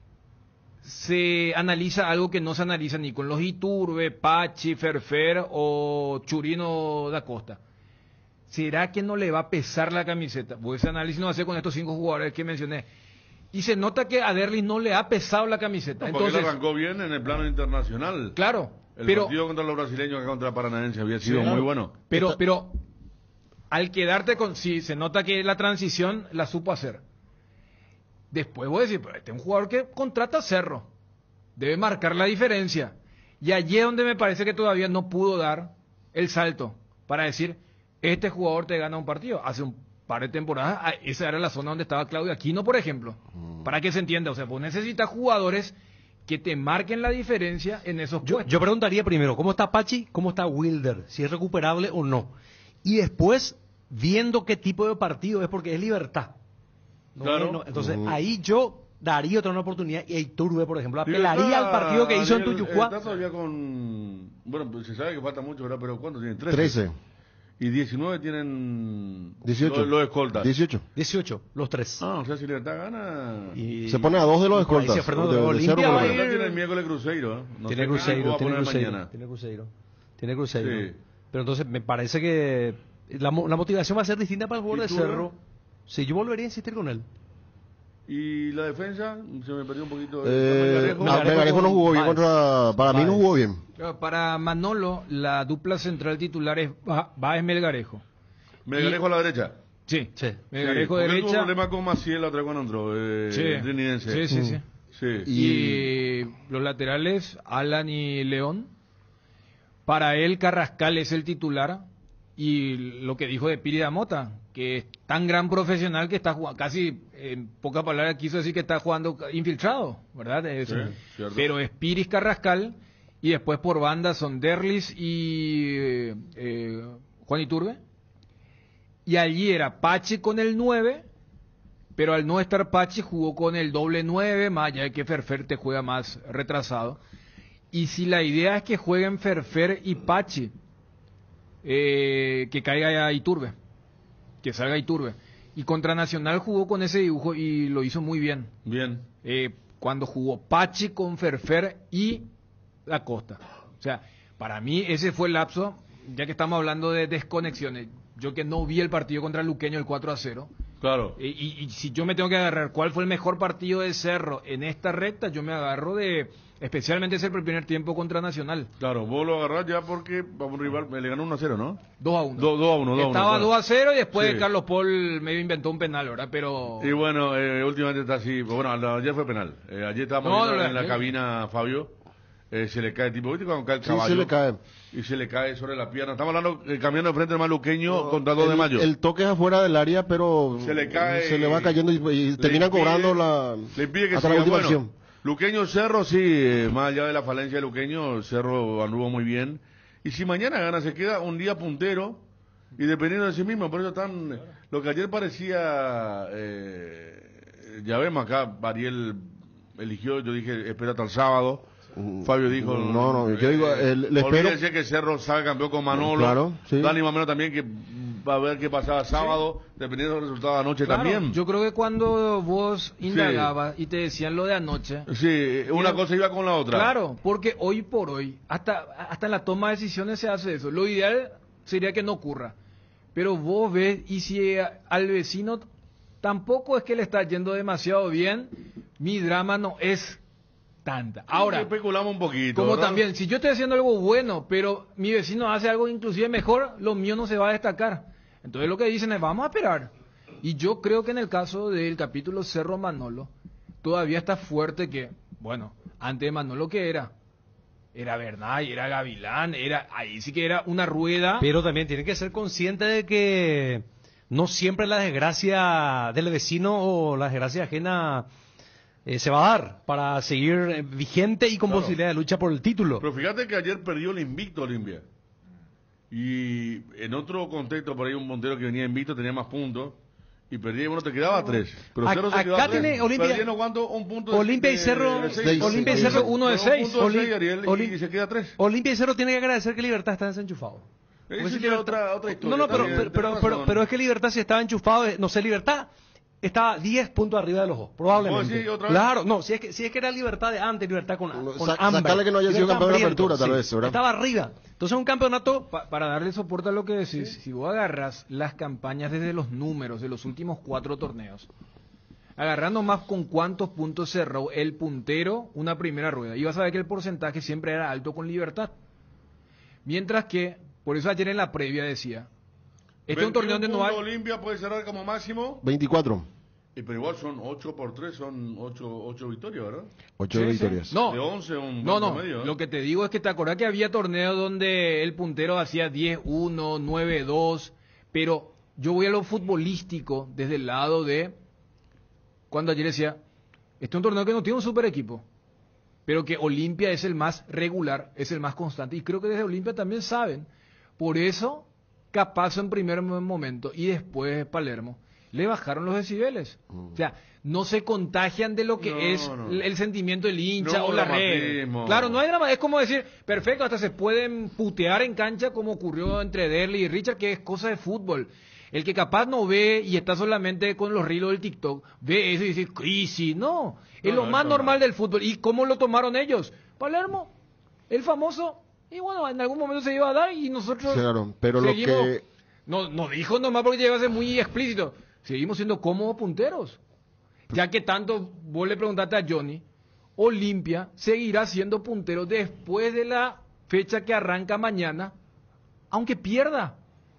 Speaker 4: se analiza algo que no se analiza ni con los Iturbe, Pachi, Ferfer o Churino da Costa. ¿Será que no le va a pesar la camiseta? Pues ese análisis no va a hacer con estos cinco jugadores que mencioné. Y se nota que a Derlis no le ha pesado la camiseta.
Speaker 3: No, porque
Speaker 4: Entonces,
Speaker 3: él arrancó bien en el plano internacional.
Speaker 4: Claro.
Speaker 3: El
Speaker 4: pero,
Speaker 3: partido contra los brasileños acá contra Paranaense había sido
Speaker 4: sí,
Speaker 3: muy bueno.
Speaker 4: Pero,
Speaker 6: Esta...
Speaker 4: pero al quedarte con... Sí, se nota que la transición la supo hacer. Después voy a decir, pero este es un jugador que contrata a Cerro. Debe marcar la diferencia. Y allí es donde me parece que todavía no pudo dar el salto para decir, este jugador te gana un partido. Hace un par de temporadas, esa era la zona donde estaba Claudio Aquino, por ejemplo. Mm. Para que se entienda, o sea, vos necesitas jugadores que te marquen la diferencia en esos
Speaker 5: yo,
Speaker 4: puestos.
Speaker 5: Yo preguntaría primero, ¿cómo está Pachi? ¿Cómo está Wilder? Si es recuperable o no. Y después, viendo qué tipo de partido es, porque es libertad. No,
Speaker 3: claro.
Speaker 5: no, entonces,
Speaker 6: Mm.
Speaker 5: ahí yo daría otra una oportunidad y a Iturbe, por ejemplo, apelaría al partido que hizo en Tuyucuá.
Speaker 3: Está todavía con... Bueno, pues se sabe que falta mucho, ¿verdad? Pero ¿cuántos tienen? trece.
Speaker 6: trece.
Speaker 3: Y diecinueve tienen...
Speaker 6: dieciocho.
Speaker 3: Los, los escoltas.
Speaker 6: dieciocho.
Speaker 5: dieciocho, los tres.
Speaker 3: Ah, o sea, si Libertad gana...
Speaker 5: Y...
Speaker 6: Se pone a dos de los
Speaker 5: por ahí
Speaker 6: escoltas.
Speaker 5: se Fernando
Speaker 6: de- de
Speaker 5: Olimpia
Speaker 6: Cerro,
Speaker 5: va
Speaker 6: por
Speaker 5: a
Speaker 6: lo
Speaker 5: ir-
Speaker 6: menos.
Speaker 3: tiene el miércoles Cruzeiro, ¿eh? No
Speaker 5: tiene
Speaker 3: sé qué
Speaker 5: Cruzeiro,
Speaker 3: equipo va a
Speaker 5: tiene
Speaker 3: poner
Speaker 5: Cruzeiro,
Speaker 3: mañana.
Speaker 5: tiene Cruzeiro, tiene Cruzeiro.
Speaker 3: Sí.
Speaker 5: Pero entonces me parece que la, mo- la motivación va a ser distinta para el jugador
Speaker 3: ¿Y
Speaker 5: de
Speaker 3: tú,
Speaker 5: Cerro. Sí, yo volvería a insistir con él.
Speaker 3: Y la defensa, se me perdió un poquito.
Speaker 6: Eh,
Speaker 3: Melgarejo.
Speaker 6: no, Melgarejo no jugó bien
Speaker 5: Páez.
Speaker 6: contra... Para mí no
Speaker 5: Páez.
Speaker 6: jugó bien.
Speaker 4: Para Manolo, la dupla central titular es Báez Melgarejo.
Speaker 3: Melgarejo
Speaker 4: y-
Speaker 3: a la derecha.
Speaker 4: Sí,
Speaker 5: Sí.
Speaker 4: Melgarejo
Speaker 3: Sí, porque él tuvo
Speaker 4: derecha.
Speaker 3: problema con Maciel la otra vez cuando entró, eh,
Speaker 4: Sí.
Speaker 3: Trinidense.
Speaker 4: Sí, sí, sí.
Speaker 3: Sí.
Speaker 4: Y los laterales, Alan y León. Para él, Carrascal es el titular. Y lo que dijo de Piri Damota, que es tan gran profesional que está jugando, casi en pocas palabras quiso decir que está jugando infiltrado, ¿verdad? Es-
Speaker 3: Sí, cierto.
Speaker 4: pero es Piris Carrascal. Y después por banda son Derlis y eh, eh, Juan Iturbe. Y allí era Pachi con el nueve, pero al no estar Pachi jugó con el doble nueve, más allá de que Ferfer te juega más retrasado. Y si la idea es que jueguen Ferfer y Pachi, eh, que caiga Iturbe, que salga Iturbe. Y contra Nacional jugó con ese dibujo y lo hizo muy bien.
Speaker 3: Bien.
Speaker 4: Eh, cuando jugó Pachi con Ferfer y La Costa. O sea, para mí ese fue el lapso, ya que estamos hablando de desconexiones. Yo que no vi el partido contra Luqueño el cuatro a cero.
Speaker 3: Claro.
Speaker 4: Y, y, y si yo me tengo que agarrar cuál fue el mejor partido de Cerro en esta recta, yo me agarro de, especialmente ese primer tiempo contra Nacional.
Speaker 3: Claro, vos lo agarrás ya porque para un rival le ganó uno a cero, ¿no?
Speaker 4: dos a uno.
Speaker 3: dos a uno, dos a uno.
Speaker 4: Estaba
Speaker 3: claro.
Speaker 4: dos a cero y después
Speaker 3: Sí.
Speaker 4: Carlos Paul medio inventó un penal, ¿verdad? Pero...
Speaker 3: Y bueno, eh, últimamente está así. Bueno, ayer fue penal. Eh, ayer estábamos
Speaker 4: No,
Speaker 3: viendo
Speaker 4: no,
Speaker 3: en la
Speaker 4: ayer.
Speaker 3: cabina a Fabio. Eh, se le cae tipo, ¿viste cuando cae el
Speaker 6: Sí,
Speaker 3: caballo?
Speaker 6: se le cae.
Speaker 3: Y se le cae sobre la pierna. Estamos hablando, eh, cambiando de frente al Maluqueño contra dos de
Speaker 6: El-
Speaker 3: mayo.
Speaker 6: El toque es afuera del área, pero
Speaker 3: Se le cae
Speaker 6: se le va cayendo y, y
Speaker 3: Le
Speaker 6: terminan
Speaker 3: impide-
Speaker 6: cobrando la,
Speaker 3: Le impide que
Speaker 6: hasta la
Speaker 3: siga.
Speaker 6: última
Speaker 3: Bueno,
Speaker 6: acción.
Speaker 3: Luqueño Cerro, sí, eh, más allá de la falencia de Luqueño, Cerro anduvo muy bien. Y si mañana gana, se queda un día puntero y dependiendo de sí mismo. Por eso están. Lo que ayer parecía. Eh, ya vemos acá, Ariel eligió, yo dije, espera hasta el sábado. Fabio dijo,
Speaker 6: No, no, yo digo, eh, le espero-
Speaker 3: olvídese que Cerro salga campeón con Manolo.
Speaker 6: Claro, sí.
Speaker 3: Dani Mamero también, que va a ver qué pasaba sábado, dependiendo del resultado de anoche
Speaker 4: Claro,
Speaker 3: también.
Speaker 4: yo creo que cuando vos indagabas y te decían lo de anoche,
Speaker 3: Sí, una
Speaker 4: Mira,
Speaker 3: cosa iba con la otra.
Speaker 4: claro, porque hoy por hoy, hasta, hasta en la toma de decisiones se hace eso. Lo ideal sería que no ocurra. Pero vos ves, y si a- al vecino tampoco es que le está yendo demasiado bien, mi drama no es tanta. Ahora,
Speaker 3: especulamos un poquito.
Speaker 4: como
Speaker 3: ¿verdad?
Speaker 4: también, si yo estoy haciendo algo bueno, pero mi vecino hace algo inclusive mejor, lo mío no se va a destacar. Entonces lo que dicen es, vamos a esperar. Y yo creo que en el caso del capítulo Cerro Manolo, todavía está fuerte que, bueno, antes de Manolo, ¿qué era? Era Bernay, era Gavilán, era ahí sí que era una rueda.
Speaker 5: Pero también tiene que ser consciente de que no siempre la desgracia del vecino o la desgracia ajena eh, se va a dar para seguir eh, vigente y con
Speaker 3: Claro.
Speaker 5: posibilidad de lucha por el título.
Speaker 3: Pero fíjate que ayer perdió el invicto Olimpia. Y en otro contexto, por ahí un Montero que venía invicto tenía más puntos. Y perdía y bueno, te quedaba tres. Pero
Speaker 5: Ac-
Speaker 3: Cerro se quedó
Speaker 5: acá
Speaker 3: a tres.
Speaker 5: tiene Olimpia-
Speaker 3: Perdiendo cuánto, un punto de-
Speaker 5: Olimpia y
Speaker 3: de-
Speaker 5: Cerro,
Speaker 3: de seis.
Speaker 5: Olimpia y
Speaker 6: seis.
Speaker 5: Cerro uno de
Speaker 3: Pero un
Speaker 5: seis.
Speaker 3: punto de seis,
Speaker 5: Oli-
Speaker 3: Ariel, y-
Speaker 5: Oli-
Speaker 3: y se queda tres.
Speaker 5: Olimpia y Cerro tiene que agradecer que Libertad está desenchufado. Porque
Speaker 3: Eso
Speaker 5: si
Speaker 3: ya es
Speaker 5: Libertad-
Speaker 3: otra, otra historia.
Speaker 5: No, no, pero,
Speaker 3: también,
Speaker 5: pero, pero,
Speaker 3: tenés
Speaker 5: pero,
Speaker 3: razón.
Speaker 5: pero es que Libertad si estaba enchufado, eh, no sé, Libertad estaba diez puntos arriba de los dos, probablemente.
Speaker 3: ¿Vos decís otra vez?
Speaker 5: Claro, no, si es que si es que era Libertad de antes, Libertad con,
Speaker 6: No,
Speaker 5: con
Speaker 6: sa-
Speaker 5: hambre.
Speaker 6: sacarle que no haya sido
Speaker 5: Libertad
Speaker 6: campeón de
Speaker 5: hambriento,
Speaker 6: apertura, tal
Speaker 5: sí.
Speaker 6: vez, ¿verdad?
Speaker 5: Estaba arriba. Entonces un campeonato
Speaker 4: Pa- para darle soporte a lo que decís, si vos agarras las campañas desde los números de los últimos cuatro torneos, agarrando más con cuántos puntos cerró el puntero una primera rueda, y vas a ver que el porcentaje siempre era alto con Libertad. Mientras que, por eso ayer en la previa decía, este es un torneo donde no hay...
Speaker 3: Olimpia puede cerrar como máximo.
Speaker 6: veinticuatro.
Speaker 3: Y pero igual son ocho por tres, son ocho victorias, ¿verdad?
Speaker 6: ocho
Speaker 4: Sí, sí.
Speaker 6: victorias.
Speaker 4: No,
Speaker 3: De once, un
Speaker 4: no,
Speaker 3: buen
Speaker 4: no,
Speaker 3: promedio, ¿eh?
Speaker 4: lo que te digo es que te acordás que había torneos donde el puntero hacía diez uno, nueve dos, pero yo voy a lo futbolístico desde el lado de, cuando ayer decía, este es un torneo que no tiene un super equipo, pero que Olimpia es el más regular, es el más constante, y creo que desde Olimpia también saben, por eso Capazo en primer momento y después Palermo le bajaron los decibeles. O sea, no se contagian de lo que
Speaker 3: No,
Speaker 4: es
Speaker 3: no.
Speaker 4: el sentimiento del hincha
Speaker 3: No
Speaker 4: o la
Speaker 3: dramatismo.
Speaker 4: red. Claro, no hay drama. Es como decir, perfecto, hasta se pueden putear en cancha como ocurrió entre Derly y Richard, que es cosa de fútbol. El que capaz no ve y está solamente con los reels del TikTok, ve eso y dice, crisis. No, es
Speaker 3: No,
Speaker 4: lo
Speaker 3: no,
Speaker 4: más
Speaker 3: eso
Speaker 4: normal
Speaker 3: no.
Speaker 4: del fútbol. ¿Y cómo lo tomaron ellos? Palermo, el famoso, y bueno, en algún momento se iba a dar y nosotros
Speaker 6: Claro, pero lo
Speaker 4: seguimos-
Speaker 6: que...
Speaker 4: No, no dijo nomás porque llegó a ser muy explícito. Seguimos siendo cómodos punteros. Ya que tanto vos le preguntaste a Johnny, Olimpia seguirá siendo puntero después de la fecha que arranca mañana, aunque pierda.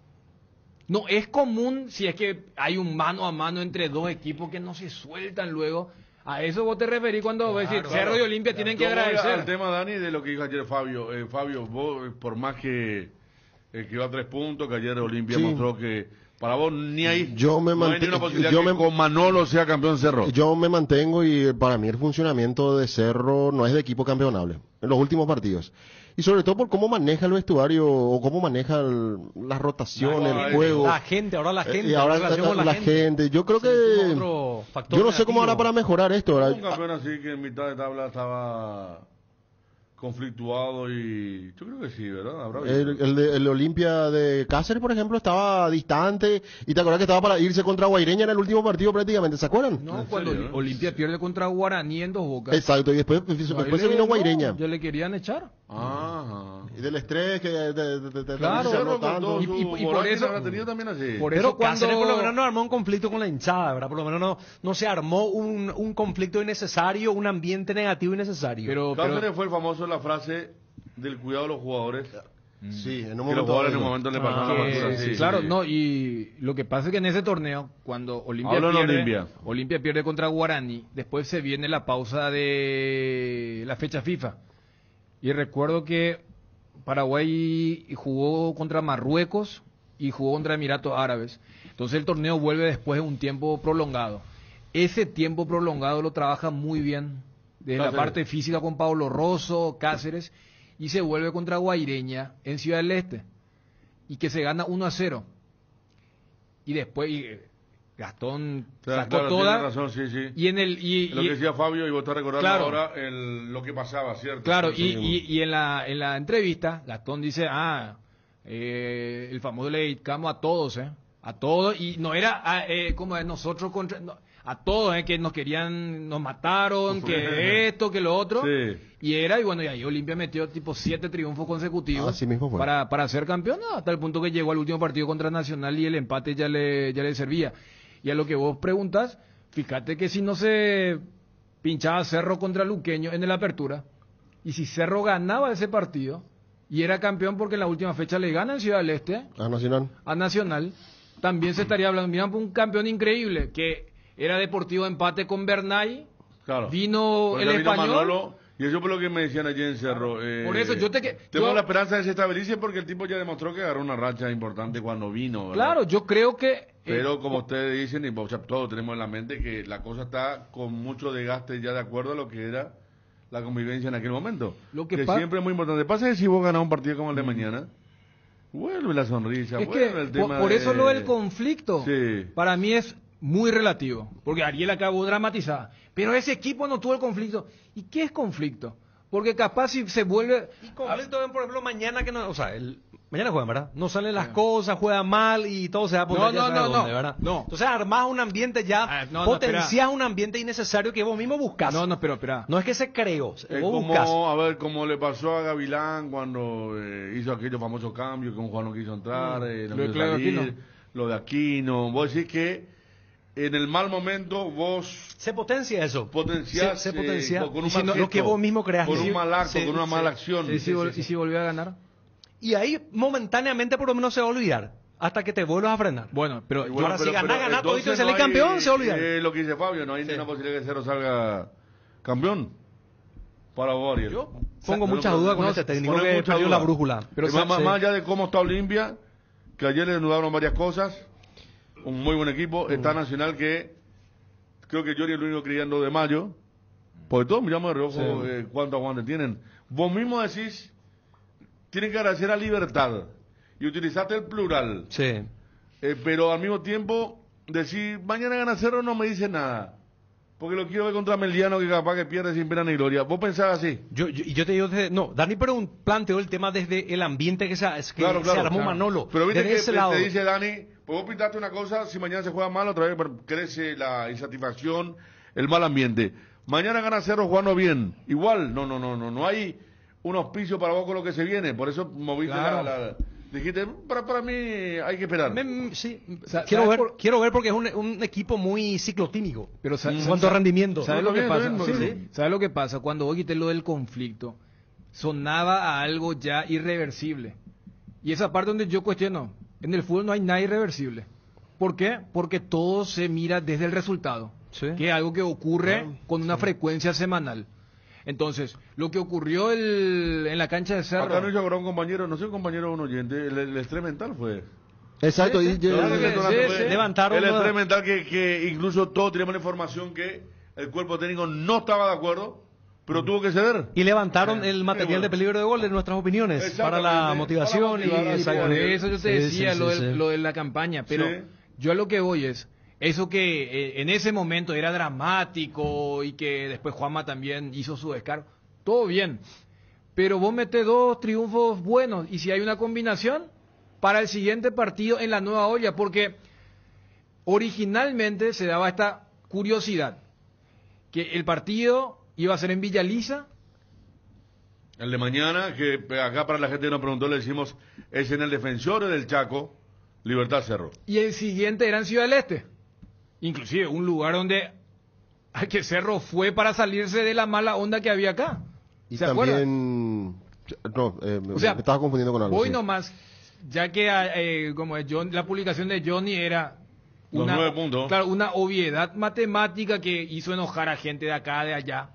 Speaker 4: No es común si es que hay un mano a mano entre dos equipos que no se sueltan luego. A eso vos te referís cuando vos decís Cerro y Olimpia tienen que
Speaker 3: Yo voy
Speaker 4: agradecer.
Speaker 3: al tema, Dani, de lo que dijo ayer Fabio. Eh, Fabio, vos, eh, por más que, eh, que iba a tres puntos, que ayer Olimpia
Speaker 6: Sí.
Speaker 3: mostró que para vos ni hay,
Speaker 6: Yo me
Speaker 3: no hay ni
Speaker 6: mante-
Speaker 3: una posibilidad
Speaker 6: yo
Speaker 3: que
Speaker 6: me-
Speaker 3: con Manolo sea campeón Cerro.
Speaker 6: Yo me mantengo y para mí el funcionamiento de Cerro no es de equipo campeonable en los últimos partidos. Y sobre todo por cómo maneja el vestuario o cómo maneja el- la rotación,
Speaker 3: La
Speaker 6: el
Speaker 3: gente,
Speaker 6: juego.
Speaker 5: La gente, ahora la
Speaker 6: Eh,
Speaker 5: gente.
Speaker 6: y ahora
Speaker 5: en relación
Speaker 6: la,
Speaker 5: con la,
Speaker 6: la
Speaker 5: gente.
Speaker 6: gente. Yo creo
Speaker 5: Sí,
Speaker 6: que...
Speaker 5: como otro factor
Speaker 6: Yo no sé cómo hará
Speaker 5: negativo.
Speaker 6: para mejorar esto.
Speaker 3: Un
Speaker 6: ¿verdad?
Speaker 3: campeón así que en mitad de tabla estaba conflictuado y yo creo que sí, ¿verdad? Habrá visto.
Speaker 6: El, el, de- el Olimpia de Cáceres, por ejemplo, estaba distante. Y te acuerdas que estaba para irse contra Guaireña en el último partido prácticamente, ¿se acuerdan?
Speaker 4: No,
Speaker 3: ¿En
Speaker 4: cuando
Speaker 3: serio, eh?
Speaker 4: Olimpia pierde contra Guaraní en dos bocas.
Speaker 6: Exacto, y después, después
Speaker 4: Ahí
Speaker 6: se
Speaker 4: le-
Speaker 6: vino
Speaker 4: no,
Speaker 6: Guaireña.
Speaker 4: ya le querían echar.
Speaker 3: Ajá.
Speaker 6: Y del estrés que de, de, de- de-
Speaker 4: Claro.
Speaker 6: se
Speaker 3: Cerro
Speaker 6: armó
Speaker 3: con
Speaker 6: tanto.
Speaker 3: todo
Speaker 4: Y-
Speaker 3: su
Speaker 4: y- y por
Speaker 3: vorágine
Speaker 4: eso-
Speaker 3: habrá tenido también así.
Speaker 4: Por
Speaker 5: Pero
Speaker 4: eso cuando...
Speaker 5: Cáceres por lo menos no armó un conflicto con la hinchada, ¿verdad? Por lo menos no, no se armó un, un conflicto innecesario, un ambiente negativo innecesario.
Speaker 4: Pero, pero-
Speaker 3: Cáceres fue el famoso la frase del cuidado de los jugadores.
Speaker 6: Sí, en un
Speaker 3: Que los
Speaker 6: momento.
Speaker 3: jugadores en un
Speaker 6: dado.
Speaker 3: momento le
Speaker 5: Ah,
Speaker 3: pasaron la
Speaker 4: que-
Speaker 3: factura. Sí,
Speaker 4: claro,
Speaker 3: sí.
Speaker 4: no, y lo que pasa es que en ese torneo, cuando Olimpia
Speaker 3: Hablo de
Speaker 4: pierde,
Speaker 3: Olimpia.
Speaker 4: Olimpia pierde contra Guaraní, después se viene la pausa de la fecha FIFA. Y recuerdo que Paraguay jugó contra Marruecos y jugó contra Emiratos Árabes. Entonces el torneo vuelve después de un tiempo prolongado. Ese tiempo prolongado lo trabaja muy bien desde
Speaker 3: Cáceres.
Speaker 4: la parte física con Pablo Rosso, Cáceres, y se vuelve contra Guaireña en Ciudad del Este y que se gana uno a cero. Y después y, eh, Gastón
Speaker 3: Claro,
Speaker 4: sacó
Speaker 3: claro,
Speaker 4: toda
Speaker 3: tiene razón, sí, sí.
Speaker 4: y en el y,
Speaker 3: Lo
Speaker 4: y-
Speaker 3: que decía Fabio, y vos estás recordando
Speaker 4: Claro.
Speaker 3: ahora el, lo que pasaba, ¿cierto?
Speaker 4: claro
Speaker 3: Sí,
Speaker 4: y,
Speaker 3: sí.
Speaker 4: y, y en la en la entrevista Gastón dice, ah, eh, el famoso le dedicamos a todos, eh, a todos, y no era ah, eh, como de nosotros contra no, a todos, eh, que nos querían, nos mataron, que esto, que lo otro.
Speaker 3: Sí.
Speaker 4: Y era, y bueno, y ahí Olimpia metió tipo siete triunfos consecutivos
Speaker 6: Así mismo fue.
Speaker 4: para, para ser campeón, ¿no? Hasta el punto que llegó al último partido contra Nacional y el empate ya le, ya le servía. Y a lo que vos preguntas, fíjate que si no se pinchaba Cerro contra Luqueño en la apertura, y si Cerro ganaba ese partido, y era campeón porque en la última fecha le gana en Ciudad del Este,
Speaker 6: Ah, Nacional.
Speaker 4: a Nacional, también se estaría hablando, mira, un campeón increíble, que era Deportivo empate con Bernay,
Speaker 3: Claro.
Speaker 4: vino
Speaker 3: Porque
Speaker 4: el
Speaker 3: vino
Speaker 4: español.
Speaker 3: Manolo, y eso fue lo que me decían allí en Cerro. eh,
Speaker 4: Por eso yo te que-
Speaker 3: Tengo
Speaker 4: yo-
Speaker 3: la esperanza de que se estabilice porque el tipo ya demostró que agarró una racha importante cuando vino. ¿verdad?
Speaker 4: Claro, yo creo que
Speaker 3: Pero como ustedes dicen, y o sea, todos tenemos en la mente que la cosa está con mucho desgaste ya de acuerdo a lo que era la convivencia en aquel momento.
Speaker 4: Lo que
Speaker 3: que
Speaker 4: pa-
Speaker 3: siempre es muy importante. Pasa que si vos ganás un partido como el de mañana, vuelve la sonrisa,
Speaker 4: Es
Speaker 3: vuelve
Speaker 4: que
Speaker 3: el tema
Speaker 4: por, por eso
Speaker 3: de-
Speaker 4: lo del conflicto
Speaker 3: Sí.
Speaker 4: para mí es muy relativo, porque Ariel acabó de dramatizar, pero ese equipo no tuvo el conflicto. ¿Y qué es conflicto? Porque capaz si se vuelve...
Speaker 5: Y conflicto, ven, por ejemplo, mañana que no, o sea, el, mañana juegan, ¿verdad? No salen las cosas, juegan mal y todo se va a poner
Speaker 4: No,
Speaker 5: ya
Speaker 4: no,
Speaker 5: sabe
Speaker 4: no,
Speaker 5: dónde,
Speaker 4: no,
Speaker 5: ¿verdad?
Speaker 4: no.
Speaker 5: Entonces armás un ambiente ya,
Speaker 4: Ah, no, no,
Speaker 5: potenciás
Speaker 4: espera.
Speaker 5: un ambiente innecesario que vos mismo buscás.
Speaker 4: No, no, pero espera.
Speaker 5: No es que se creó,
Speaker 3: Es
Speaker 5: vos
Speaker 3: como,
Speaker 5: buscás.
Speaker 3: a ver, como le pasó a Gavilán cuando eh, hizo aquellos famosos cambios que un jugador no quiso entrar, eh, no
Speaker 4: Lo de
Speaker 3: quiso
Speaker 4: Claudio
Speaker 3: salir,
Speaker 4: Aquino.
Speaker 3: lo de Aquino. Vos decís que en el mal momento vos
Speaker 5: Se potencia eso.
Speaker 3: potenciás
Speaker 5: Se, se
Speaker 3: eh,
Speaker 5: potencia.
Speaker 3: con un
Speaker 5: Y si
Speaker 3: mal
Speaker 5: no, lo que
Speaker 3: gesto,
Speaker 5: vos mismo creaste.
Speaker 3: con un mal acto,
Speaker 5: Sí,
Speaker 3: con una
Speaker 5: sí.
Speaker 3: mala acción.
Speaker 4: ¿Y si, vol- y si volvió a ganar?
Speaker 5: Y ahí momentáneamente por lo menos se va a olvidar. Hasta que te vuelvas a frenar.
Speaker 4: Bueno, pero
Speaker 3: Y bueno,
Speaker 5: Ahora, si
Speaker 3: pero-
Speaker 5: ganás,
Speaker 3: pero
Speaker 5: ganás,
Speaker 3: entonces
Speaker 5: todito y salís
Speaker 3: no hay,
Speaker 5: campeón, se olvida.
Speaker 3: eh, lo que dice Fabio, no hay
Speaker 5: Sí.
Speaker 3: ninguna posibilidad que Cerro salga campeón para vos, Ariel.
Speaker 5: Yo pongo
Speaker 3: No,
Speaker 5: muchas
Speaker 3: no,
Speaker 5: dudas con
Speaker 3: no,
Speaker 5: este técnico
Speaker 3: poner
Speaker 5: que
Speaker 3: mucha
Speaker 5: perdió
Speaker 3: duda.
Speaker 5: la brújula.
Speaker 4: Pero
Speaker 3: Eh,
Speaker 4: sa-
Speaker 3: más, más-
Speaker 5: sí.
Speaker 3: más allá de cómo está Olimpia, que ayer le desnudaron varias cosas, un muy buen equipo, está Nacional que creo que Johnny es el único criando de mayo, porque todos miramos de reojo
Speaker 5: Sí.
Speaker 3: eh, cuánto aguante tienen. Vos mismo decís, tienen que agradecer a Libertad, y utilizaste el plural,
Speaker 5: Sí.
Speaker 3: eh, pero al mismo tiempo, decir, mañana gana Cerro no me dice nada, porque lo quiero ver contra Meliano que capaz que pierde sin pena ni gloria. ¿Vos pensás así?
Speaker 5: Yo, yo, y yo te digo, desde- no, Dani pero un- planteó el tema desde el ambiente que se, que
Speaker 3: Claro,
Speaker 5: se
Speaker 3: claro,
Speaker 5: armó
Speaker 3: claro.
Speaker 5: Manolo.
Speaker 3: Pero viste
Speaker 5: desde
Speaker 3: que
Speaker 5: ese
Speaker 3: te,
Speaker 5: lado.
Speaker 3: te dice Dani, pues vos pintaste una cosa, si mañana se juega mal, otra vez crece la insatisfacción, el mal ambiente. Mañana gana Cerro jugando bien. Igual, no, no, no, no, no hay un auspicio para vos con lo que se viene. Por eso moviste
Speaker 4: Claro.
Speaker 3: la, la- dijiste, para, para mí hay que esperar.
Speaker 5: Me- me- sí,
Speaker 4: Sa-
Speaker 5: quiero
Speaker 4: ¿sabes
Speaker 5: ver,
Speaker 4: por-
Speaker 5: quiero ver porque es un, un equipo muy ciclotímico.
Speaker 4: Pero sa-
Speaker 5: en
Speaker 4: sa-
Speaker 5: cuanto a
Speaker 4: sa-
Speaker 5: rendimiento.
Speaker 4: ¿Sabes
Speaker 3: No,
Speaker 4: lo que
Speaker 3: está
Speaker 4: pasa?
Speaker 3: bien, está bien,
Speaker 4: Sí, ¿sabes lo que pasa? Cuando vos quité lo del conflicto, sonaba a algo ya irreversible. Y esa parte donde yo cuestiono, en el fútbol no hay nada irreversible. ¿Por qué? Porque todo se mira desde el resultado,
Speaker 5: Sí.
Speaker 4: que es algo que ocurre con una frecuencia semanal. Entonces, lo que ocurrió el- en la cancha de Cerro...
Speaker 3: Acá no hizo acordar un compañero, no sé un compañero o un oyente, el, el estrés mental fue.
Speaker 6: Exacto,
Speaker 4: Sí,
Speaker 6: y-
Speaker 4: sí,
Speaker 6: y-
Speaker 3: Claro que
Speaker 4: sí,
Speaker 3: no
Speaker 4: sí,
Speaker 3: fue-
Speaker 4: sí.
Speaker 5: Levantaron
Speaker 3: el
Speaker 5: una-
Speaker 3: estrés mental que, que incluso todos teníamos la información que el cuerpo técnico no estaba de acuerdo, pero tuvo que ceder.
Speaker 5: Y levantaron el material
Speaker 3: bueno.
Speaker 5: de peligro de gol de nuestras opiniones para la
Speaker 3: Exactamente,
Speaker 5: motivación
Speaker 3: para motivar
Speaker 5: y
Speaker 3: a-
Speaker 4: Y
Speaker 5: exacto.
Speaker 4: por eso yo te
Speaker 5: Sí,
Speaker 4: decía
Speaker 5: sí,
Speaker 4: lo,
Speaker 5: sí,
Speaker 4: del-
Speaker 5: sí.
Speaker 4: lo de la campaña, pero
Speaker 3: Sí.
Speaker 4: yo a lo que voy es, eso que eh, en ese momento era dramático y que después Juanma también hizo su descargo, todo bien, pero vos metés dos triunfos buenos y si hay una combinación para el siguiente partido en la nueva olla, porque originalmente se daba esta curiosidad, que el partido iba a ser en Villaliza.
Speaker 3: El de mañana, que acá para la gente que nos preguntó, le decimos, es en el Defensor del Chaco, Libertad Cerro.
Speaker 4: Y el siguiente era en Ciudad del Este. Inclusive un lugar donde ay, que Cerro fue para salirse de la mala onda que había acá.
Speaker 6: y
Speaker 4: ¿Se acuerdan?
Speaker 6: también... No, eh,
Speaker 4: O sea,
Speaker 6: me estaba confundiendo con algo.
Speaker 4: Hoy
Speaker 6: sí.
Speaker 4: nomás, ya que eh, como es John, la publicación de Johnny era
Speaker 3: Los
Speaker 4: una,
Speaker 3: nueve puntos.
Speaker 4: claro, una obviedad matemática que hizo enojar a gente de acá, de allá.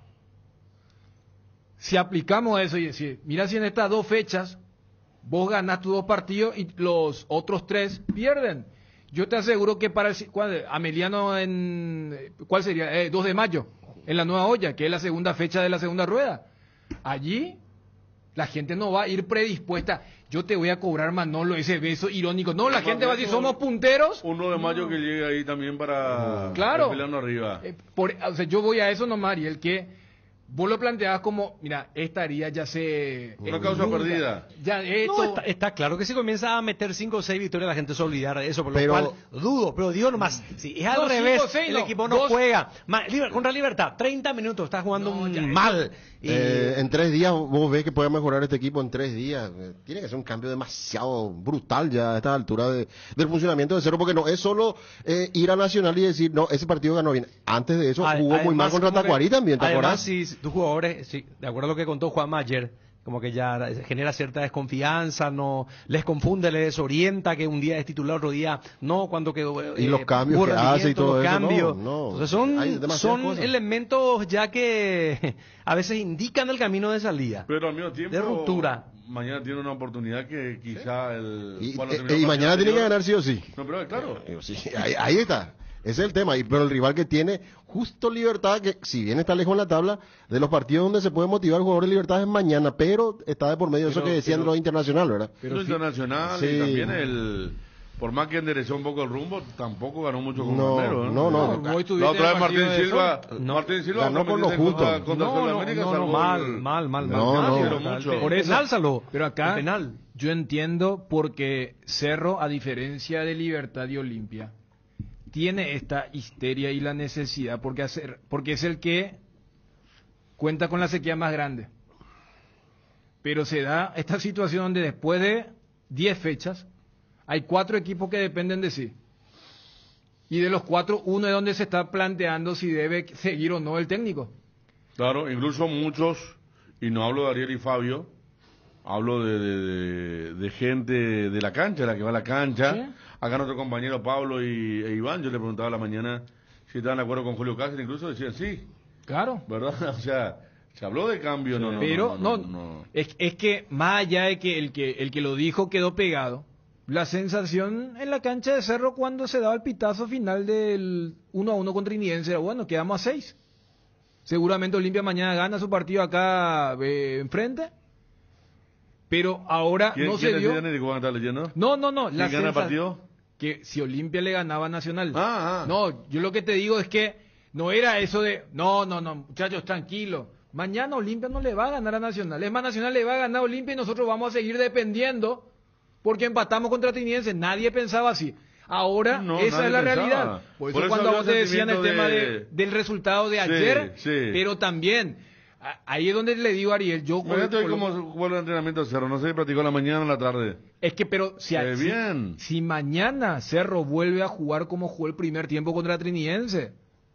Speaker 4: Si aplicamos eso y decir, mira si en estas dos fechas vos ganás tus dos partidos y los otros tres pierden. Yo te aseguro que para el si- ¿cuál? Ameliano en ¿cuál sería? Eh, dos de mayo, en la nueva olla, que es la segunda fecha de la segunda rueda. Allí la gente no va a ir predispuesta. Yo te voy a cobrar, Manolo, ese beso irónico. No, la gente va a decir, somos punteros.
Speaker 3: Uno de mayo que llegue ahí también para
Speaker 4: Claro.
Speaker 3: pelearnos arriba.
Speaker 4: Eh, por, o sea, yo voy a eso nomás, Ariel, que vos lo planteabas como, mira, esta haría ya se...
Speaker 3: Una
Speaker 4: eh,
Speaker 3: causa
Speaker 4: nunca.
Speaker 3: perdida.
Speaker 4: Ya, esto...
Speaker 5: No, está, está claro que si comienza a meter cinco o seis victorias la gente se va a olvidar de eso, por lo
Speaker 6: Pero-
Speaker 5: cual dudo, pero digo nomás, si es al
Speaker 4: No,
Speaker 5: revés,
Speaker 4: cinco o seis,
Speaker 5: el
Speaker 4: no,
Speaker 5: equipo no
Speaker 4: dos.
Speaker 5: juega, Ma- liber- contra Libertad, treinta minutos, está jugando
Speaker 4: No,
Speaker 5: un
Speaker 4: ya,
Speaker 5: mal. Y,
Speaker 6: Eh, en tres días vos ves que puede mejorar este equipo en tres días. Eh, Tiene que ser un cambio demasiado brutal ya a esta altura de- del funcionamiento de Cerro, porque no es solo eh, ir a Nacional y decir, no, ese partido ganó bien. Antes de eso
Speaker 5: a-
Speaker 6: jugó muy mal
Speaker 5: además,
Speaker 6: contra
Speaker 5: como que-
Speaker 6: Tacuarí también, ¿te
Speaker 5: Además,
Speaker 6: acordás?
Speaker 5: si tus jugadores, sí, de acuerdo a lo que contó Juan ayer, como que ya genera cierta desconfianza, no les confunde, les desorienta, que un día es titular, otro día no, cuando quedó...
Speaker 6: Y los cambios
Speaker 5: hubo
Speaker 6: que hace y
Speaker 5: rendimiento,
Speaker 6: todo
Speaker 5: los
Speaker 6: eso,
Speaker 5: cambios.
Speaker 6: no, no.
Speaker 5: Entonces son,
Speaker 6: Hay demasiadas
Speaker 5: son
Speaker 6: cosas.
Speaker 5: elementos ya que a veces indican el camino de salida,
Speaker 3: Pero al mismo tiempo,
Speaker 5: de ruptura.
Speaker 3: mañana tiene una oportunidad que quizá el...
Speaker 6: Y,
Speaker 3: cuando
Speaker 6: eh,
Speaker 3: terminó el
Speaker 6: y mañana
Speaker 3: partido
Speaker 6: tiene que
Speaker 3: anterior-
Speaker 6: ganar sí o sí.
Speaker 3: No, pero claro.
Speaker 6: Eh, sí, ahí, ahí está. Ese es el tema. Y, pero el rival que tiene justo Libertad, que si bien está lejos en la tabla, de los partidos donde se puede motivar el jugador de Libertad es mañana, pero está de por medio de eso
Speaker 3: Pero-
Speaker 6: que decían
Speaker 3: pero-
Speaker 6: lo internacional, ¿verdad?
Speaker 3: Lo internacional
Speaker 6: Sí.
Speaker 3: y también el... Por más que enderezó un poco el rumbo, tampoco ganó mucho con
Speaker 6: No,
Speaker 3: Romero, ¿eh?
Speaker 6: no, no.
Speaker 4: Hoy tuviste
Speaker 3: La otra
Speaker 4: el
Speaker 3: vez
Speaker 4: partido
Speaker 3: Martín
Speaker 4: de
Speaker 3: Silva,
Speaker 4: Sol.
Speaker 5: No,
Speaker 3: Martín Silva
Speaker 6: ganó con lo
Speaker 3: contra-
Speaker 6: justo.
Speaker 3: contra
Speaker 5: No, no,
Speaker 3: Sudamérica
Speaker 5: no, no,
Speaker 3: salvó
Speaker 5: mal,
Speaker 3: el-
Speaker 5: mal, mal, mal.
Speaker 6: No, no.
Speaker 3: Pero mucho.
Speaker 4: Por eso,
Speaker 5: Enálzalo.
Speaker 4: pero acá
Speaker 5: El penal.
Speaker 4: yo entiendo porque Cerro, a diferencia de Libertad y Olimpia, tiene esta histeria y la necesidad porque hacer, porque es el que cuenta con la sequía más grande. Pero se da esta situación donde después de diez fechas hay cuatro equipos que dependen de sí. Y de los cuatro, uno es donde se está planteando si debe seguir o no el técnico.
Speaker 3: Claro, incluso muchos, y no hablo de Ariel y Fabio, hablo de, de, de- de gente de la cancha, la que va a la cancha.
Speaker 4: Sí.
Speaker 3: Acá nuestro compañero Pablo y, e Iván, yo le preguntaba a la mañana si estaban de acuerdo con Julio Cáceres, incluso decían sí,
Speaker 4: Claro.
Speaker 3: ¿verdad? O sea, se habló de cambio, no, no,
Speaker 4: Pero
Speaker 3: no,
Speaker 4: no,
Speaker 3: no, no.
Speaker 4: Es, es que más allá de que el que el que lo dijo quedó pegado, la sensación en la cancha de Cerro cuando se daba el pitazo final del uno a uno contra Trinidad era, bueno, quedamos a seis. Seguramente Olimpia mañana gana su partido acá eh, enfrente, pero ahora
Speaker 3: ¿Quién,
Speaker 4: no
Speaker 3: quién
Speaker 4: se dio.
Speaker 3: decide, Nico, van a estar leyendo?
Speaker 4: No, no, no.
Speaker 3: ¿Quién
Speaker 4: La
Speaker 3: gana el
Speaker 4: sensa-
Speaker 3: partido?
Speaker 4: Que si Olimpia le ganaba a Nacional.
Speaker 3: Ah, ah.
Speaker 4: No, yo lo que te digo es que no era eso de, no, no, no, muchachos, tranquilos. Mañana Olimpia no le va a ganar a Nacional. Es más, Nacional le va a ganar a Olimpia y nosotros vamos a seguir dependiendo porque empatamos contra Trinidad. Nadie pensaba así. Ahora,
Speaker 3: No,
Speaker 4: esa
Speaker 3: nadie
Speaker 4: es la
Speaker 3: pensaba.
Speaker 4: realidad. Por eso,
Speaker 3: Por eso
Speaker 4: cuando
Speaker 3: había
Speaker 4: vos te decían el
Speaker 3: sentimiento
Speaker 4: tema
Speaker 3: de-
Speaker 4: de- del resultado de
Speaker 3: Sí,
Speaker 4: ayer,
Speaker 3: sí.
Speaker 4: pero también, a- ahí es donde le digo a Ariel, yo...
Speaker 3: Imagínate hoy
Speaker 4: por lo-
Speaker 3: cómo vuelve el entrenamiento de Cerro, no sé si practicó en la mañana o en la tarde.
Speaker 4: Es que, pero si,
Speaker 3: Eh,
Speaker 4: si-
Speaker 3: bien.
Speaker 4: si mañana Cerro vuelve a jugar como jugó el primer tiempo contra Trinidense,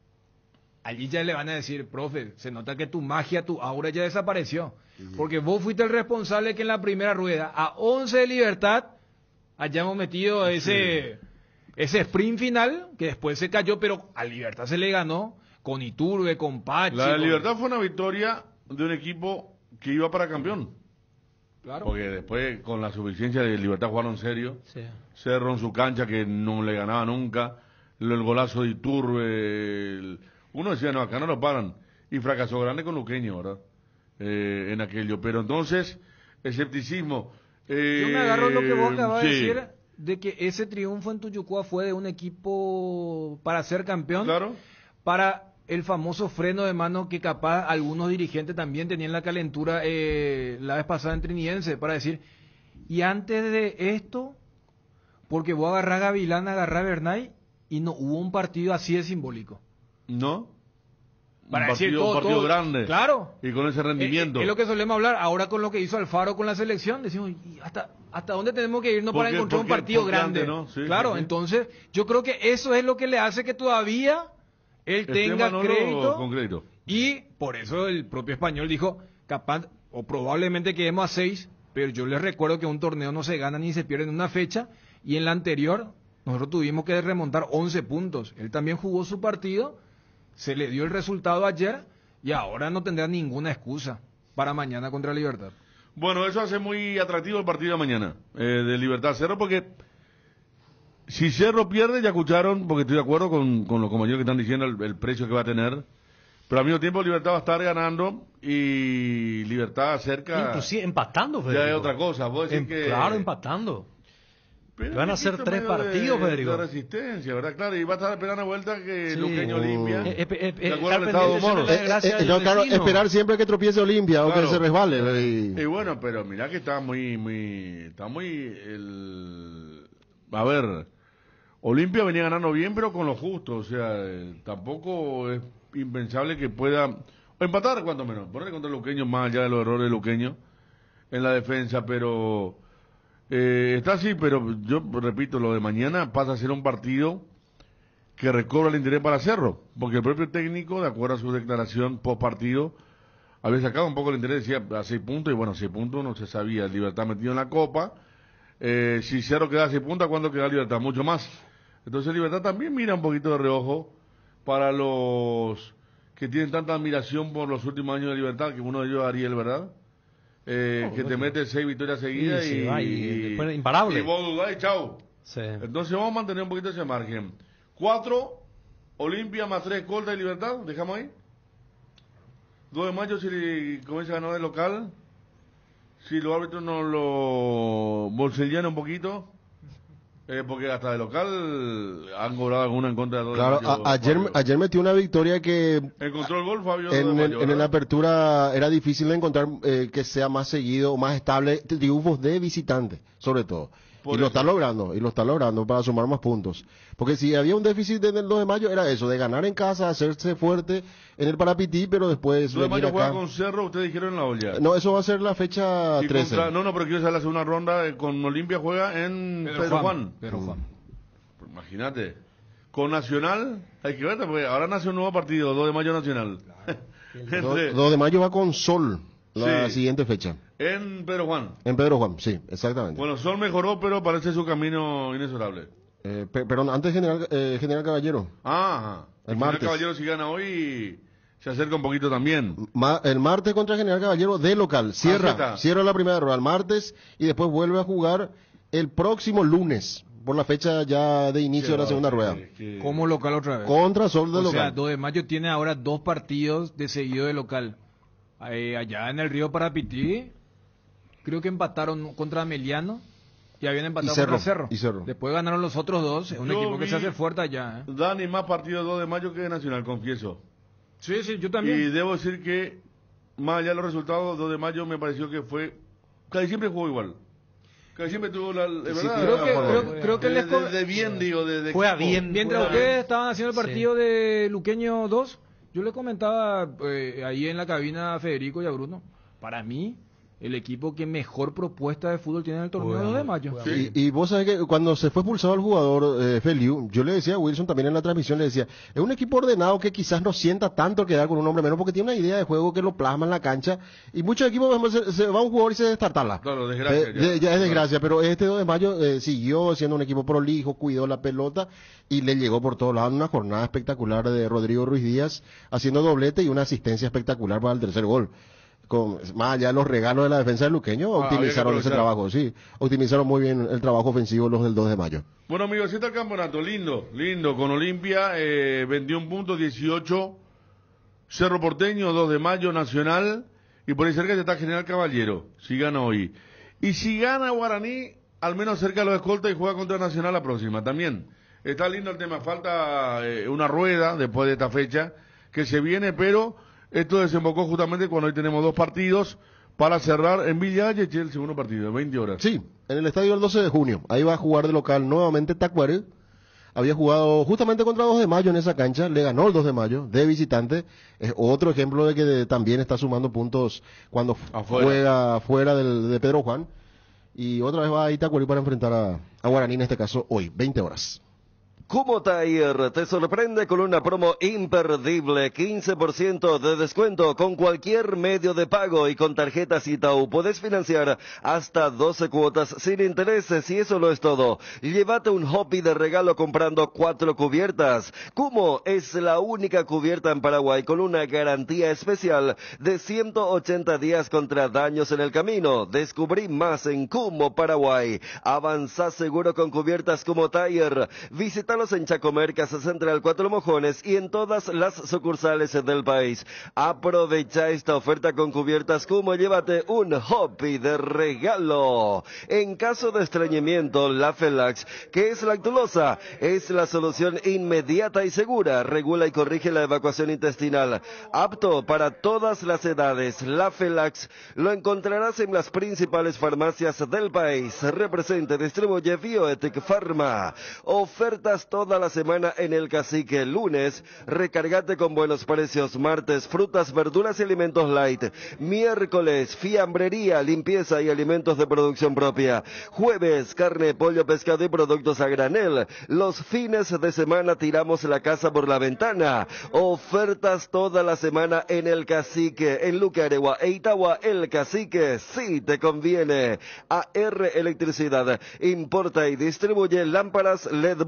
Speaker 4: allí ya le van a decir, profe, se nota que tu magia, tu aura ya desapareció. Porque vos fuiste el responsable que en la primera rueda, a once de Libertad, hayamos metido ese, ese sprint final, que después se cayó, pero a Libertad se le ganó con Iturbe, con Pachi.
Speaker 3: La de
Speaker 4: con-
Speaker 3: Libertad fue una victoria de un equipo que iba para campeón.
Speaker 4: Claro.
Speaker 3: Porque después, con la suficiencia de Libertad, jugaron serio.
Speaker 5: Sí.
Speaker 3: Cerro en su cancha, que no le ganaba nunca. El, el golazo de Iturbe. el- Uno decía, no, acá no lo paran. Y fracasó grande con Luqueño, ¿verdad? Eh, en aquello. Pero entonces, escepticismo. Eh,
Speaker 4: Yo me agarro lo que vos acabas de
Speaker 3: sí.
Speaker 4: decir, de que ese triunfo en Tuyucua fue de un equipo para ser campeón,
Speaker 3: Claro.
Speaker 4: para el famoso freno de mano que capaz algunos dirigentes también tenían la calentura eh, la vez pasada en Trinidense, para decir, y antes de esto, porque vos agarrás a Gavilán, agarrás a Bernay, y no hubo un partido así de simbólico.
Speaker 3: ¿No?
Speaker 4: Para
Speaker 3: un
Speaker 4: decir
Speaker 3: partido,
Speaker 4: todo,
Speaker 3: un partido
Speaker 4: todo.
Speaker 3: grande.
Speaker 4: Claro.
Speaker 3: Y con ese rendimiento.
Speaker 4: Es, es lo que solemos hablar. Ahora con lo que hizo Alfaro con la selección, decimos, ¿y hasta, hasta dónde tenemos que irnos para
Speaker 3: Porque-
Speaker 4: encontrar un
Speaker 3: porque-
Speaker 4: partido
Speaker 3: porque
Speaker 4: grande?
Speaker 3: antes, ¿no? Sí,
Speaker 4: claro,
Speaker 3: sí, sí.
Speaker 4: entonces yo creo que eso es lo que le hace que todavía él
Speaker 3: Esté
Speaker 4: tenga
Speaker 3: Manolo
Speaker 4: crédito.
Speaker 3: con crédito.
Speaker 4: Y por eso el propio español dijo, capaz, o probablemente quedemos a seis, pero yo les recuerdo que un torneo no se gana ni se pierde en una fecha, y en la anterior nosotros tuvimos que remontar once puntos. Él también jugó su partido, se le dio el resultado ayer, y ahora no tendrá ninguna excusa para mañana contra Libertad.
Speaker 3: Bueno, eso hace muy atractivo el partido de mañana, eh, de Libertad Cerro, porque si Cerro pierde, ya escucharon, porque estoy de acuerdo con, con los compañeros que están diciendo el, el precio que va a tener, pero al mismo tiempo Libertad va a estar ganando y Libertad cerca...
Speaker 5: Inclusive empatando,
Speaker 3: ya
Speaker 5: Federico.
Speaker 3: es otra cosa. Vos decís
Speaker 5: Em-
Speaker 3: que...
Speaker 5: Claro, empatando.
Speaker 3: Pero
Speaker 5: Van a
Speaker 3: un
Speaker 5: ser
Speaker 3: poquito
Speaker 5: tres
Speaker 3: medio
Speaker 5: partidos,
Speaker 3: de,
Speaker 5: Federico.
Speaker 3: de resistencia, ¿verdad? Claro, y va a estar esperando a vuelta que
Speaker 5: Sí.
Speaker 3: Luqueño limpia.
Speaker 5: Eh, eh, eh,
Speaker 3: ¿De
Speaker 5: eh,
Speaker 3: acuerdo al
Speaker 5: estar
Speaker 3: estado de
Speaker 5: pendiente
Speaker 3: humor?
Speaker 5: siempre de la
Speaker 6: Eh,
Speaker 5: desgracia
Speaker 6: eh,
Speaker 5: del
Speaker 6: no, claro,
Speaker 5: vecino.
Speaker 6: esperar siempre que tropiece Olimpia o
Speaker 3: Claro.
Speaker 6: que se resbale. Y-
Speaker 3: Y bueno, pero mirá que está muy, muy, está muy, el, a ver, Olimpia venía ganando bien, pero con lo justo, o sea, eh, tampoco es impensable que pueda, o empatar cuanto menos, ponerle contra el Luqueño más allá de los errores de Luqueño en la defensa, pero eh, está así, pero yo repito, lo de mañana pasa a ser un partido que recobra el interés para Cerro, porque el propio técnico, de acuerdo a su declaración post partido, había sacado un poco el interés, decía a seis puntos, y bueno, seis puntos no se sabía, Libertad metido en la Copa, eh, si Cerro queda a seis puntos, ¿cuándo queda Libertad? Mucho más. Entonces Libertad también mira un poquito de reojo para los que tienen tanta admiración por los últimos años de Libertad, que uno de ellos es Ariel, ¿verdad? eh,
Speaker 5: Oh,
Speaker 3: que te
Speaker 5: bueno.
Speaker 3: mete seis victorias seguidas
Speaker 5: Y
Speaker 3: y,
Speaker 5: se va, y
Speaker 3: y-
Speaker 5: después imparable.
Speaker 3: y vos dudás y chau.
Speaker 5: Sí.
Speaker 3: Entonces vamos a mantener un poquito ese margen. Cuatro, Olimpia más tres, Escolta y Libertad, dejamos ahí. dos de mayo, si comienza a ganar de local, si los árbitros nos lo bolsillan un poquito, eh, porque hasta de local han cobrado alguna en contra de dos
Speaker 6: Claro,
Speaker 3: de mayo.
Speaker 6: a- ayer,
Speaker 3: Fabio.
Speaker 6: ayer metió una victoria que
Speaker 3: Encontró el gol, Fabio. dos de
Speaker 6: en, el-
Speaker 3: mayo,
Speaker 6: en
Speaker 3: ¿verdad?
Speaker 6: la apertura era difícil de encontrar eh, que sea más seguido o más estable triunfos de visitante, sobre todo.
Speaker 3: Por
Speaker 6: y lo
Speaker 3: eso.
Speaker 6: está logrando, y lo está logrando para sumar más puntos. Porque si había un déficit en el dos de mayo, era eso, de ganar en casa, hacerse fuerte en el Parapití, pero después
Speaker 3: dos de
Speaker 6: venir
Speaker 3: mayo
Speaker 6: acá.
Speaker 3: juega con Cerro, ustedes dijeron en la olla.
Speaker 6: No, eso va a ser la fecha
Speaker 3: Y
Speaker 6: trece.
Speaker 3: contra- no, no, pero quiero saber la segunda ronda, eh, con Olimpia juega en Pedro, Juan.
Speaker 4: Pedro Juan.
Speaker 3: Pues imagínate. Con Nacional, hay que ver, porque ahora nace un nuevo partido, dos de mayo Nacional. Entre-
Speaker 6: dos de mayo va con Sol, la
Speaker 3: Sí.
Speaker 6: siguiente fecha.
Speaker 3: en Pedro Juan.
Speaker 6: En Pedro Juan, sí, exactamente.
Speaker 3: Bueno, Sol mejoró, pero parece su camino inexorable.
Speaker 6: Eh, pe- perdón, antes General, eh, General Caballero.
Speaker 3: Ajá.
Speaker 6: El
Speaker 3: El
Speaker 6: martes.
Speaker 3: Caballero si gana hoy, se acerca un poquito también.
Speaker 6: Ma- el martes contra General Caballero de local. Cierra,
Speaker 3: Ah, está.
Speaker 6: cierra la primera rueda el martes y después vuelve a jugar el próximo lunes, por la fecha ya de inicio de la segunda rueda.
Speaker 4: Como local otra vez.
Speaker 6: Contra Sol de
Speaker 4: O sea,
Speaker 6: local.
Speaker 4: dos de mayo tiene ahora dos partidos de seguido de local. Eh, allá en el Río Parapití, creo que empataron contra Ameliano y habían empatado
Speaker 6: Y Cerro,
Speaker 4: contra Cerro.
Speaker 6: y Cerro.
Speaker 4: Después ganaron los otros dos. Es un
Speaker 3: Yo
Speaker 4: equipo que
Speaker 3: vi-
Speaker 4: se hace fuerte allá. ¿eh?
Speaker 3: Dani más partidos dos de mayo que de Nacional, confieso.
Speaker 4: Sí, sí, yo
Speaker 3: Y
Speaker 4: también.
Speaker 3: debo decir que, más allá de los resultados, dos de mayo me pareció que fue. Casi siempre jugó igual. Casi siempre tuvo la. de
Speaker 6: Sí,
Speaker 3: verdad,
Speaker 4: creo que-
Speaker 3: la-
Speaker 4: creo- creo que
Speaker 3: de,
Speaker 4: les
Speaker 3: de-
Speaker 4: co-
Speaker 3: de bien, digo, de. de
Speaker 5: Juega
Speaker 3: equipo.
Speaker 5: bien.
Speaker 4: Mientras
Speaker 5: Juega
Speaker 4: ustedes
Speaker 5: bien.
Speaker 4: estaban haciendo el partido de Luqueño dos, yo le comentaba eh, ahí en la cabina a Federico y a Bruno, para mí, el equipo que mejor propuesta de fútbol tiene en el torneo
Speaker 5: Juega
Speaker 4: dos de
Speaker 5: muy-
Speaker 4: mayo.
Speaker 5: juega
Speaker 3: Sí.
Speaker 6: Y, y vos sabés que cuando se fue expulsado el jugador eh, Feliu, yo le decía a Wilson también en la transmisión, le decía, es un equipo ordenado que quizás no sienta tanto quedar con un hombre menos porque tiene una idea de juego que lo plasma en la cancha y muchos equipos por ejemplo, se, se va un jugador y se destartala.
Speaker 3: Claro, desgracia.
Speaker 6: Eh, ya. ya es desgracia, pero este dos de mayo eh, siguió siendo un equipo prolijo, cuidó la pelota y le llegó por todos lados una jornada espectacular de Rodrigo Ruiz Díaz haciendo doblete y una asistencia espectacular para el tercer gol. Con, más allá de los regalos de la defensa de Luqueño,
Speaker 3: Ah, había que
Speaker 6: optimizaron ese
Speaker 3: aprovechar.
Speaker 6: trabajo, sí, optimizaron muy bien el trabajo ofensivo los del dos de mayo.
Speaker 3: Bueno, amigos, este es el campeonato, lindo, lindo, con Olimpia, eh, veintiún puntos, dieciocho, Cerro Porteño, dos de mayo, Nacional, y por ahí cerca está General Caballero, si gana hoy. Y si gana Guaraní, al menos cerca de los escoltas y juega contra Nacional la próxima, también. Está lindo el tema, falta eh, una rueda después de esta fecha que se viene, pero esto desembocó justamente cuando hoy tenemos dos partidos para cerrar en Villa Ayche el segundo partido, veinte horas.
Speaker 6: Sí, en el estadio el doce de junio, ahí va a jugar de local nuevamente Tacuare, había jugado justamente contra dos de mayo en esa cancha, le ganó el dos de mayo de visitante, es otro ejemplo de que de- también está sumando puntos cuando f-
Speaker 3: Afuera.
Speaker 6: juega fuera del, de Pedro Juan, y otra vez va a Itacuarí para enfrentar a, a Guaraní en este caso hoy, veinte horas.
Speaker 10: Kumo Tire te sorprende con una promo imperdible, quince por ciento de descuento con cualquier medio de pago y con tarjetas Itaú. Puedes financiar hasta doce cuotas sin intereses y eso no es todo. Llévate un hobby de regalo comprando cuatro cubiertas. Kumo es la única cubierta en Paraguay con una garantía especial de ciento ochenta días contra daños en el camino. Descubrí más en Kumo Paraguay. Avanza seguro con cubiertas Kumo Tire. Visítalos en Chacomer, Casa Central, Cuatro Mojones y en todas las sucursales del país. Aprovecha esta oferta con cubiertas Kumo, llévate un hobby de regalo. En caso de estreñimiento, la Felax, que es lactulosa, es la solución inmediata y segura. Regula y corrige la evacuación intestinal. Apto para todas las edades. La Felax lo encontrarás en las principales farmacias del país. Representa, distribuye Bioethic Pharma. Ofertas toda la semana en el Cacique. Lunes, recargate con buenos precios. Martes, frutas, verduras y alimentos light. Miércoles, fiambrería, limpieza y alimentos de producción propia. Jueves, carne, pollo, pescado y productos a granel. Los fines de semana tiramos la casa por la ventana. Ofertas toda la semana en el Cacique, en Luque, Aregua e Itagua. El Cacique sí te conviene. A R Electricidad importa y distribuye lámparas L E D bulb. Tu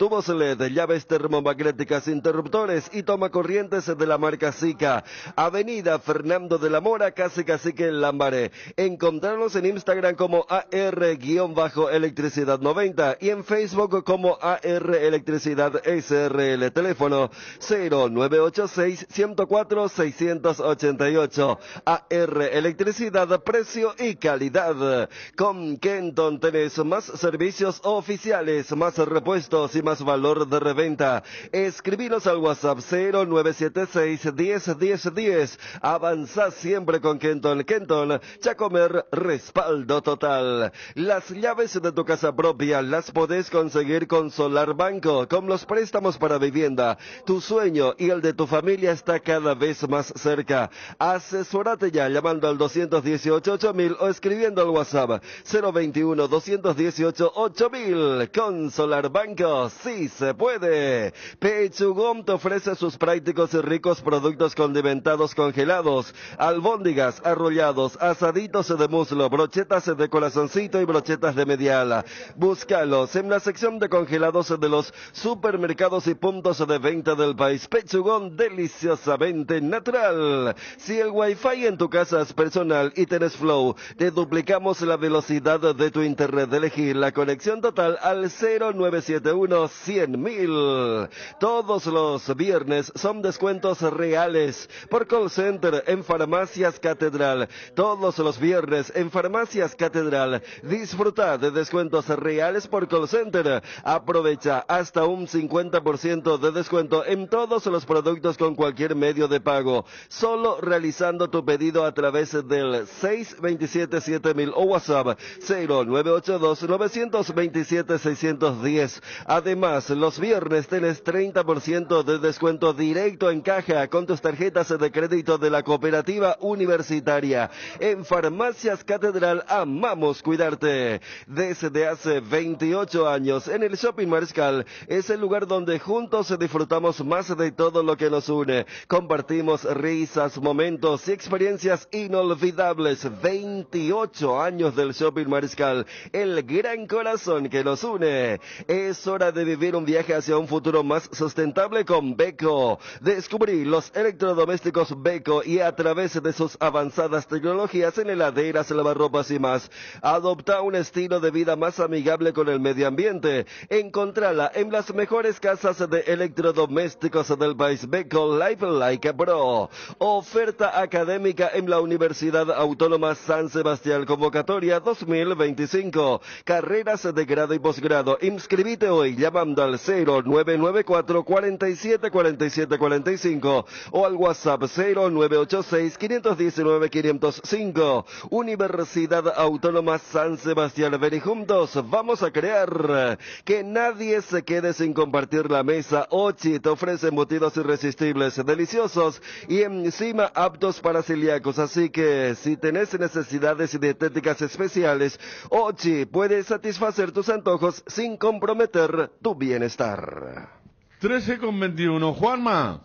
Speaker 10: tubos L E D, llaves termomagnéticas, interruptores y tomacorrientes de la marca Sica. Avenida Fernando de la Mora, casi Cacique en Lambaré. Encontrarlos en Instagram como A R-Electricidad noventa y en Facebook como A R Electricidad S R L. Teléfono cero nueve ocho seis, uno cero cuatro, seis ocho ocho. A R Electricidad, precio y calidad. Con Kenton tenés más servicios oficiales, más repuestos y más valor de reventa. Escribinos al WhatsApp cero nueve siete seis, diez, diez, diez. Avanzá siempre con Kenton. Kenton, Chacomer, respaldo total. Las llaves de tu casa propia las podés conseguir con Solar Banco, con los préstamos para vivienda. Tu sueño y el de tu familia está cada vez más cerca. Asesórate ya llamando al dos dieciocho, ocho mil o escribiendo al WhatsApp cero veintiuno, doscientos dieciocho, ocho mil. Con Solar Banco, sí se puede. Pechugón te ofrece sus prácticos y ricos productos condimentados congelados, albóndigas, arrollados, asaditos de muslo, brochetas de corazoncito y brochetas de mediala. Búscalos en la sección de congelados de los supermercados y puntos de venta del país. Pechugón, deliciosamente natural. Si el wifi en tu casa es personal y tenés Flow, te duplicamos la velocidad de tu internet. Elegir la conexión total al cero nueve siete uno, cien mil. Todos los viernes son descuentos reales por call center en Farmacias Catedral. Todos los viernes en Farmacias Catedral disfruta de descuentos reales por call center. Aprovecha hasta un cincuenta por ciento de descuento en todos los productos con cualquier medio de pago, solo realizando tu pedido a través del seis dos siete, siete mil o WhatsApp cero nueve ocho dos, nueve dos siete, seis uno cero. Además, los viernes tenés treinta por ciento de descuento directo en caja con tus tarjetas de crédito de la Cooperativa Universitaria. En Farmacias Catedral amamos cuidarte. Desde hace veintiocho años, en el Shopping Mariscal es el lugar donde juntos disfrutamos más de todo lo que nos une. Compartimos risas, momentos y experiencias inolvidables. veintiocho años del Shopping Mariscal, el gran corazón que nos une. Es hora de vivir un viaje hacia un futuro más sustentable con Beko. Descubrí los electrodomésticos Beko y a través de sus avanzadas tecnologías en heladeras, lavarropas y más, adopta un estilo de vida más amigable con el medio ambiente. Encontrala en las mejores casas de electrodomésticos del país. Beko Life Like a Pro. Oferta académica en la Universidad Autónoma San Sebastián. Convocatoria dos mil veinticinco. Carreras de grado y posgrado. Inscribite hoy llamando al cero nueve nueve cuatro, cuatro siete, cuatro siete cuatro cinco o al WhatsApp cero nueve ocho seis, cinco uno nueve, cinco cero cinco. Universidad Autónoma San Sebastián. Ven y juntos vamos a crear que nadie se quede sin compartir la mesa. Ochi te ofrece embutidos irresistibles, deliciosos y encima aptos para celíacos. Así que si tenés necesidades dietéticas especiales, Ochi puede satisfacer tus antojos sin comprometer tu bienestar.
Speaker 3: trece con veintiuno. Juanma.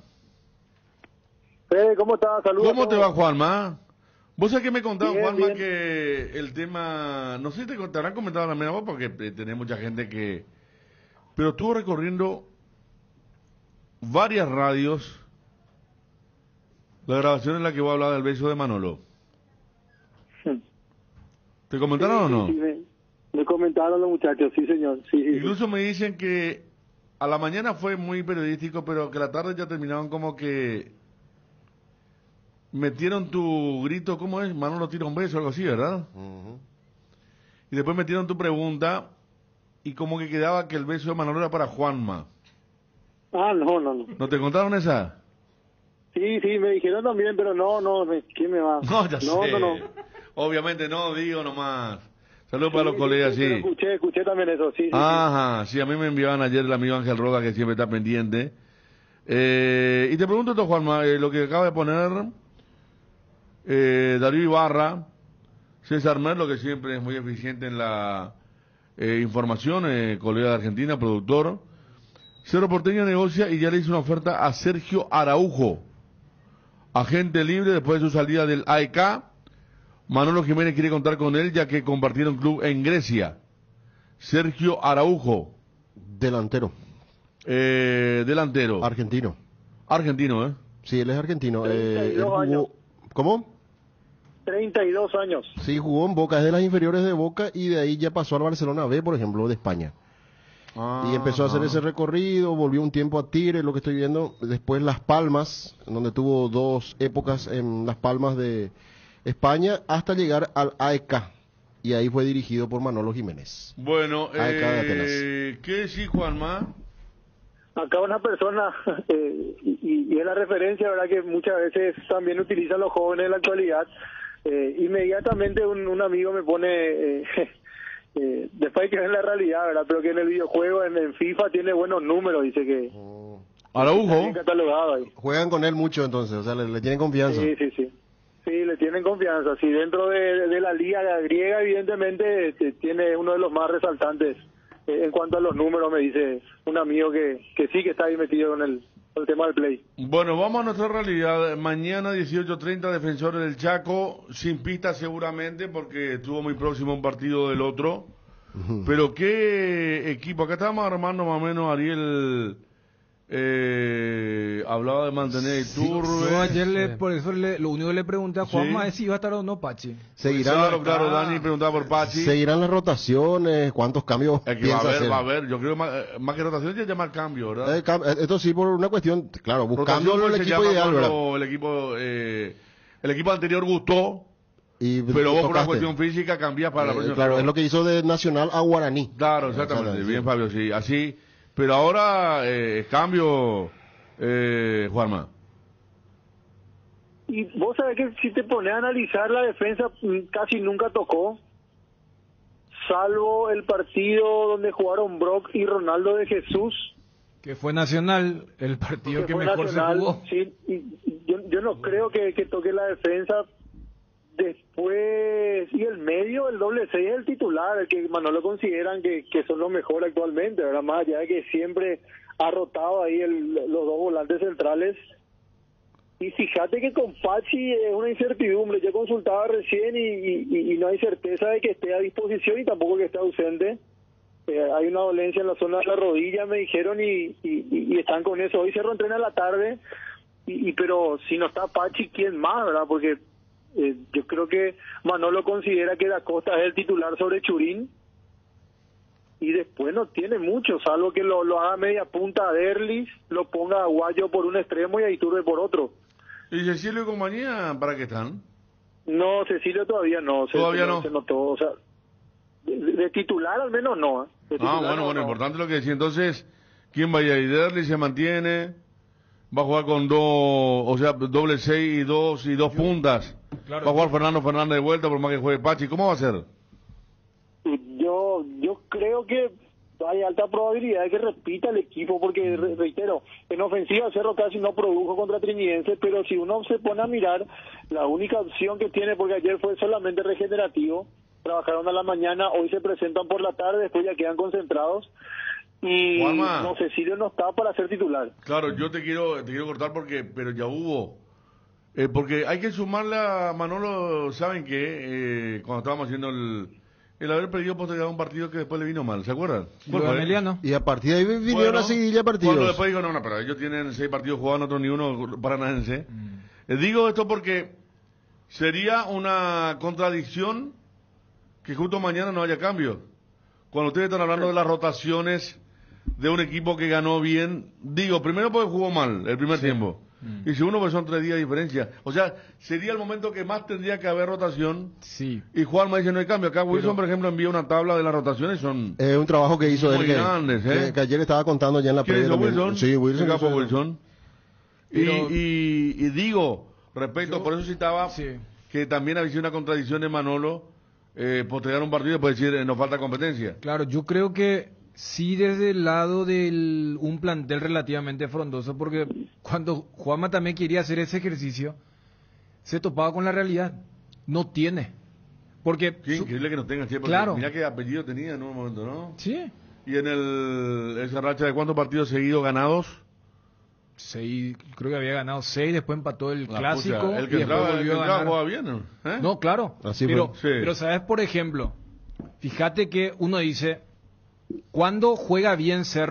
Speaker 11: Eh, ¿Cómo estás? Saludos.
Speaker 3: ¿Cómo te va, Juanma? Vos sabés que me contaron,
Speaker 11: Bien,
Speaker 3: Juanma,
Speaker 11: bien.
Speaker 3: que el tema, no sé si te, te habrán comentado la misma voz, porque eh, tenés mucha gente que, pero estuvo recorriendo varias radios la grabación en la que voy a hablar del beso de Manolo. ¿Te comentaron
Speaker 11: Sí,
Speaker 3: o no?
Speaker 11: sí, me, me comentaron los muchachos, sí señor. Sí, sí,
Speaker 3: Incluso me dicen que a la mañana fue muy periodístico, pero que a la tarde ya terminaron como que metieron tu grito, ¿cómo es? Manolo tira un beso, algo así, ¿verdad?
Speaker 6: Ujú.
Speaker 3: Y después metieron tu pregunta y como que quedaba que el beso de Manolo era para Juanma.
Speaker 11: Ah, no, no, no.
Speaker 3: ¿No te contaron esa?
Speaker 11: Sí, sí, me dijeron también, pero no, no, me- ¿quién me va?
Speaker 3: No, ya
Speaker 11: no,
Speaker 3: sé.
Speaker 11: no, no.
Speaker 3: Obviamente no, digo nomás. Saludos para los
Speaker 11: Sí,
Speaker 3: colegas,
Speaker 11: pero
Speaker 3: sí.
Speaker 11: Escuché, escuché también eso, sí, sí,
Speaker 3: Ajá, sí, a mí me enviaban ayer el amigo Ángel Roda, que siempre está pendiente. Eh, y te pregunto esto, Juanma, eh, lo que acaba de poner eh, Darío Ibarra, César Merlo, que siempre es muy eficiente en la eh, información, eh, colega de Argentina, productor. Cerro Porteño negocia y ya le hizo una oferta a Sergio Araujo, agente libre después de su salida del A E K. Manolo Jiménez quiere contar con él ya que compartieron club en Grecia. Sergio Araujo.
Speaker 6: Delantero.
Speaker 3: Eh, delantero.
Speaker 6: Argentino.
Speaker 3: Argentino, ¿eh?
Speaker 6: Sí, él es argentino. Eh, él
Speaker 11: treinta y dos años.
Speaker 6: jugó... ¿Cómo?
Speaker 11: treinta y dos años.
Speaker 6: Sí, jugó en Boca, es de las inferiores de Boca y de ahí ya pasó al Barcelona B, por ejemplo, de España.
Speaker 3: Ah,
Speaker 6: Y empezó a hacer
Speaker 3: ah.
Speaker 6: ese recorrido, volvió un tiempo a Tigre, lo que estoy viendo. Después Las Palmas, donde tuvo dos épocas en Las Palmas de España, hasta llegar al A E K. Y ahí fue dirigido por Manolo Jiménez.
Speaker 3: Bueno,
Speaker 6: A E K de
Speaker 3: eh, ¿qué decís, Juanma?
Speaker 11: Acá una persona, eh, y, y es la referencia, ¿verdad? Que muchas veces también utilizan los jóvenes en la actualidad. Eh, inmediatamente un, un amigo me pone, eh, eh, después hay que ver la realidad, ¿verdad? Pero que en el videojuego, en, en FIFA, tiene buenos números, dice que...
Speaker 3: Araujo.
Speaker 11: Bien catalogado ahí.
Speaker 6: Juegan con él mucho entonces, o sea, le, le tienen confianza.
Speaker 11: Sí, sí, sí. Sí, le tienen confianza. Sí, dentro de, de la liga griega, evidentemente, este, tiene uno de los más resaltantes. Eh, en cuanto a los números, me dice un amigo que, que sí que está ahí metido en el, el tema del play.
Speaker 3: Bueno, vamos a nuestra realidad. Mañana dieciocho treinta, Defensores del Chaco, sin pista seguramente, porque estuvo muy próximo un partido del otro.
Speaker 6: Ujú.
Speaker 3: Pero qué equipo, acá estábamos armando más o menos, Ariel eh, hablaba de mantener el Iturbe.
Speaker 4: Yo ayer, le, por eso, le, lo único que le pregunté a Juanma
Speaker 3: Sí.
Speaker 4: es si iba a estar o no Pachi.
Speaker 6: Seguirán,
Speaker 3: Claro, claro, Dani preguntaba por Pachi.
Speaker 6: seguirán las rotaciones, cuántos cambios
Speaker 3: Es que va a
Speaker 6: piensa
Speaker 3: haber,
Speaker 6: hacer.
Speaker 3: va a haber, yo creo que más, eh, más que rotación ya llamar cambio, ¿verdad?
Speaker 6: Eh, cam- eh, esto sí por una cuestión, claro, buscando
Speaker 3: Rotación,
Speaker 6: el
Speaker 3: pues, se
Speaker 6: equipo
Speaker 3: llama
Speaker 6: ideal, ¿verdad?
Speaker 3: cuando el equipo, eh, el equipo anterior gustó,
Speaker 6: Y
Speaker 3: pero vos por una
Speaker 6: tocaste.
Speaker 3: cuestión física cambias para la
Speaker 6: Eh,
Speaker 3: próxima.
Speaker 6: claro, es lo que hizo de Nacional a Guaraní.
Speaker 3: Claro, exactamente,
Speaker 6: Exactamente,
Speaker 3: bien
Speaker 6: sí.
Speaker 3: Fabio, sí, así, pero ahora eh, cambio, eh, Juanma.
Speaker 11: Y vos sabés que si te pones a analizar la defensa, mm, casi nunca tocó, salvo el partido donde jugaron Brock y Ronaldo de Jesús.
Speaker 4: Que fue Nacional, el partido que
Speaker 11: fue
Speaker 4: mejor
Speaker 11: Nacional,
Speaker 4: se jugó.
Speaker 11: sí, y- y yo, yo no creo que, que toque la defensa. Después, y el medio, el doble seis es el titular, el que Manolo consideran que, que son los mejores actualmente, ¿verdad? Más allá de que siempre ha rotado ahí el- los dos volantes centrales. Y fíjate que con Pachi es una incertidumbre. Yo consultaba recién y, y, y no hay certeza de que esté a disposición y tampoco que esté ausente. Eh, hay una dolencia en la zona de la rodilla, me dijeron, y, y, y están con eso. Hoy Cerro entrena a la tarde, y, y pero si no está Pachi, ¿quién más, verdad? Porque eh, yo creo que Manolo considera que Da Costa es el titular sobre Churín, y después no tiene mucho, salvo que lo, lo haga media punta a Derlis, lo ponga a Guayo por un extremo y a Iturbe por otro.
Speaker 3: ¿Y Cecilio y compañía para qué están?
Speaker 11: No, Cecilio todavía no. se-
Speaker 3: Todavía
Speaker 11: se-
Speaker 3: no.
Speaker 11: Se notó, o sea, de, de titular al menos no. ¿eh? De
Speaker 3: Ah,
Speaker 11: titular
Speaker 3: bueno,
Speaker 11: no,
Speaker 3: bueno,
Speaker 11: no.
Speaker 3: importante lo que decía. Entonces, ¿quién va a ir ahí? Derli se mantiene, va a jugar con dos, o sea, doble seis y dos y dos puntas.
Speaker 4: Claro.
Speaker 3: Va a jugar Fernando Fernández de vuelta por más que juegue Pachi. ¿Cómo va a ser?
Speaker 11: Yo, yo creo que hay alta probabilidad de que repita el equipo, porque re- reitero, en ofensiva Cerro casi no produjo contra Trinidense, pero si uno se pone a mirar, la única opción que tiene, porque ayer fue solamente regenerativo, trabajaron a la mañana, hoy se presentan por la tarde, después ya quedan concentrados, y
Speaker 3: Juanma.
Speaker 11: no, Cecilio no está para ser titular.
Speaker 3: Claro, yo te quiero, te quiero cortar porque, pero ya hubo. Eh, porque hay que sumarle a Manolo, ¿saben qué? Eh, cuando estábamos haciendo el, el haber perdido postergado un partido que después le vino mal, ¿se acuerdan?
Speaker 4: Lo de Emiliano.
Speaker 6: Y a partir de ahí vinieron
Speaker 3: Bueno,
Speaker 6: una seguidilla de partidos.
Speaker 3: Cuando después digo, no, no, pero ellos tienen seis partidos jugados, nosotros ni uno paranaense. Les digo esto porque sería una contradicción que justo mañana no haya cambio. Cuando ustedes están hablando de las rotaciones de un equipo que ganó bien, digo, primero porque jugó mal el primer tiempo. Y segundo porque son tres días de diferencia. O sea, sería el momento que más tendría que haber rotación.
Speaker 4: Sí.
Speaker 3: Y Juan me dice no hay cambio. Acá Wilson, por ejemplo, envía una tabla de las rotaciones, son...
Speaker 6: Es un trabajo que hizo
Speaker 3: Muy
Speaker 6: él que,
Speaker 3: grandes, ¿eh?
Speaker 6: que- que ayer estaba contando ya en la
Speaker 3: ¿Quién
Speaker 6: previa
Speaker 3: hizo
Speaker 6: también.
Speaker 3: Wilson?
Speaker 6: Sí, Wilson.
Speaker 3: El capo
Speaker 6: hizo-
Speaker 3: Wilson. Y,
Speaker 4: Pero-
Speaker 3: y, y digo, respecto,
Speaker 4: Yo-
Speaker 3: por eso citaba
Speaker 4: Sí.
Speaker 3: que también había sido una contradicción de Manolo, eh, postergar un partido y después decir, eh, nos falta competencia.
Speaker 4: Claro, yo creo que sí desde el lado de un plantel relativamente frondoso, porque cuando Juanma también quería hacer ese ejercicio, se topaba con la realidad. No tiene. Porque...
Speaker 3: Qué
Speaker 4: su-
Speaker 3: increíble que no tengan tiempo.
Speaker 4: Claro.
Speaker 3: Mira qué apellido tenía en un momento, ¿no?
Speaker 4: Sí.
Speaker 3: Y en el, esa racha de cuántos partidos seguidos ganados.
Speaker 4: Seis, creo que había ganado seis, después empató el
Speaker 3: La
Speaker 4: clásico
Speaker 3: pucha, el
Speaker 4: y
Speaker 3: que
Speaker 4: después
Speaker 3: entraba, el que
Speaker 4: volvió a
Speaker 3: entraba
Speaker 4: ganar.
Speaker 3: jugaba bien, ¿no? ¿Eh?
Speaker 4: No, claro.
Speaker 6: Así
Speaker 4: pero,
Speaker 6: fue.
Speaker 3: Sí.
Speaker 4: pero, ¿sabes? Por ejemplo, fíjate que uno dice, cuando juega bien Cerro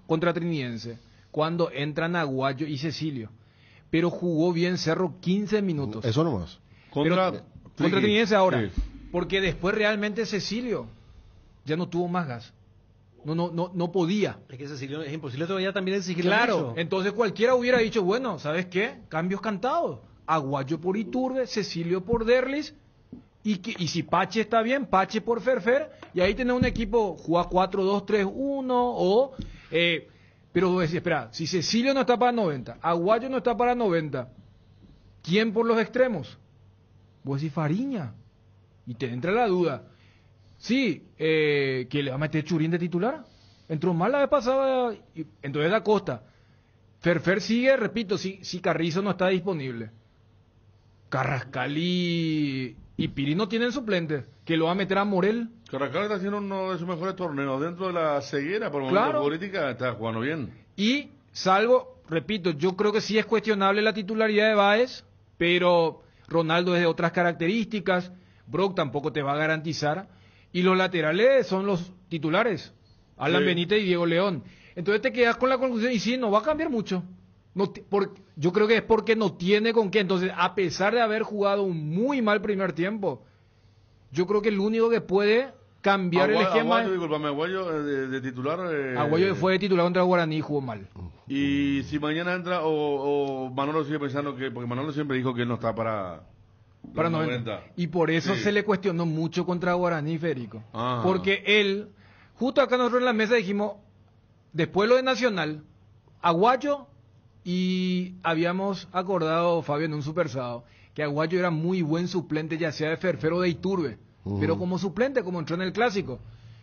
Speaker 4: contra Trinidense, cuando entran Aguayo y Cecilio. Pero jugó bien Cerro quince minutos.
Speaker 6: Eso nomás.
Speaker 3: Contra,
Speaker 4: Pero, contra Trinidense ahora.
Speaker 3: Sí.
Speaker 4: Porque después realmente Cecilio ya no tuvo más gas. No, no, no, no podía.
Speaker 5: Es que Cecilio es imposible todavía también exigir
Speaker 4: Claro, entonces cualquiera hubiera dicho, bueno, ¿sabes qué? Cambios cantados. Aguayo por Iturbe, Cecilio por Derlis, y, que, y si Pache está bien, Pache por Ferfer, y ahí tenés un equipo, juega cuatro dos tres uno, o... Eh, pero vos decís, espera, si Cecilio no está para noventa, Aguayo no está para noventa, ¿quién por los extremos? Vos decís Fariña, y te entra la duda. Sí, eh, que le va a meter Churín de titular. Entró mal la vez pasada, y, entonces da Costa. Ferfer sigue, repito, si, si Carrizo no está disponible. Carrascal y, y Piri no tienen suplente, que lo va a meter a Morel.
Speaker 3: Carrascal está haciendo uno de sus mejores torneos. Dentro de la ceguera, por el momento
Speaker 4: Claro.
Speaker 3: política, está jugando bien.
Speaker 4: Y salvo, repito, yo creo que sí es cuestionable la titularidad de Báez, pero Ronaldo es de otras características, Brock tampoco te va a garantizar, y los laterales son los titulares, Alan
Speaker 3: Sí.
Speaker 4: Benítez y Diego León. Entonces te quedas con la conclusión, y sí, no va a cambiar mucho. No, ti- por, yo creo que es porque no tiene con qué. Entonces, a pesar de haber jugado un muy mal primer tiempo, yo creo que el único que puede cambiar
Speaker 3: Agua-
Speaker 4: el esquema...
Speaker 3: Aguayo, discúlpame, Aguayo eh, de, de titular. Eh,
Speaker 4: Aguayo fue de titular contra Guaraní y jugó mal.
Speaker 3: Y si mañana entra, o, o Manolo sigue pensando que. Porque Manolo siempre dijo que él no está para. los
Speaker 4: Para noventa. Y por eso
Speaker 3: Sí.
Speaker 4: se le cuestionó mucho contra Guaraní, Federico.
Speaker 3: Ajá.
Speaker 4: Porque él, justo acá nosotros en la mesa dijimos, después lo de Nacional, Aguayo, y habíamos acordado, Fabio, en un supersado, que Aguayo era muy buen suplente, ya sea de Ferfer o de Iturbe,
Speaker 6: Ujú.
Speaker 4: pero como suplente, como entró en el Clásico.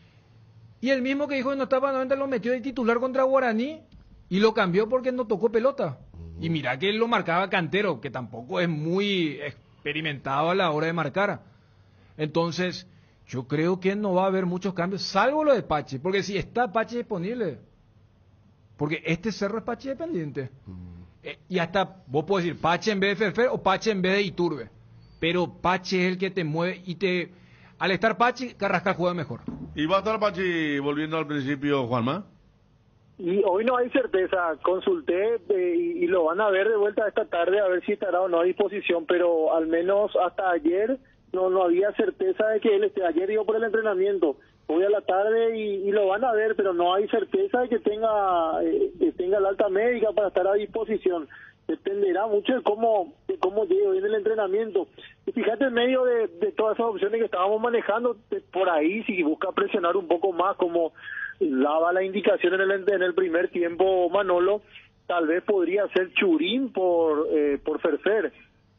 Speaker 4: Y el mismo que dijo que no estaba noventa lo metió de titular contra Guaraní y lo cambió porque no tocó pelota. Y mira que él lo marcaba Cantero, que tampoco es muy experimentado a la hora de marcar. Entonces, yo creo que no va a haber muchos cambios, salvo lo de Pache, porque si está Pache disponible, porque este Cerro es Pache dependiente. Eh, y hasta vos podés decir Pache en vez de Ferfer o Pache en vez de Iturbe, pero Pache es el que te mueve y te... Al estar Pache, Carrascal juega mejor.
Speaker 3: ¿Y va a estar Pachi volviendo al principio, Juanma?
Speaker 12: Y hoy no hay certeza, consulté eh, y, y lo van a ver de vuelta esta tarde a ver si estará o no a disposición, pero al menos hasta ayer no no había certeza de que él esté. Ayer iba por el entrenamiento, hoy a la tarde y, y lo van a ver, pero no hay certeza de que tenga eh, que tenga la alta médica para estar a disposición. Dependerá mucho de cómo de cómo llegue hoy en el entrenamiento. Y fíjate, en medio de, de todas esas opciones que estábamos manejando, de- por ahí si busca presionar un poco más, como daba la indicación en el, en el primer tiempo Manolo, tal vez podría ser Churín por eh, por Ferfer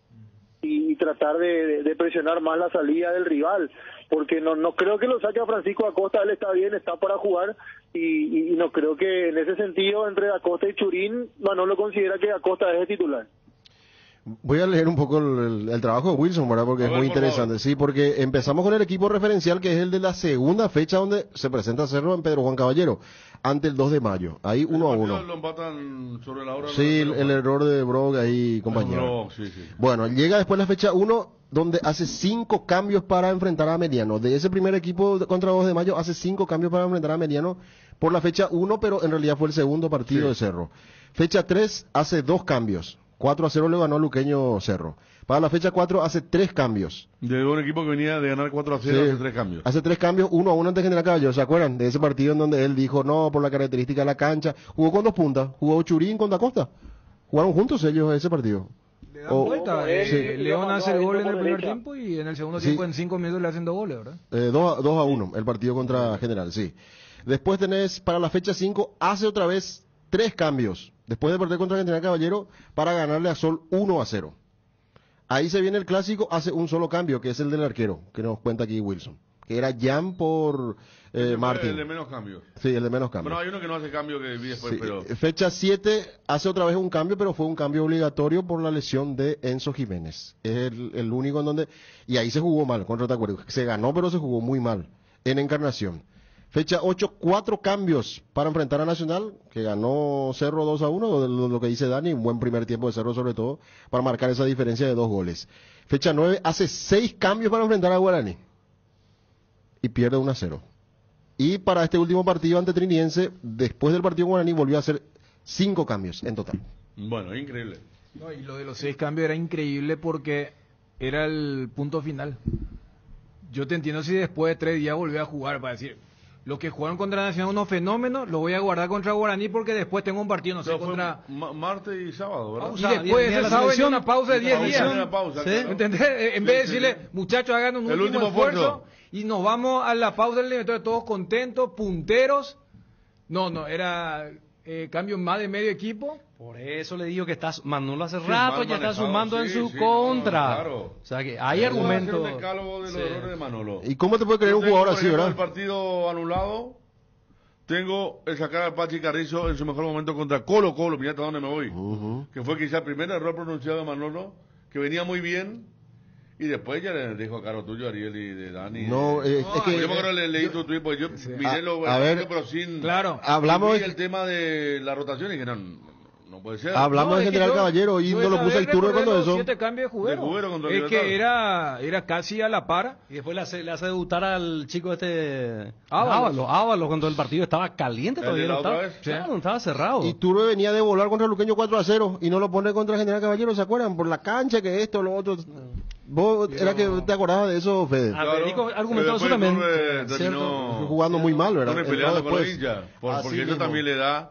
Speaker 12: y, y tratar de, de- de presionar más la salida del rival, porque no no creo que lo saque a Francisco Acosta. Él está bien, está para jugar, y, y- y no creo que en ese sentido entre Acosta y Churín Manolo considera que Acosta es el titular.
Speaker 6: Voy a leer un poco el, el- el trabajo de Wilson, ¿verdad? Porque
Speaker 3: A
Speaker 6: es
Speaker 3: ver,
Speaker 6: muy
Speaker 3: por
Speaker 6: interesante.
Speaker 3: favor.
Speaker 6: Sí, porque empezamos con el equipo referencial, que es el de la segunda fecha donde se presenta Cerro en Pedro Juan Caballero, ante el dos de mayo. Ahí uno a
Speaker 3: El partido
Speaker 6: uno.
Speaker 3: Lo empatan sobre la hora.
Speaker 6: Sí, el,
Speaker 3: pero-
Speaker 6: el error de Brock ahí, compañero.
Speaker 3: Brock, sí, sí.
Speaker 6: Bueno, llega después la fecha uno, donde hace cinco cambios para enfrentar a Mediano. De ese primer equipo de- contra dos de mayo, hace cinco cambios para enfrentar a Mediano por la fecha uno, pero en realidad fue el segundo partido
Speaker 3: Sí.
Speaker 6: de Cerro. Fecha tres, hace dos cambios. cuatro a cero le ganó Luqueño Cerro. Para la fecha cuatro, hace tres cambios.
Speaker 3: De un equipo que venía de ganar cuatro a cero,
Speaker 6: Sí.
Speaker 3: hace tres cambios.
Speaker 6: Hace tres cambios, uno a uno ante General Caballero. ¿Se acuerdan de ese partido en donde él dijo, no, por la característica de la cancha? Jugó con dos puntas, jugó Churín con Da Costa. Jugaron juntos ellos ese partido.
Speaker 4: Le dan
Speaker 6: O-
Speaker 4: vuelta, eh,
Speaker 12: Sí.
Speaker 4: León hace el gol en el
Speaker 12: por
Speaker 4: primer
Speaker 12: derecha.
Speaker 4: tiempo y en el segundo
Speaker 6: Sí.
Speaker 4: tiempo en cinco minutos le hacen dos goles, ¿verdad?
Speaker 6: Eh, dos, a- dos a uno, el partido contra General, sí. Después tenés, para la fecha cinco, hace otra vez tres cambios. Después de perder contra General Caballero, para ganarle a Sol uno a cero. Ahí se viene el clásico, hace un solo cambio, que es el del arquero, que nos cuenta aquí Wilson. Que era Jan por eh,
Speaker 3: Ese fue
Speaker 6: Martín.
Speaker 3: El de menos cambios.
Speaker 6: Sí, el de menos cambios.
Speaker 3: Bueno, hay uno que no hace cambio que vi después,
Speaker 6: Sí,
Speaker 3: pero.
Speaker 6: eh, Fecha siete, hace otra vez un cambio, pero fue un cambio obligatorio por la lesión de Enzo Jiménez. Es el, el único en donde... Y ahí se jugó mal, contra Tacuarembó. Se ganó, pero se jugó muy mal en Encarnación. Fecha ocho, cuatro cambios para enfrentar a Nacional, que ganó Cerro dos a uno, lo, lo que dice Dani, un buen primer tiempo de Cerro sobre todo, para marcar esa diferencia de dos goles. Fecha nueve, hace seis cambios para enfrentar a Guaraní. Y pierde uno a cero. Y para este último partido ante Triniense, después del partido con Guaraní, volvió a hacer cinco cambios en total.
Speaker 3: Bueno, increíble.
Speaker 4: No, y lo de los seis cambios era increíble porque era el punto final. Yo te entiendo si después de tres días volvió a jugar para decir, los que jugaron contra Nacional unos fenómenos, los voy a guardar contra Guaraní porque después tengo un partido, no sé,
Speaker 3: Pero fue
Speaker 4: contra...
Speaker 3: ma- martes y sábado, ¿verdad?
Speaker 4: Y después ese sábado venía una pausa de diez días.
Speaker 3: Una pausa,
Speaker 4: ¿Sí?
Speaker 3: claro.
Speaker 4: ¿Entendés? En
Speaker 3: Sí,
Speaker 4: vez de
Speaker 3: sí,
Speaker 4: decirle,
Speaker 3: sí.
Speaker 4: muchachos, hagan un
Speaker 3: El
Speaker 4: último,
Speaker 3: último
Speaker 4: esfuerzo
Speaker 3: esfuerzo.
Speaker 4: y nos vamos a la pausa del eliminatorio todos contentos, punteros. No, no, era eh, cambio más de medio equipo.
Speaker 5: Por eso le digo que está Manolo hace
Speaker 3: Sí,
Speaker 5: rato
Speaker 3: mal
Speaker 5: ya está
Speaker 3: manejado,
Speaker 5: sumando en
Speaker 3: sí,
Speaker 5: su
Speaker 3: sí,
Speaker 5: contra.
Speaker 3: no, claro.
Speaker 5: O sea que hay
Speaker 3: Eso va a ser
Speaker 5: argumentos.
Speaker 3: un decálogo de los
Speaker 5: Sí.
Speaker 3: errores de Manolo.
Speaker 6: ¿Y cómo te puede creer un
Speaker 3: Yo tengo,
Speaker 6: jugador
Speaker 3: por
Speaker 6: así,
Speaker 3: ejemplo,
Speaker 6: verdad?
Speaker 3: el partido anulado, tengo el sacar al Pachi Carrizo en su mejor momento contra Colo Colo, mira hasta dónde me voy.
Speaker 6: Ujú.
Speaker 3: Que fue quizá el primer error pronunciado de Manolo, que venía muy bien, y después ya le dijo a Caro tuyo, Ariel y de Dani.
Speaker 6: No,
Speaker 3: de-
Speaker 6: eh, es que-
Speaker 3: yo me acuerdo le leí tu tweet, porque yo miré
Speaker 6: A-
Speaker 3: lo
Speaker 6: a ver,
Speaker 3: pero sin...
Speaker 4: Claro.
Speaker 6: Hablamos
Speaker 3: vi
Speaker 6: de-
Speaker 3: el tema de la rotación y dije, no, no, no puede ser.
Speaker 6: Hablamos
Speaker 4: No,
Speaker 6: de
Speaker 4: es que
Speaker 6: General
Speaker 4: yo-
Speaker 6: Caballero y
Speaker 4: yo
Speaker 6: no
Speaker 4: esa
Speaker 6: lo puso
Speaker 4: vez
Speaker 6: ahí Turbe
Speaker 4: recordé
Speaker 6: cuando
Speaker 4: los
Speaker 6: eso.
Speaker 4: siete cambios de Jubero.
Speaker 3: De Jubero contra
Speaker 4: Es
Speaker 3: Libertad.
Speaker 4: que era, era casi a la par.
Speaker 5: Y después le hace, le hace debutar al chico este
Speaker 4: Ábalos.
Speaker 5: Ábalos, Ábalos, cuando el partido estaba caliente
Speaker 3: ¿El
Speaker 5: todavía.
Speaker 3: de
Speaker 5: No
Speaker 3: la
Speaker 5: estaba,
Speaker 3: otra vez?
Speaker 5: claro, no estaba cerrado.
Speaker 6: Y Turbe venía de volar contra Luqueño cuatro a cero y no lo pone contra General Caballero, ¿se acuerdan? Por la cancha, que esto, lo otro. Vos era que te acordabas de eso, Fede.
Speaker 5: Ah, Federico argumentó
Speaker 3: pero
Speaker 5: eso
Speaker 3: después
Speaker 5: también.
Speaker 3: Turbe
Speaker 5: Cierto.
Speaker 3: terminó
Speaker 6: Jugando muy mal, ¿verdad?
Speaker 3: Turbe
Speaker 6: Entró
Speaker 3: peleando con los
Speaker 6: después.
Speaker 3: hinchas, por-
Speaker 6: Así
Speaker 3: porque eso
Speaker 6: mismo.
Speaker 3: también le da,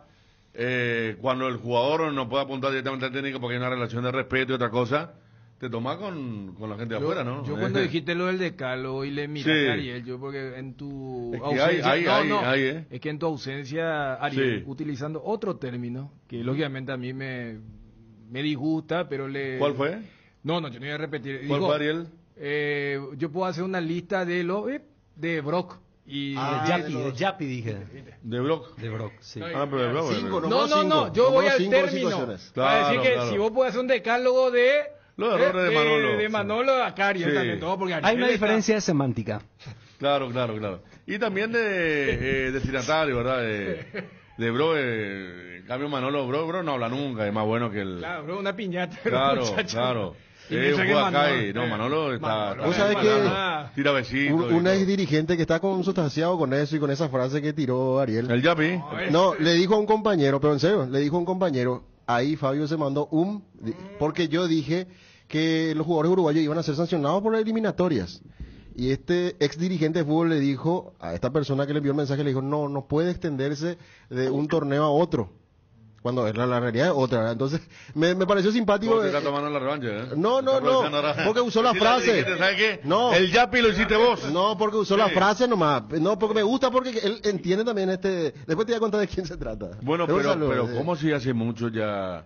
Speaker 3: eh, cuando el jugador no puede apuntar directamente al técnico porque hay una relación de respeto y otra cosa, te toma con, con la gente de
Speaker 4: Yo,
Speaker 3: afuera, ¿no?
Speaker 4: yo cuando dijiste lo del decálogo y le miré
Speaker 3: Sí.
Speaker 4: a Ariel, yo porque en tu
Speaker 3: Es que
Speaker 4: ausencia,
Speaker 3: hay- hay-
Speaker 4: no,
Speaker 3: hay-
Speaker 4: no,
Speaker 3: hay, ¿eh?
Speaker 4: es que en tu ausencia, Ariel,
Speaker 3: Sí.
Speaker 4: utilizando otro término, que lógicamente a mí me, me disgusta, pero le...
Speaker 3: ¿Cuál fue?
Speaker 4: No, no, yo no voy a repetir.
Speaker 3: ¿Cuál
Speaker 4: Digo,
Speaker 3: fue, Ariel?
Speaker 4: eh, yo puedo hacer una lista de lo eh, de Brock. Y
Speaker 5: Ah,
Speaker 4: de-
Speaker 5: de Yapi, de Yapi dije.
Speaker 3: De Brock.
Speaker 5: De Brock, sí.
Speaker 3: Ah, pero de Brock.
Speaker 6: Cinco,
Speaker 3: ¿no?
Speaker 6: ¿no?
Speaker 4: No, no,
Speaker 6: cinco.
Speaker 4: no, yo
Speaker 6: Nombró
Speaker 4: voy al
Speaker 6: cinco
Speaker 4: término.
Speaker 6: situaciones.
Speaker 4: Para
Speaker 3: Claro,
Speaker 4: decir que
Speaker 3: claro.
Speaker 4: si vos podés hacer un decálogo de...
Speaker 3: Los errores de Manolo.
Speaker 4: De, Manolo a Cari,
Speaker 3: Sí.
Speaker 4: también todo, porque
Speaker 5: Hay
Speaker 4: Ariel
Speaker 5: una
Speaker 4: está-
Speaker 5: diferencia de semántica.
Speaker 3: Claro, claro, claro. Y también de eh, destinatario, ¿verdad? De, de Bro, eh, en cambio Manolo, Bro, Bro no habla nunca, es más bueno que el...
Speaker 4: Claro, bro, una piñata.
Speaker 3: Claro,
Speaker 4: muchacho.
Speaker 3: claro.
Speaker 4: Y
Speaker 3: Eh,
Speaker 4: piensa que
Speaker 3: juega acá
Speaker 4: Manolo-
Speaker 3: y- no,
Speaker 4: eh,
Speaker 3: Manolo está...
Speaker 4: Manolo,
Speaker 3: está-
Speaker 6: Vos sabés
Speaker 4: Manolo-
Speaker 6: que-
Speaker 3: Tira besitos.
Speaker 6: Un,
Speaker 3: y
Speaker 6: un
Speaker 3: todo.
Speaker 6: ex dirigente que está consustanciado con eso y con esa frase que tiró Ariel.
Speaker 3: El Yapi.
Speaker 6: No, le dijo a un compañero, pero en serio, le dijo a un compañero, ahí Fabio se mandó un... Porque yo dije que los jugadores uruguayos iban a ser sancionados por las eliminatorias. Y este ex dirigente de fútbol le dijo a esta persona que le envió el mensaje, le dijo, no, no puede extenderse de un torneo a otro. Cuando la, la realidad es otra, ¿verdad? Entonces, me, me pareció simpático.
Speaker 3: Porque está
Speaker 6: eh,
Speaker 3: tomando la revancha, ¿eh?
Speaker 6: No, no,
Speaker 3: Está aprovechando
Speaker 6: no,
Speaker 3: ahora.
Speaker 6: porque usó la
Speaker 3: Sí,
Speaker 6: frase.
Speaker 3: dijiste, ¿sabes qué?
Speaker 6: No.
Speaker 3: El Yapi lo hiciste vos.
Speaker 6: No, porque usó la
Speaker 3: Sí.
Speaker 6: frase nomás. No, porque me gusta, porque él entiende también este... Después te voy a contar de quién se trata.
Speaker 3: Bueno,
Speaker 6: un
Speaker 3: pero,
Speaker 6: saludo,
Speaker 3: pero
Speaker 6: eh.
Speaker 3: ¿cómo si hace mucho ya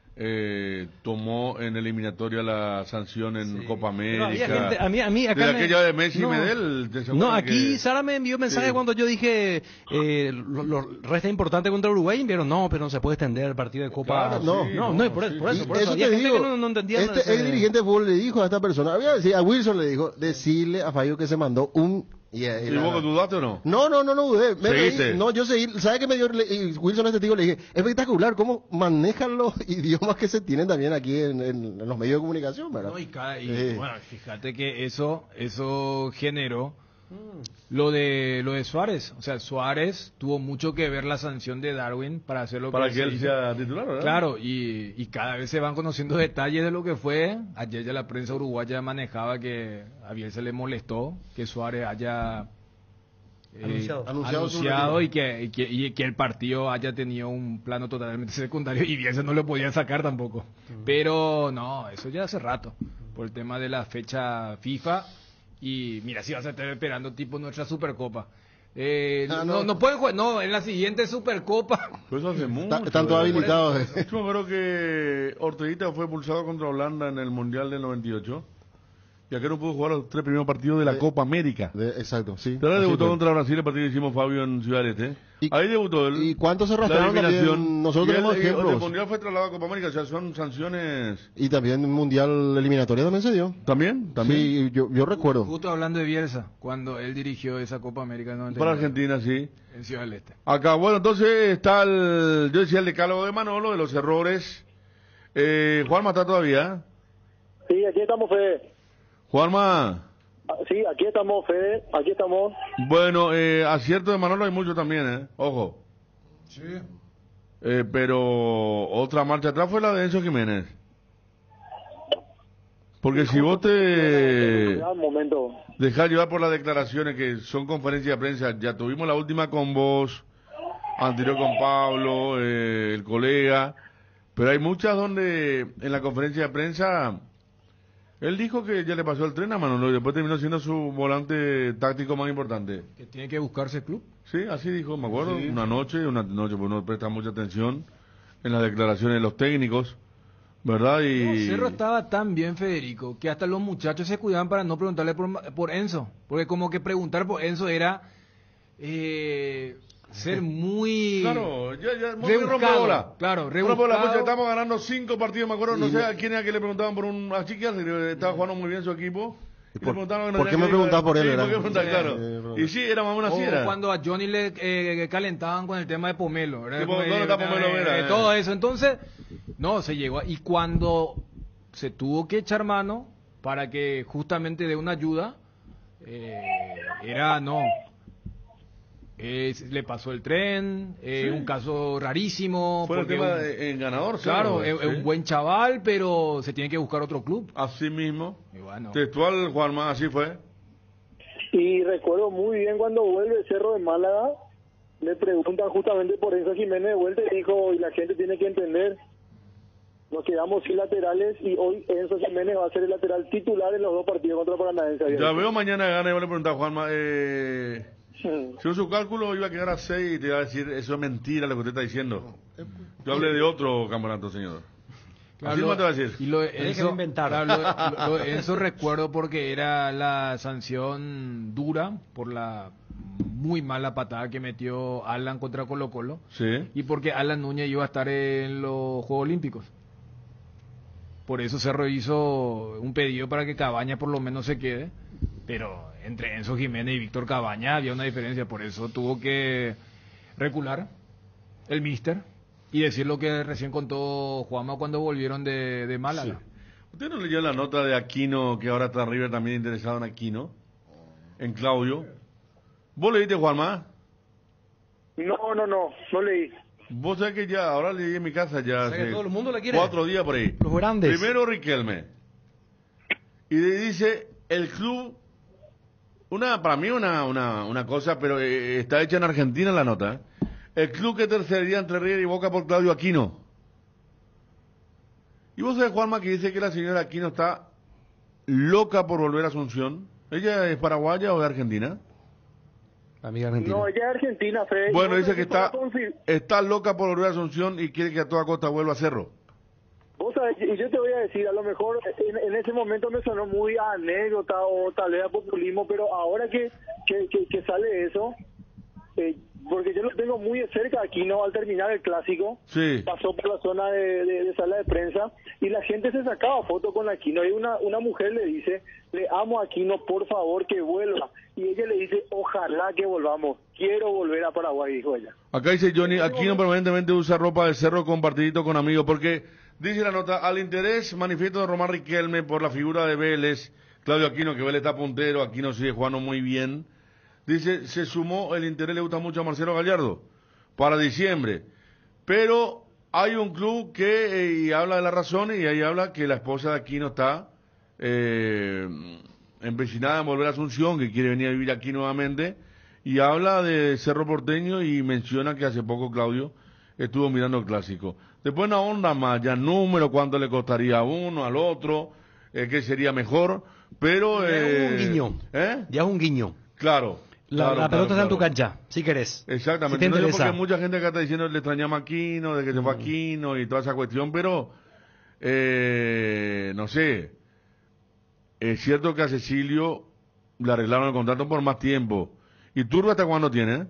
Speaker 3: eh, tomó en eliminatoria la sanción en Copa
Speaker 5: Pero
Speaker 3: América?
Speaker 5: había gente- a mí, a mí acá
Speaker 3: Desde
Speaker 5: me-
Speaker 3: aquella de Messi y
Speaker 5: no.
Speaker 3: Medel. ¿te
Speaker 5: No,
Speaker 3: acuerdas
Speaker 5: aquí
Speaker 3: que-
Speaker 5: Sara me envió mensaje
Speaker 3: Sí.
Speaker 5: cuando yo dije eh, lo, lo resta importante contra Uruguay y vieron no, pero no se puede extender el partido de Copa.
Speaker 3: Claro,
Speaker 6: no,
Speaker 3: sí,
Speaker 5: no,
Speaker 3: no,
Speaker 5: no, y por,
Speaker 3: sí,
Speaker 5: por eso,
Speaker 6: Y
Speaker 5: por eso.
Speaker 6: eso
Speaker 5: Había
Speaker 6: te
Speaker 5: gente
Speaker 6: digo,
Speaker 5: que no, no entendía
Speaker 6: este
Speaker 5: ese-
Speaker 6: ex dirigente de fútbol le dijo a esta persona, había decir, a Wilson le dijo, decirle a Fabio que se mandó un... Y, y
Speaker 3: ¿Y
Speaker 6: la-
Speaker 3: vos dudaste o no?
Speaker 6: No, no, no, no dudé. Me
Speaker 3: ¿Seguiste?
Speaker 6: reí. No, yo seguí. ¿Sabe qué me dio? le- y Wilson este testigo? Le dije, espectacular cómo manejan los idiomas que se tienen también aquí en, en- en los medios de comunicación, ¿verdad?
Speaker 4: No, y cada- y,
Speaker 6: Sí.
Speaker 4: bueno, fíjate que eso eso generó lo de lo de Suárez. O sea, Suárez tuvo mucho que ver la sanción de Darwin para hacer lo
Speaker 3: Para
Speaker 4: que
Speaker 3: que
Speaker 4: se
Speaker 3: él
Speaker 4: hizo.
Speaker 3: sea titular, ¿verdad?
Speaker 4: Claro, y, y cada vez se van conociendo detalles de lo que fue. Ayer ya la prensa uruguaya manejaba que a Biel se le molestó que Suárez haya eh,
Speaker 5: Anunciado.
Speaker 6: Anunciado su
Speaker 4: anunciado
Speaker 6: retiro.
Speaker 4: y que, y, que, y que el partido haya tenido un plano totalmente secundario y Bielsa no lo podía sacar tampoco. Pero no, eso ya hace rato, por el tema de la fecha FIFA. Y mira, si vas a estar esperando tipo nuestra Supercopa. Eh,
Speaker 6: Ah,
Speaker 4: no,
Speaker 6: no.
Speaker 4: no pueden jugar, no, en la siguiente Supercopa.
Speaker 3: Pues eso hace mucho.
Speaker 6: Está- están todos
Speaker 3: ¿verdad?
Speaker 6: habilitados.
Speaker 3: Yo me acuerdo que Orteguita fue expulsado contra Holanda en el Mundial del noventa y ocho. Y acá no pudo jugar los tres primeros partidos de la
Speaker 6: De-
Speaker 3: Copa América.
Speaker 6: De- exacto, sí.
Speaker 3: Pero ahora
Speaker 6: Así
Speaker 3: debutó
Speaker 6: fue.
Speaker 3: contra Brasil el partido que hicimos Fabio en Ciudad del Este.
Speaker 6: Y-
Speaker 3: Ahí debutó él.
Speaker 6: ¿Y cuántos se
Speaker 3: La
Speaker 6: arrastraron
Speaker 3: eliminación.
Speaker 6: también? Nosotros
Speaker 3: Y
Speaker 6: tenemos
Speaker 3: él- y El
Speaker 6: ejemplos.
Speaker 3: Mundial fue trasladado a Copa América, o sea, son sanciones...
Speaker 6: Y también Mundial Eliminatoria también se dio.
Speaker 3: ¿También? ¿También?
Speaker 6: Sí, yo, yo recuerdo.
Speaker 4: Justo hablando de Bielsa, cuando él dirigió esa Copa América en noventa y
Speaker 3: Para
Speaker 4: nueve,
Speaker 3: Argentina, sí.
Speaker 4: en Ciudad del Este.
Speaker 3: Acá, bueno, entonces está el... Yo decía el decálogo de Manolo, de los errores. Eh, Juanma está todavía.
Speaker 12: Sí, aquí estamos, Fede.
Speaker 3: Juanma,
Speaker 12: Ah, sí, aquí estamos, Fede, aquí estamos.
Speaker 3: Bueno, eh, acierto de Manolo hay mucho también, ¿eh? Ojo.
Speaker 4: Sí.
Speaker 3: Eh, pero otra marcha atrás fue la de Enzo Jiménez. Porque si vos te
Speaker 12: Ya, un momento.
Speaker 3: dejás llevar por las declaraciones que son conferencias de prensa, ya tuvimos la última con vos, anterior con Pablo, eh, el colega, pero hay muchas donde en la conferencia de prensa él dijo que ya le pasó el tren a Manolo y después terminó siendo su volante táctico más importante.
Speaker 4: Que tiene que buscarse el club.
Speaker 3: Sí, así dijo, me acuerdo,
Speaker 4: Sí.
Speaker 3: una noche, una noche, pues uno presta mucha atención en las declaraciones de los técnicos, ¿verdad? Y
Speaker 4: No, Cerro estaba tan bien, Federico, que hasta los muchachos se cuidaban para no preguntarle por, por Enzo. Porque como que preguntar por Enzo era eh, ser muy...
Speaker 3: Claro, ya, ya, muy
Speaker 4: rebuscado.
Speaker 3: rompebola.
Speaker 4: Claro,
Speaker 3: Rompebola, pues,
Speaker 4: rebuscado.
Speaker 3: estamos ganando cinco partidos, me acuerdo, no
Speaker 6: Y
Speaker 3: sé
Speaker 6: me-
Speaker 3: a quién era que le preguntaban por un a Chiquias, que estaba jugando muy bien su equipo. Y le
Speaker 6: por-
Speaker 3: preguntaban,
Speaker 6: por qué me preguntaba por él,
Speaker 3: Sí,
Speaker 6: era?
Speaker 3: ¿por qué preguntaba?
Speaker 6: Sí,
Speaker 3: Claro.
Speaker 6: sí,
Speaker 3: Y sí, era más o menos así,
Speaker 4: O
Speaker 3: era.
Speaker 4: cuando a Johnny le eh, calentaban con el tema de Pomelo, ¿verdad?
Speaker 3: Sí,
Speaker 4: Como,
Speaker 3: ¿dónde
Speaker 4: eh,
Speaker 3: está Pomelo
Speaker 4: eh,
Speaker 3: Vera, eh?
Speaker 4: todo eso. Entonces, no, se llegó. a- Y cuando se tuvo que echar mano para que justamente dé una ayuda, eh, era, no. Eh, le pasó el tren, eh,
Speaker 3: Sí.
Speaker 4: un caso rarísimo.
Speaker 3: Fue el
Speaker 4: porque
Speaker 3: tema
Speaker 4: un-
Speaker 3: de- en ganador,
Speaker 4: Claro,
Speaker 3: Cerro,
Speaker 4: es, es
Speaker 3: sí.
Speaker 4: un buen chaval, pero se tiene que buscar otro club.
Speaker 3: Así mismo.
Speaker 4: Y bueno.
Speaker 3: Textual, Juanma, así fue.
Speaker 12: Y recuerdo muy bien cuando vuelve Cerro de Málaga, le preguntan justamente por Enzo Jiménez de vuelta y dijo, y la gente tiene que entender, nos quedamos sin laterales y hoy Enzo Jiménez va a ser el lateral titular en los dos partidos contra Paranaense.
Speaker 3: Ya veo mañana gana y voy a preguntar a Juanma, eh,
Speaker 12: Hmm.
Speaker 3: según su cálculo iba a quedar a seis y te iba a decir, eso es mentira lo que usted está diciendo. Yo hablé de otro campeonato, señor. Así
Speaker 4: Claro,
Speaker 3: no te va a decir.
Speaker 4: Y lo de
Speaker 5: Dejen
Speaker 4: Enzo,
Speaker 5: inventar.
Speaker 4: claro, lo- lo- lo de Enzo recuerdo porque era la sanción dura por la muy mala patada que metió Alan contra Colo Colo
Speaker 3: Sí.
Speaker 4: y porque Alan Núñez iba a estar en los Juegos Olímpicos. Por eso Cerro hizo un pedido para que Cabaña por lo menos se quede, pero entre Enzo Jiménez y Víctor Cabaña había una diferencia, por eso tuvo que recular el míster y decir lo que recién contó Juanma cuando volvieron de, de Málaga.
Speaker 3: ¿Usted no leyó la nota de Aquino, que ahora está River también interesado en Aquino? En Claudio. ¿Vos leíste, Juanma?
Speaker 12: No, no, no, no leí.
Speaker 3: Vos sabés que ya, ahora leí en mi casa ya
Speaker 5: O sea que
Speaker 3: hace
Speaker 5: todo el mundo la quiere.
Speaker 3: cuatro días por ahí.
Speaker 5: Los grandes.
Speaker 3: Primero Riquelme. Y le dice, el club, una para mí una, una, una cosa, pero eh, está hecha en Argentina la nota. ¿eh? El club que terceraría entre River y Boca por Claudio Aquino. Y vos sabés, Juanma, que dice que la señora Aquino está loca por volver a Asunción. ¿Ella es paraguaya o de Argentina?
Speaker 5: Amiga argentina.
Speaker 12: No, ella es argentina, Fede.
Speaker 3: Bueno,
Speaker 12: Yo
Speaker 3: dice
Speaker 12: creo
Speaker 3: que
Speaker 12: para
Speaker 3: está,
Speaker 12: confir-
Speaker 3: está loca por volver a Asunción y quiere que a toda costa vuelva a Cerro.
Speaker 12: Vos sabés, y yo te voy a decir, a lo mejor en, en ese momento me sonó muy a anécdota o tal vez a populismo, pero ahora que, que, que, que sale eso, eh, porque yo lo tengo muy de cerca aquí, ¿no? Al terminar el clásico,
Speaker 3: Sí.
Speaker 12: pasó por la zona de, de- de sala de prensa y la gente se sacaba foto con Aquino y una, una mujer le dice, le amo a Aquino, por favor que vuelva. Y ella le dice, ojalá que volvamos, quiero volver a Paraguay, dijo ella.
Speaker 3: Acá dice Johnny, Aquino permanentemente usa ropa de Cerro compartidito con amigos, porque dice la nota, al interés manifiesto de Román Riquelme por la figura de Vélez, Claudio Aquino, que Vélez está puntero, Aquino sigue jugando muy bien. Dice, se sumó, el interés le gusta mucho a Marcelo Gallardo, para diciembre. Pero hay un club que, eh, y habla de la razón, y ahí habla que la esposa de Aquino está eh, empecinada en volver a Asunción, que quiere venir a vivir aquí nuevamente, y habla de Cerro Porteño y menciona que hace poco Claudio estuvo mirando el clásico. Después una onda más, ya número, cuánto le costaría a uno, al otro, eh, qué sería mejor, pero...
Speaker 5: Ya es
Speaker 3: eh,
Speaker 5: un guiño.
Speaker 3: ¿Eh?
Speaker 5: Ya es un guiño.
Speaker 3: Claro.
Speaker 5: La,
Speaker 3: claro,
Speaker 5: la pelota
Speaker 3: claro,
Speaker 5: está en tu
Speaker 3: claro.
Speaker 5: cancha, si querés.
Speaker 3: Exactamente.
Speaker 5: Si te
Speaker 3: No, yo
Speaker 5: interesa.
Speaker 3: porque mucha gente acá está diciendo le extrañamos a Aquino, de que se fue Aquino y toda esa cuestión, pero eh, no sé. Es cierto que a Cecilio le arreglaron el contrato por más tiempo. ¿Y Turbo hasta cuándo tiene?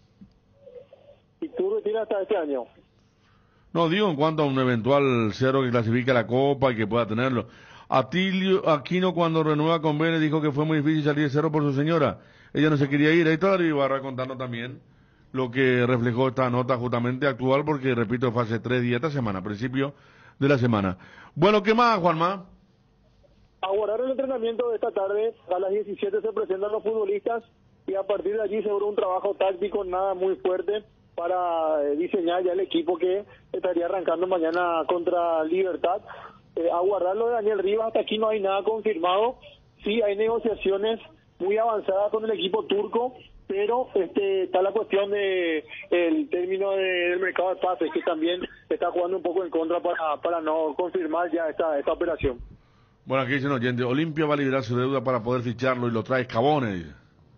Speaker 12: Y tú retiras hasta este año.
Speaker 3: No, digo en cuanto a un eventual cero que clasifique a la Copa y que pueda tenerlo. Atilio Aquino cuando renueva con Vélez dijo que fue muy difícil salir de cero por su señora. Ella no se quería ir. Ahí está Darío Ibarra contando también lo que reflejó esta nota justamente actual, porque repito, fue hace tres días esta semana, principio de la semana. Bueno, ¿qué más, Juanma?
Speaker 12: aguardar el entrenamiento de esta tarde. A las diecisiete se presentan los futbolistas y a partir de allí seguro un trabajo táctico nada muy fuerte para eh, diseñar ya el equipo que estaría arrancando mañana contra Libertad. Eh, aguardar lo de Daniel Rivas, hasta aquí no hay nada confirmado. Sí hay negociaciones muy avanzadas con el equipo turco, pero este está la cuestión de el término de, del mercado de pases, que también está jugando un poco en contra para, para no confirmar ya esta, esta operación.
Speaker 3: Bueno, aquí dicen oyente, Olimpia va a liberar su deuda para poder ficharlo y lo trae Escabones.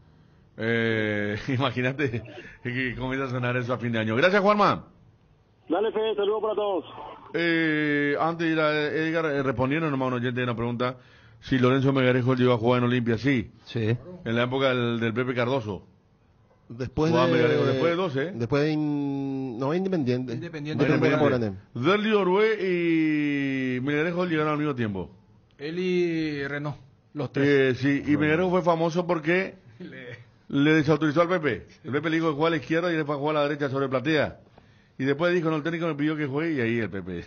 Speaker 3: Eh, imagínate que comienza a sonar eso a fin de año. Gracias, Juanma.
Speaker 12: Dale, Fede, saludos para todos.
Speaker 3: Eh, antes de ir a Edgar, eh, respondiendo nomás a un oyente de una pregunta, si Lorenzo Megarejo llegó a jugar en Olimpia, sí.
Speaker 5: Sí.
Speaker 3: En la época del, del Pepe Cardoso.
Speaker 6: Después
Speaker 3: Jugaba
Speaker 6: de,
Speaker 3: Megarejo, después de doce, ¿eh?
Speaker 6: Después de in- no, Independiente.
Speaker 4: Independiente.
Speaker 6: De temporada por
Speaker 3: Independiente.
Speaker 6: grande.
Speaker 3: Derli Orué y Megarejo llegaron al mismo tiempo.
Speaker 4: Él y Renault, los tres.
Speaker 3: Eh, sí, y Megarejo fue famoso porque
Speaker 4: Le-
Speaker 3: le desautorizó al Pepe. El Pepe le dijo que jugaba a la izquierda y él fue a jugar a la derecha sobre Platea. Y después dijo, no, el técnico me pidió que juegue y ahí el Pepe.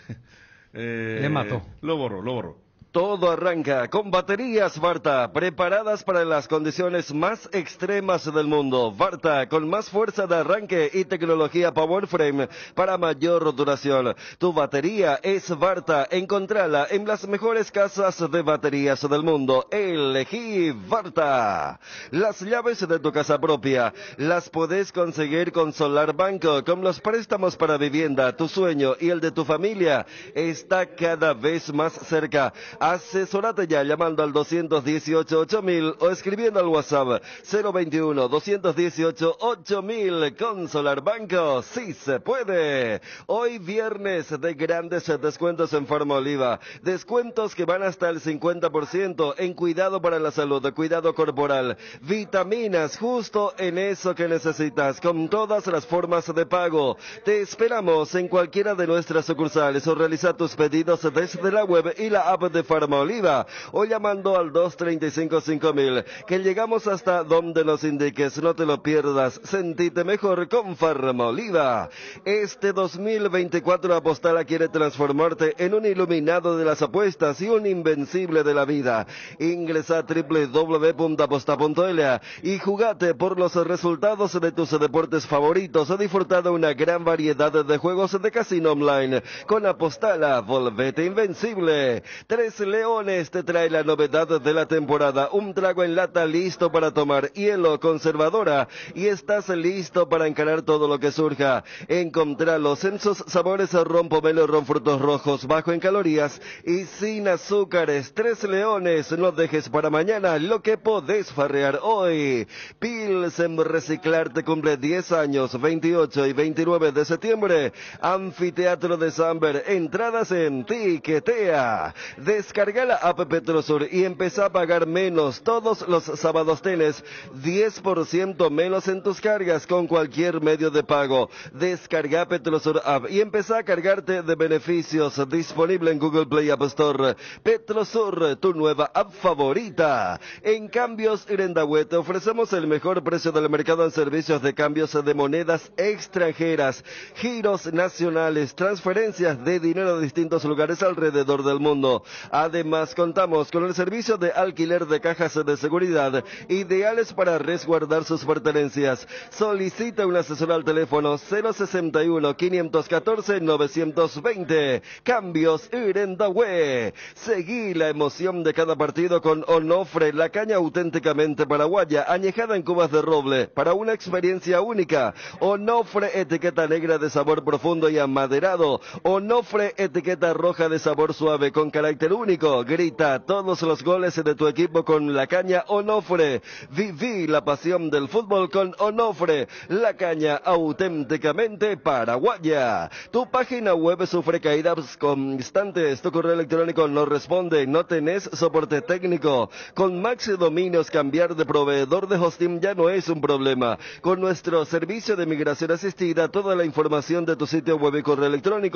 Speaker 3: eh,
Speaker 5: Le mató.
Speaker 3: Lo borró, lo borró.
Speaker 10: Todo arranca con baterías Varta, preparadas para las condiciones más extremas del mundo. Varta, con más fuerza de arranque y tecnología PowerFrame para mayor duración. Tu batería es Varta. Encontrala en las mejores casas de baterías del mundo. Elegí Varta. Las llaves de tu casa propia las podés conseguir con Solar Banco. Con los préstamos para vivienda, tu sueño y el de tu familia está cada vez más cerca. Asesorate ya llamando al dos uno ocho ocho mil o escribiendo al WhatsApp cero veintiuno, doscientos dieciocho, ocho mil. Con Solar Banco, sí se puede. Hoy viernes de grandes descuentos en Farma Oliva. Descuentos que van hasta el cincuenta por ciento en cuidado para la salud, cuidado corporal, vitaminas, justo en eso que necesitas, con todas las formas de pago. Te esperamos en cualquiera de nuestras sucursales o realiza tus pedidos desde la web y la app de Farma Oliva o llamando al dos tres cinco cinco mil, que llegamos hasta donde nos indiques. No te lo pierdas, sentite mejor con Farma Oliva. Este dos mil veinticuatro Apostala quiere transformarte en un iluminado de las apuestas y un invencible de la vida. Ingresa a doble u doble u doble u punto aposta punto l a y jugate por los resultados de tus deportes favoritos o disfruta de una gran variedad de juegos de casino online. Con Apostala, volvete invencible. Tres Leones te trae la novedad de la temporada, un trago en lata listo para tomar, hielo, conservadora, y estás listo para encarar todo lo que surja. Encontralos en sus sabores ron pomelo, ron frutos rojos, bajo en calorías y sin azúcares. Tres Leones, no dejes para mañana lo que podés farrear hoy. Pilsen Reciclar te cumple diez años, veintiocho y veintinueve de septiembre. Anfiteatro de Samber, entradas en Tiquetea. Descarga la app Petrosur y empezá a pagar menos. Todos los sábados tenés diez por ciento menos en tus cargas con cualquier medio de pago. Descarga Petrosur App y empezá a cargarte de beneficios. Disponible en Google Play App Store. Petrosur, tu nueva app favorita. En Cambios Irendahue te ofrecemos el mejor precio del mercado en servicios de cambios de monedas extranjeras, giros nacionales, transferencias de dinero de distintos lugares alrededor del mundo. Además, contamos con el servicio de alquiler de cajas de seguridad, ideales para resguardar sus pertenencias. Solicita un asesor al teléfono cero sesenta y uno, quinientos catorce, novecientos veinte. Cambios Irendahue. Seguí la emoción de cada partido con Onofre, la caña auténticamente paraguaya, añejada en cubas de roble, para una experiencia única. Onofre, etiqueta negra de sabor profundo y amaderado. Onofre, etiqueta roja de sabor suave con carácter único. Grita todos los goles de tu equipo con la caña Onofre. Viví la pasión del fútbol con Onofre, la caña auténticamente paraguaya. Tu página web sufre caídas constantes, tu correo electrónico no responde, no tenés soporte técnico. Con Maxi Dominios, cambiar de proveedor de hosting ya no es un problema. Con nuestro servicio de migración asistida, toda la información de tu sitio web y correo electrónico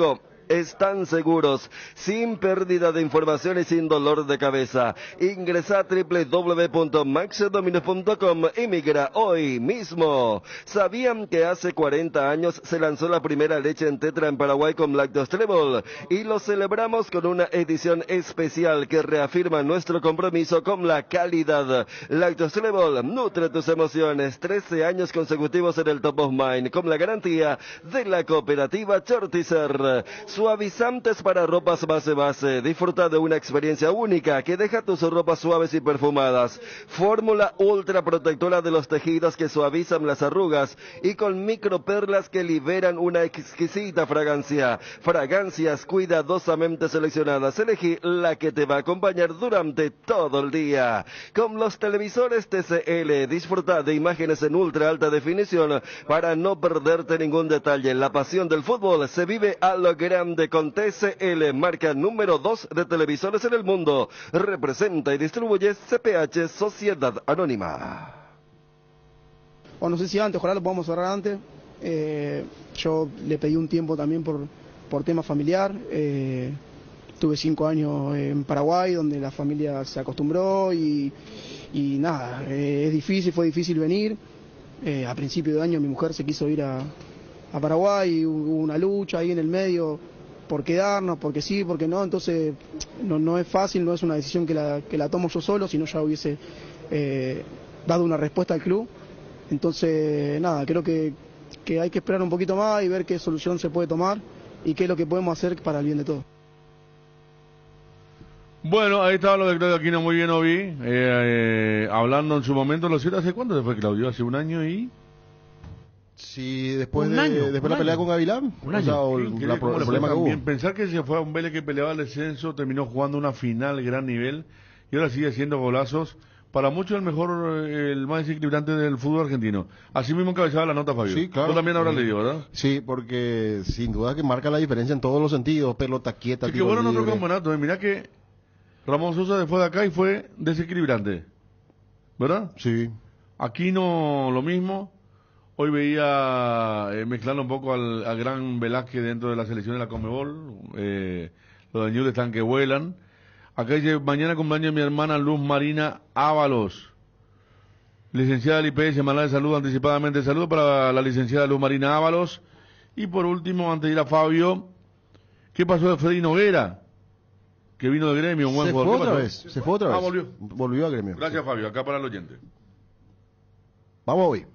Speaker 10: están seguros, sin pérdida de información y sin dolor de cabeza. Ingresa a doble u doble u doble u punto max dominios punto com y migra hoy mismo. ¿Sabían que hace cuarenta años se lanzó la primera leche en tetra en Paraguay con Lactos Trébol? Y lo celebramos con una edición especial que reafirma nuestro compromiso con la calidad. Lactos Trébol, nutre tus emociones. trece años consecutivos en el top of mind, con la garantía de la cooperativa Chortizer. Suavizantes para ropas base base. Disfruta de una experiencia única que deja tus ropas suaves y perfumadas. Fórmula ultra protectora de los tejidos que suavizan las arrugas y con microperlas que liberan una exquisita fragancia. Fragancias cuidadosamente seleccionadas. Elegí la que te va a acompañar durante todo el día. Con los televisores T C L, disfruta de imágenes en ultra alta definición para no perderte ningún detalle. La pasión del fútbol se vive a lo grande con T C L, marca número dos de televisores en el mundo. Representa y distribuye C P H Sociedad Anónima.
Speaker 13: O no sé si antes, ojalá lo podamos cerrar antes. Eh, yo le pedí un tiempo también por, por tema familiar. Eh, tuve cinco años en Paraguay, donde la familia se acostumbró y, y nada, eh, es difícil, fue difícil venir. Eh, a principio de año mi mujer se quiso ir a, a Paraguay y hubo una lucha ahí en el medio por quedarnos, porque sí, porque no, entonces no, no es fácil, no es una decisión que la, que la tomo yo solo, sino ya hubiese eh, dado una respuesta al club. Entonces, nada, creo que, que hay que esperar un poquito más y ver qué solución se puede tomar y qué es lo que podemos hacer para el bien de todos.
Speaker 3: Bueno, ahí estaba lo de Claudio Aquino, muy bien, Ovi, eh, eh, hablando en su momento, ¿lo siete hace cuánto se fue Claudio? ¿Hace un año y...?
Speaker 6: Sí, después
Speaker 3: un
Speaker 6: de
Speaker 3: año,
Speaker 6: después
Speaker 3: un
Speaker 6: la pelea
Speaker 3: año.
Speaker 6: con Gavilán,
Speaker 3: Un
Speaker 6: o
Speaker 3: año.
Speaker 6: sea, o
Speaker 3: Sí,
Speaker 6: la-
Speaker 3: increíble
Speaker 6: el
Speaker 3: cómo le
Speaker 6: problema
Speaker 3: fue
Speaker 6: que hubo.
Speaker 3: también. Pensar que se fue a un Vélez que peleaba el descenso, terminó jugando una final gran nivel y ahora sigue haciendo golazos. Para muchos el mejor, eh, el más desequilibrante del fútbol argentino. Así mismo encabezaba la nota, Fabio.
Speaker 6: Sí, claro.
Speaker 3: Tú también ahora
Speaker 6: Sí.
Speaker 3: le digo, ¿verdad?
Speaker 6: Sí, porque sin duda que marca la diferencia en todos los sentidos, pelota quieta,
Speaker 3: Sí, qué
Speaker 6: tiro
Speaker 3: bueno en otro
Speaker 6: libre.
Speaker 3: campeonato. Eh. Mirá que Ramón Sosa se fue de acá y fue desequilibrante. ¿Verdad?
Speaker 6: Sí.
Speaker 3: Aquí no lo mismo. Hoy veía, eh, mezclando un poco al, al gran Velázquez dentro de la selección de la Conmebol. Eh, los de Ñuble están que vuelan. Acá dice, mañana cumpleaños de mi hermana Luz Marina Ábalos. Licenciada del I P S, mandarle saludo anticipadamente. Saludo para la licenciada Luz Marina Ábalos. Y por último, antes de ir a Fabio, ¿qué pasó de Freddy Noguera? Que vino de gremio, un buen
Speaker 6: Se fue
Speaker 3: jugador. ¿Qué
Speaker 6: otra
Speaker 3: pasó?
Speaker 6: vez, se fue otra vez.
Speaker 3: Ah, volvió.
Speaker 6: Volvió a gremio.
Speaker 3: Gracias, Fabio. Acá para el oyente.
Speaker 6: Vamos hoy.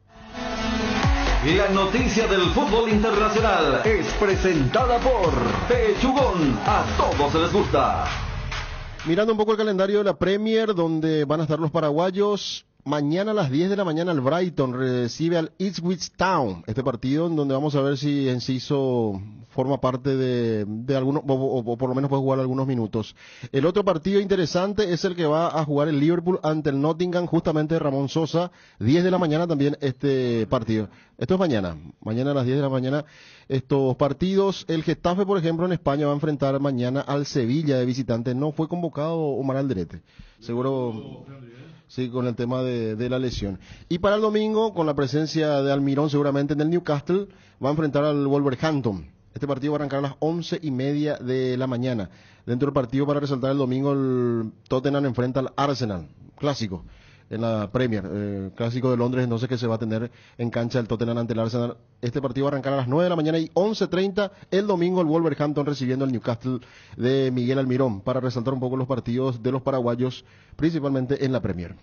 Speaker 10: La noticia del fútbol internacional es presentada por Pechugón. A todos les gusta.
Speaker 6: Mirando un poco el calendario de la Premier, donde van a estar los paraguayos. Mañana a las diez de la mañana el Brighton recibe al Ipswich Town. Este partido en donde vamos a ver si Enciso forma parte de, de algunos, o, o- o por lo menos puede jugar algunos minutos. El otro partido interesante es el que va a jugar el Liverpool ante el Nottingham, justamente de Ramón Sosa. diez de la mañana también este partido. Esto es mañana. Mañana a las diez de la mañana estos partidos. El Getafe, por ejemplo, en España va a enfrentar mañana al Sevilla de visitante. No fue convocado Omar Alderete. Seguro... Sí, con el tema de, de la lesión. Y para el domingo, con la presencia de Almirón seguramente en el Newcastle, va a enfrentar al Wolverhampton. Este partido va a arrancar a las once y media de la mañana. Dentro del partido, para resaltar el domingo, el Tottenham enfrenta al Arsenal, clásico, en la Premier, eh, clásico de Londres, entonces que se va a tener en cancha el Tottenham ante el Arsenal. Este partido va a arrancar a las nueve de la mañana y once treinta el domingo el Wolverhampton recibiendo el Newcastle de Miguel Almirón, para resaltar un poco los partidos de los paraguayos, principalmente en la Premier.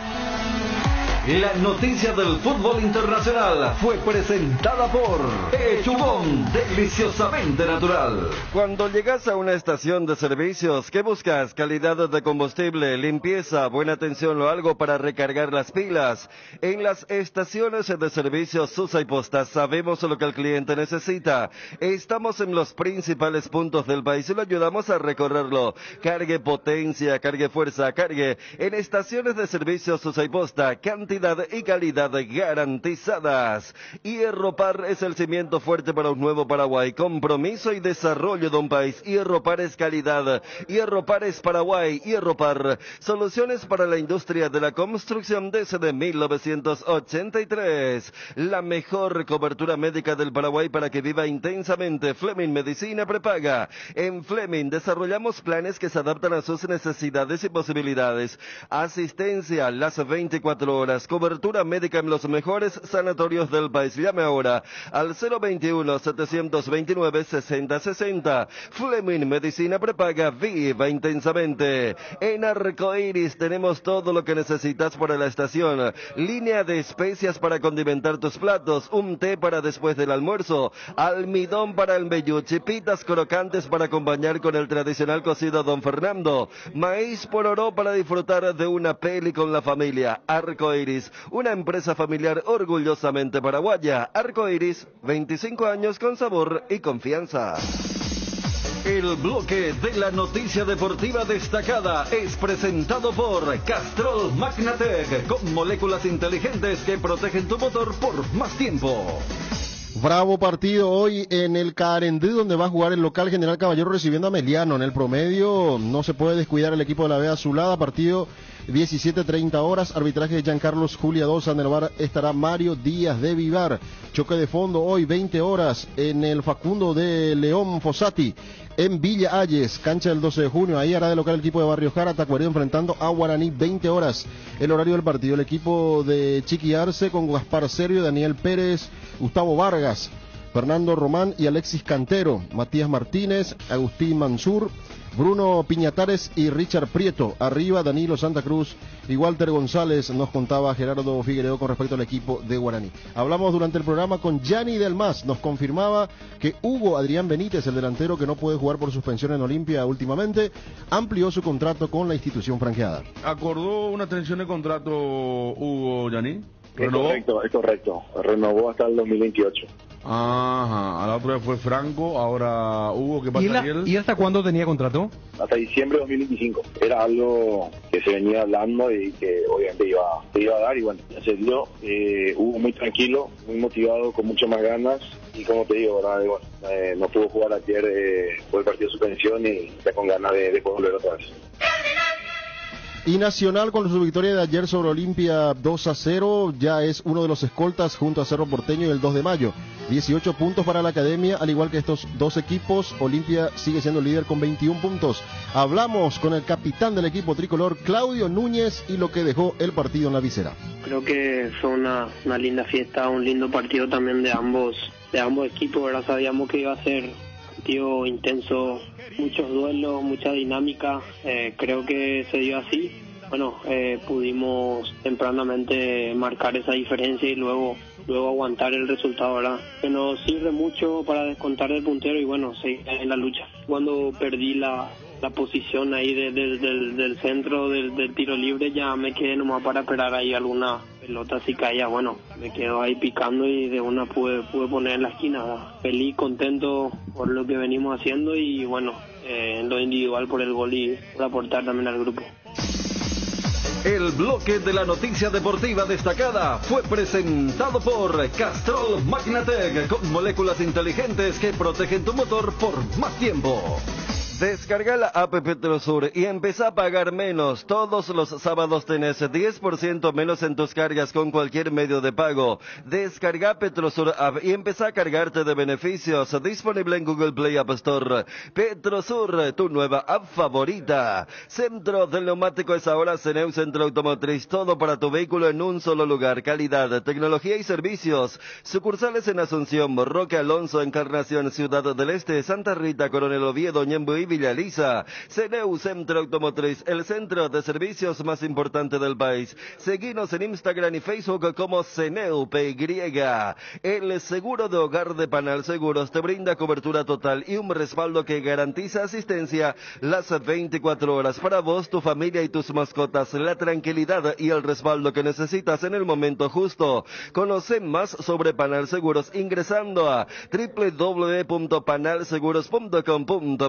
Speaker 10: La noticia del fútbol internacional fue presentada por Pechugón, deliciosamente natural. Cuando llegas a una estación de servicios, ¿qué buscas? Calidad de combustible, limpieza, buena atención o algo para recargar las pilas. En las estaciones de servicios Susa y Posta sabemos lo que el cliente necesita. Estamos en los principales puntos del país y lo ayudamos a recorrerlo. Cargue potencia, cargue fuerza, cargue en estaciones de servicios Susa y Posta. Cantidad cantidad y calidad garantizadas. Hierropar es el cimiento fuerte para un nuevo Paraguay. Compromiso y desarrollo de un país. Hierropar es calidad. Hierropar es Paraguay. Hierropar. Soluciones para la industria de la construcción desde mil novecientos ochenta y tres. La mejor cobertura médica del Paraguay para que viva intensamente. Fleming Medicina Prepaga. En Fleming desarrollamos planes que se adaptan a sus necesidades y posibilidades. Asistencia las veinticuatro horas. Cobertura médica en los mejores sanatorios del país. Llame ahora al cero veintiuno, setecientos veintinueve, sesenta sesenta. Fleming Medicina Prepaga. Viva intensamente. En Arcoiris tenemos todo lo que necesitas para la estación. Línea de especias para condimentar tus platos. Un té para después del almuerzo. Almidón para el meyú. Chipitas crocantes para acompañar con el tradicional cocido Don Fernando. Maíz pororó para disfrutar de una peli con la familia. Arcoiris, una empresa familiar orgullosamente paraguaya. Arcoiris, veinticinco años con sabor y confianza. El bloque de la noticia deportiva destacada es presentado por Castrol Magnatec, con moléculas inteligentes que protegen tu motor por más tiempo.
Speaker 6: Bravo partido hoy en el Carendí, donde va a jugar el local General Caballero recibiendo a Meliano. En el promedio no se puede descuidar el equipo de la B Azulada. Partido diecisiete treinta horas, arbitraje de Giancarlos Julia Dosa. En el bar estará Mario Díaz de Vivar. Choque de fondo hoy veinte horas en el Facundo de León Fossati. En Villa Ayes, cancha del doce de junio, ahí hará de local el equipo de Barrio Jara, Tacuarembó enfrentando a Guaraní, veinte horas, el horario del partido. El equipo de Chiqui Arce con Gaspar Sergio, Daniel Pérez, Gustavo Vargas, Fernando Román y Alexis Cantero, Matías Martínez, Agustín Mansur, Bruno Piñatares y Richard Prieto. Arriba Danilo Santa Cruz y Walter González, nos contaba Gerardo Figueredo con respecto al equipo de Guaraní. Hablamos durante el programa con Gianni Del Mas, nos confirmaba que Hugo Adrián Benítez, el delantero que no puede jugar por suspensión en Olimpia últimamente, amplió su contrato con la institución franqueada.
Speaker 3: ¿Acordó una extensión de contrato Hugo Gianni?
Speaker 7: Es correcto, es correcto. Renovó hasta el dos mil veintiocho.
Speaker 3: Ajá, a la otra vez fue Franco, ahora Hugo, ¿qué pasa?
Speaker 5: ¿Y, la, ¿Y hasta cuándo tenía contrato?
Speaker 7: Hasta diciembre de dos mil veinticinco. Era algo que se venía hablando y que obviamente iba, se iba a dar, y bueno, ya se dio. Eh, Hugo muy tranquilo, muy motivado, con muchas más ganas, y como te digo, ¿verdad? Y bueno, eh, no pudo jugar ayer eh, por el partido de suspensión y ya con ganas de, de poder volver otra vez.
Speaker 6: Y Nacional, con su victoria de ayer sobre Olimpia dos a cero, ya es uno de los escoltas junto a Cerro Porteño el dos de mayo. dieciocho puntos para la academia, al igual que estos dos equipos. Olimpia sigue siendo líder con veintiún puntos. Hablamos con el capitán del equipo tricolor, Claudio Núñez, y lo que dejó el partido en la visera.
Speaker 8: Creo que fue una, una linda fiesta, un lindo partido también de ambos, de ambos equipos, ¿verdad? Sabíamos que iba a ser un partido intenso, muchos duelos, mucha dinámica. Eh, creo que se dio así. Bueno, eh, pudimos tempranamente marcar esa diferencia y luego luego aguantar el resultado, ¿verdad? Que nos sirve mucho para descontar del puntero y bueno, seguir en la lucha. Cuando perdí la, la posición ahí de, de, del, del centro del, del tiro libre, ya me quedé nomás para esperar ahí alguna pelota si caía. Bueno, me quedo ahí picando y de una pude, pude poner en la esquina, ¿verdad? Feliz, contento por lo que venimos haciendo y bueno, eh, en lo individual por el gol y por aportar también al grupo.
Speaker 10: El bloque de la noticia deportiva destacada fue presentado por Castrol Magnatec, con moléculas inteligentes que protegen tu motor por más tiempo. Descarga la app Petrosur y empezá a pagar menos. Todos los sábados tenés diez por ciento menos en tus cargas con cualquier medio de pago. Descarga Petrosur app y empezá a cargarte de beneficios. Disponible en Google Play App Store. Petrosur, tu nueva app favorita. Centro del Neumático es ahora Ceneu Centro Automotriz. Todo para tu vehículo en un solo lugar. Calidad, tecnología y servicios. Sucursales en Asunción, Roque Alonso, Encarnación, Ciudad del Este, Santa Rita, Coronel Oviedo, Ñemby y Villa Elisa. Ceneu Centro Automotriz, el centro de servicios más importante del país. Seguinos en Instagram y Facebook como Ceneu P Y. El seguro de hogar de Panal Seguros te brinda cobertura total y un respaldo que garantiza asistencia las veinticuatro horas para vos, tu familia y tus mascotas. La tranquilidad y el respaldo que necesitas en el momento justo. Conoce más sobre Panal Seguros ingresando a doble u doble u doble u punto panal seguros punto com punto p y.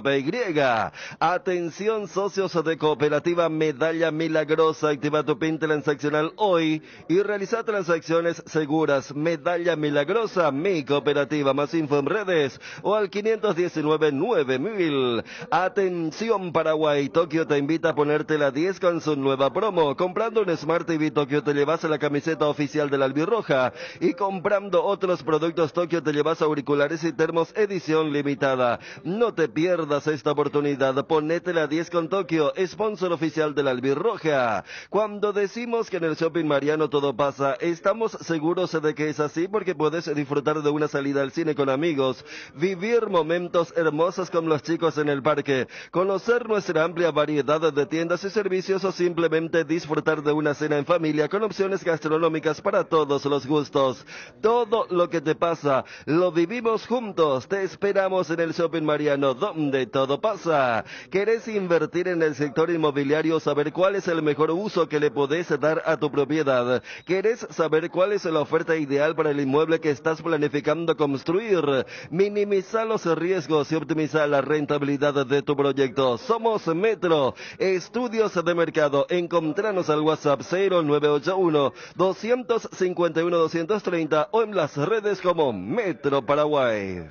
Speaker 10: llega. Atención, socios de Cooperativa Medalla Milagrosa. Activa tu PIN transaccional hoy y realiza transacciones seguras. Medalla Milagrosa, mi cooperativa. Más info en redes o al quinientos diecinueve nueve mil. Atención, Paraguay. Tokio te invita a ponerte la diez con su nueva promo. Comprando un Smart T V Tokio te llevas la camiseta oficial de la Albirroja. Y comprando otros productos Tokio te llevas auriculares y termos edición limitada. No te pierdas esta oportunidad. Ponete la diez con Tokio, sponsor oficial de la Albirroja. Cuando decimos que en el Shopping Mariano todo pasa, estamos seguros de que es así porque puedes disfrutar de una salida al cine con amigos, vivir momentos hermosos con los chicos en el parque, conocer nuestra amplia variedad de tiendas y servicios o simplemente disfrutar de una cena en familia con opciones gastronómicas para todos los gustos. Todo lo que te pasa, lo vivimos juntos. Te esperamos en el Shopping Mariano, donde todo pasa. ¿Querés invertir en el sector inmobiliario o saber cuál es el mejor uso que le podés dar a tu propiedad? ¿Querés saber cuál es la oferta ideal para el inmueble que estás planificando construir? Minimiza los riesgos y optimiza la rentabilidad de tu proyecto. Somos Metro, estudios de mercado. Encontranos al WhatsApp cero nueve ocho uno, dos cinco uno, dos tres cero o en las redes como Metro Paraguay.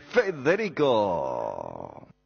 Speaker 10: Federico.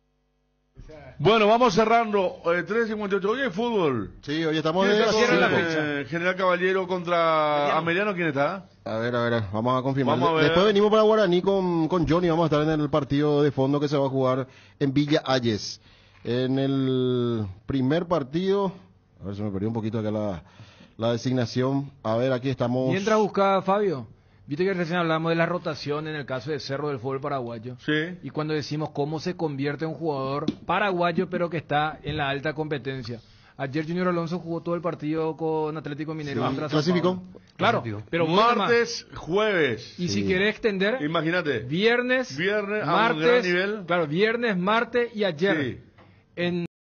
Speaker 3: Bueno, vamos cerrando. Eh, tres cincuenta y ocho. Hoy hay fútbol.
Speaker 6: Sí, hoy estamos
Speaker 3: ¿Quién
Speaker 6: de...
Speaker 3: está
Speaker 6: sí,
Speaker 3: con,
Speaker 6: la
Speaker 3: eh,
Speaker 6: fecha.
Speaker 3: General Caballero contra Ameliano, ¿quién está?
Speaker 6: A ver, a ver, vamos a confirmar.
Speaker 3: Vamos a ver.
Speaker 6: Después venimos para Guaraní con, con Johnny, vamos a estar en el partido de fondo que se va a jugar en Villa Ayes. En el primer partido, a ver, se me perdió un poquito acá la, la designación. A ver, aquí estamos.
Speaker 4: Mientras buscaba Fabio, viste que recién hablamos de la rotación en el caso de Cerro del fútbol paraguayo.
Speaker 3: Sí.
Speaker 4: Y cuando decimos cómo se convierte un jugador paraguayo pero que está en la alta competencia. Ayer Junior Alonso jugó todo el partido con Atlético Mineiro.
Speaker 6: Sí.
Speaker 4: Contra Sao
Speaker 6: ¿Clasificó?
Speaker 4: Paulo. Claro, pero
Speaker 3: martes, jueves.
Speaker 4: Y
Speaker 6: Sí.
Speaker 4: si querés extender,
Speaker 3: Imagínate.
Speaker 4: viernes,
Speaker 3: Viernes a un
Speaker 4: martes,
Speaker 3: gran nivel.
Speaker 4: claro, viernes, martes y ayer.
Speaker 3: Sí.
Speaker 4: En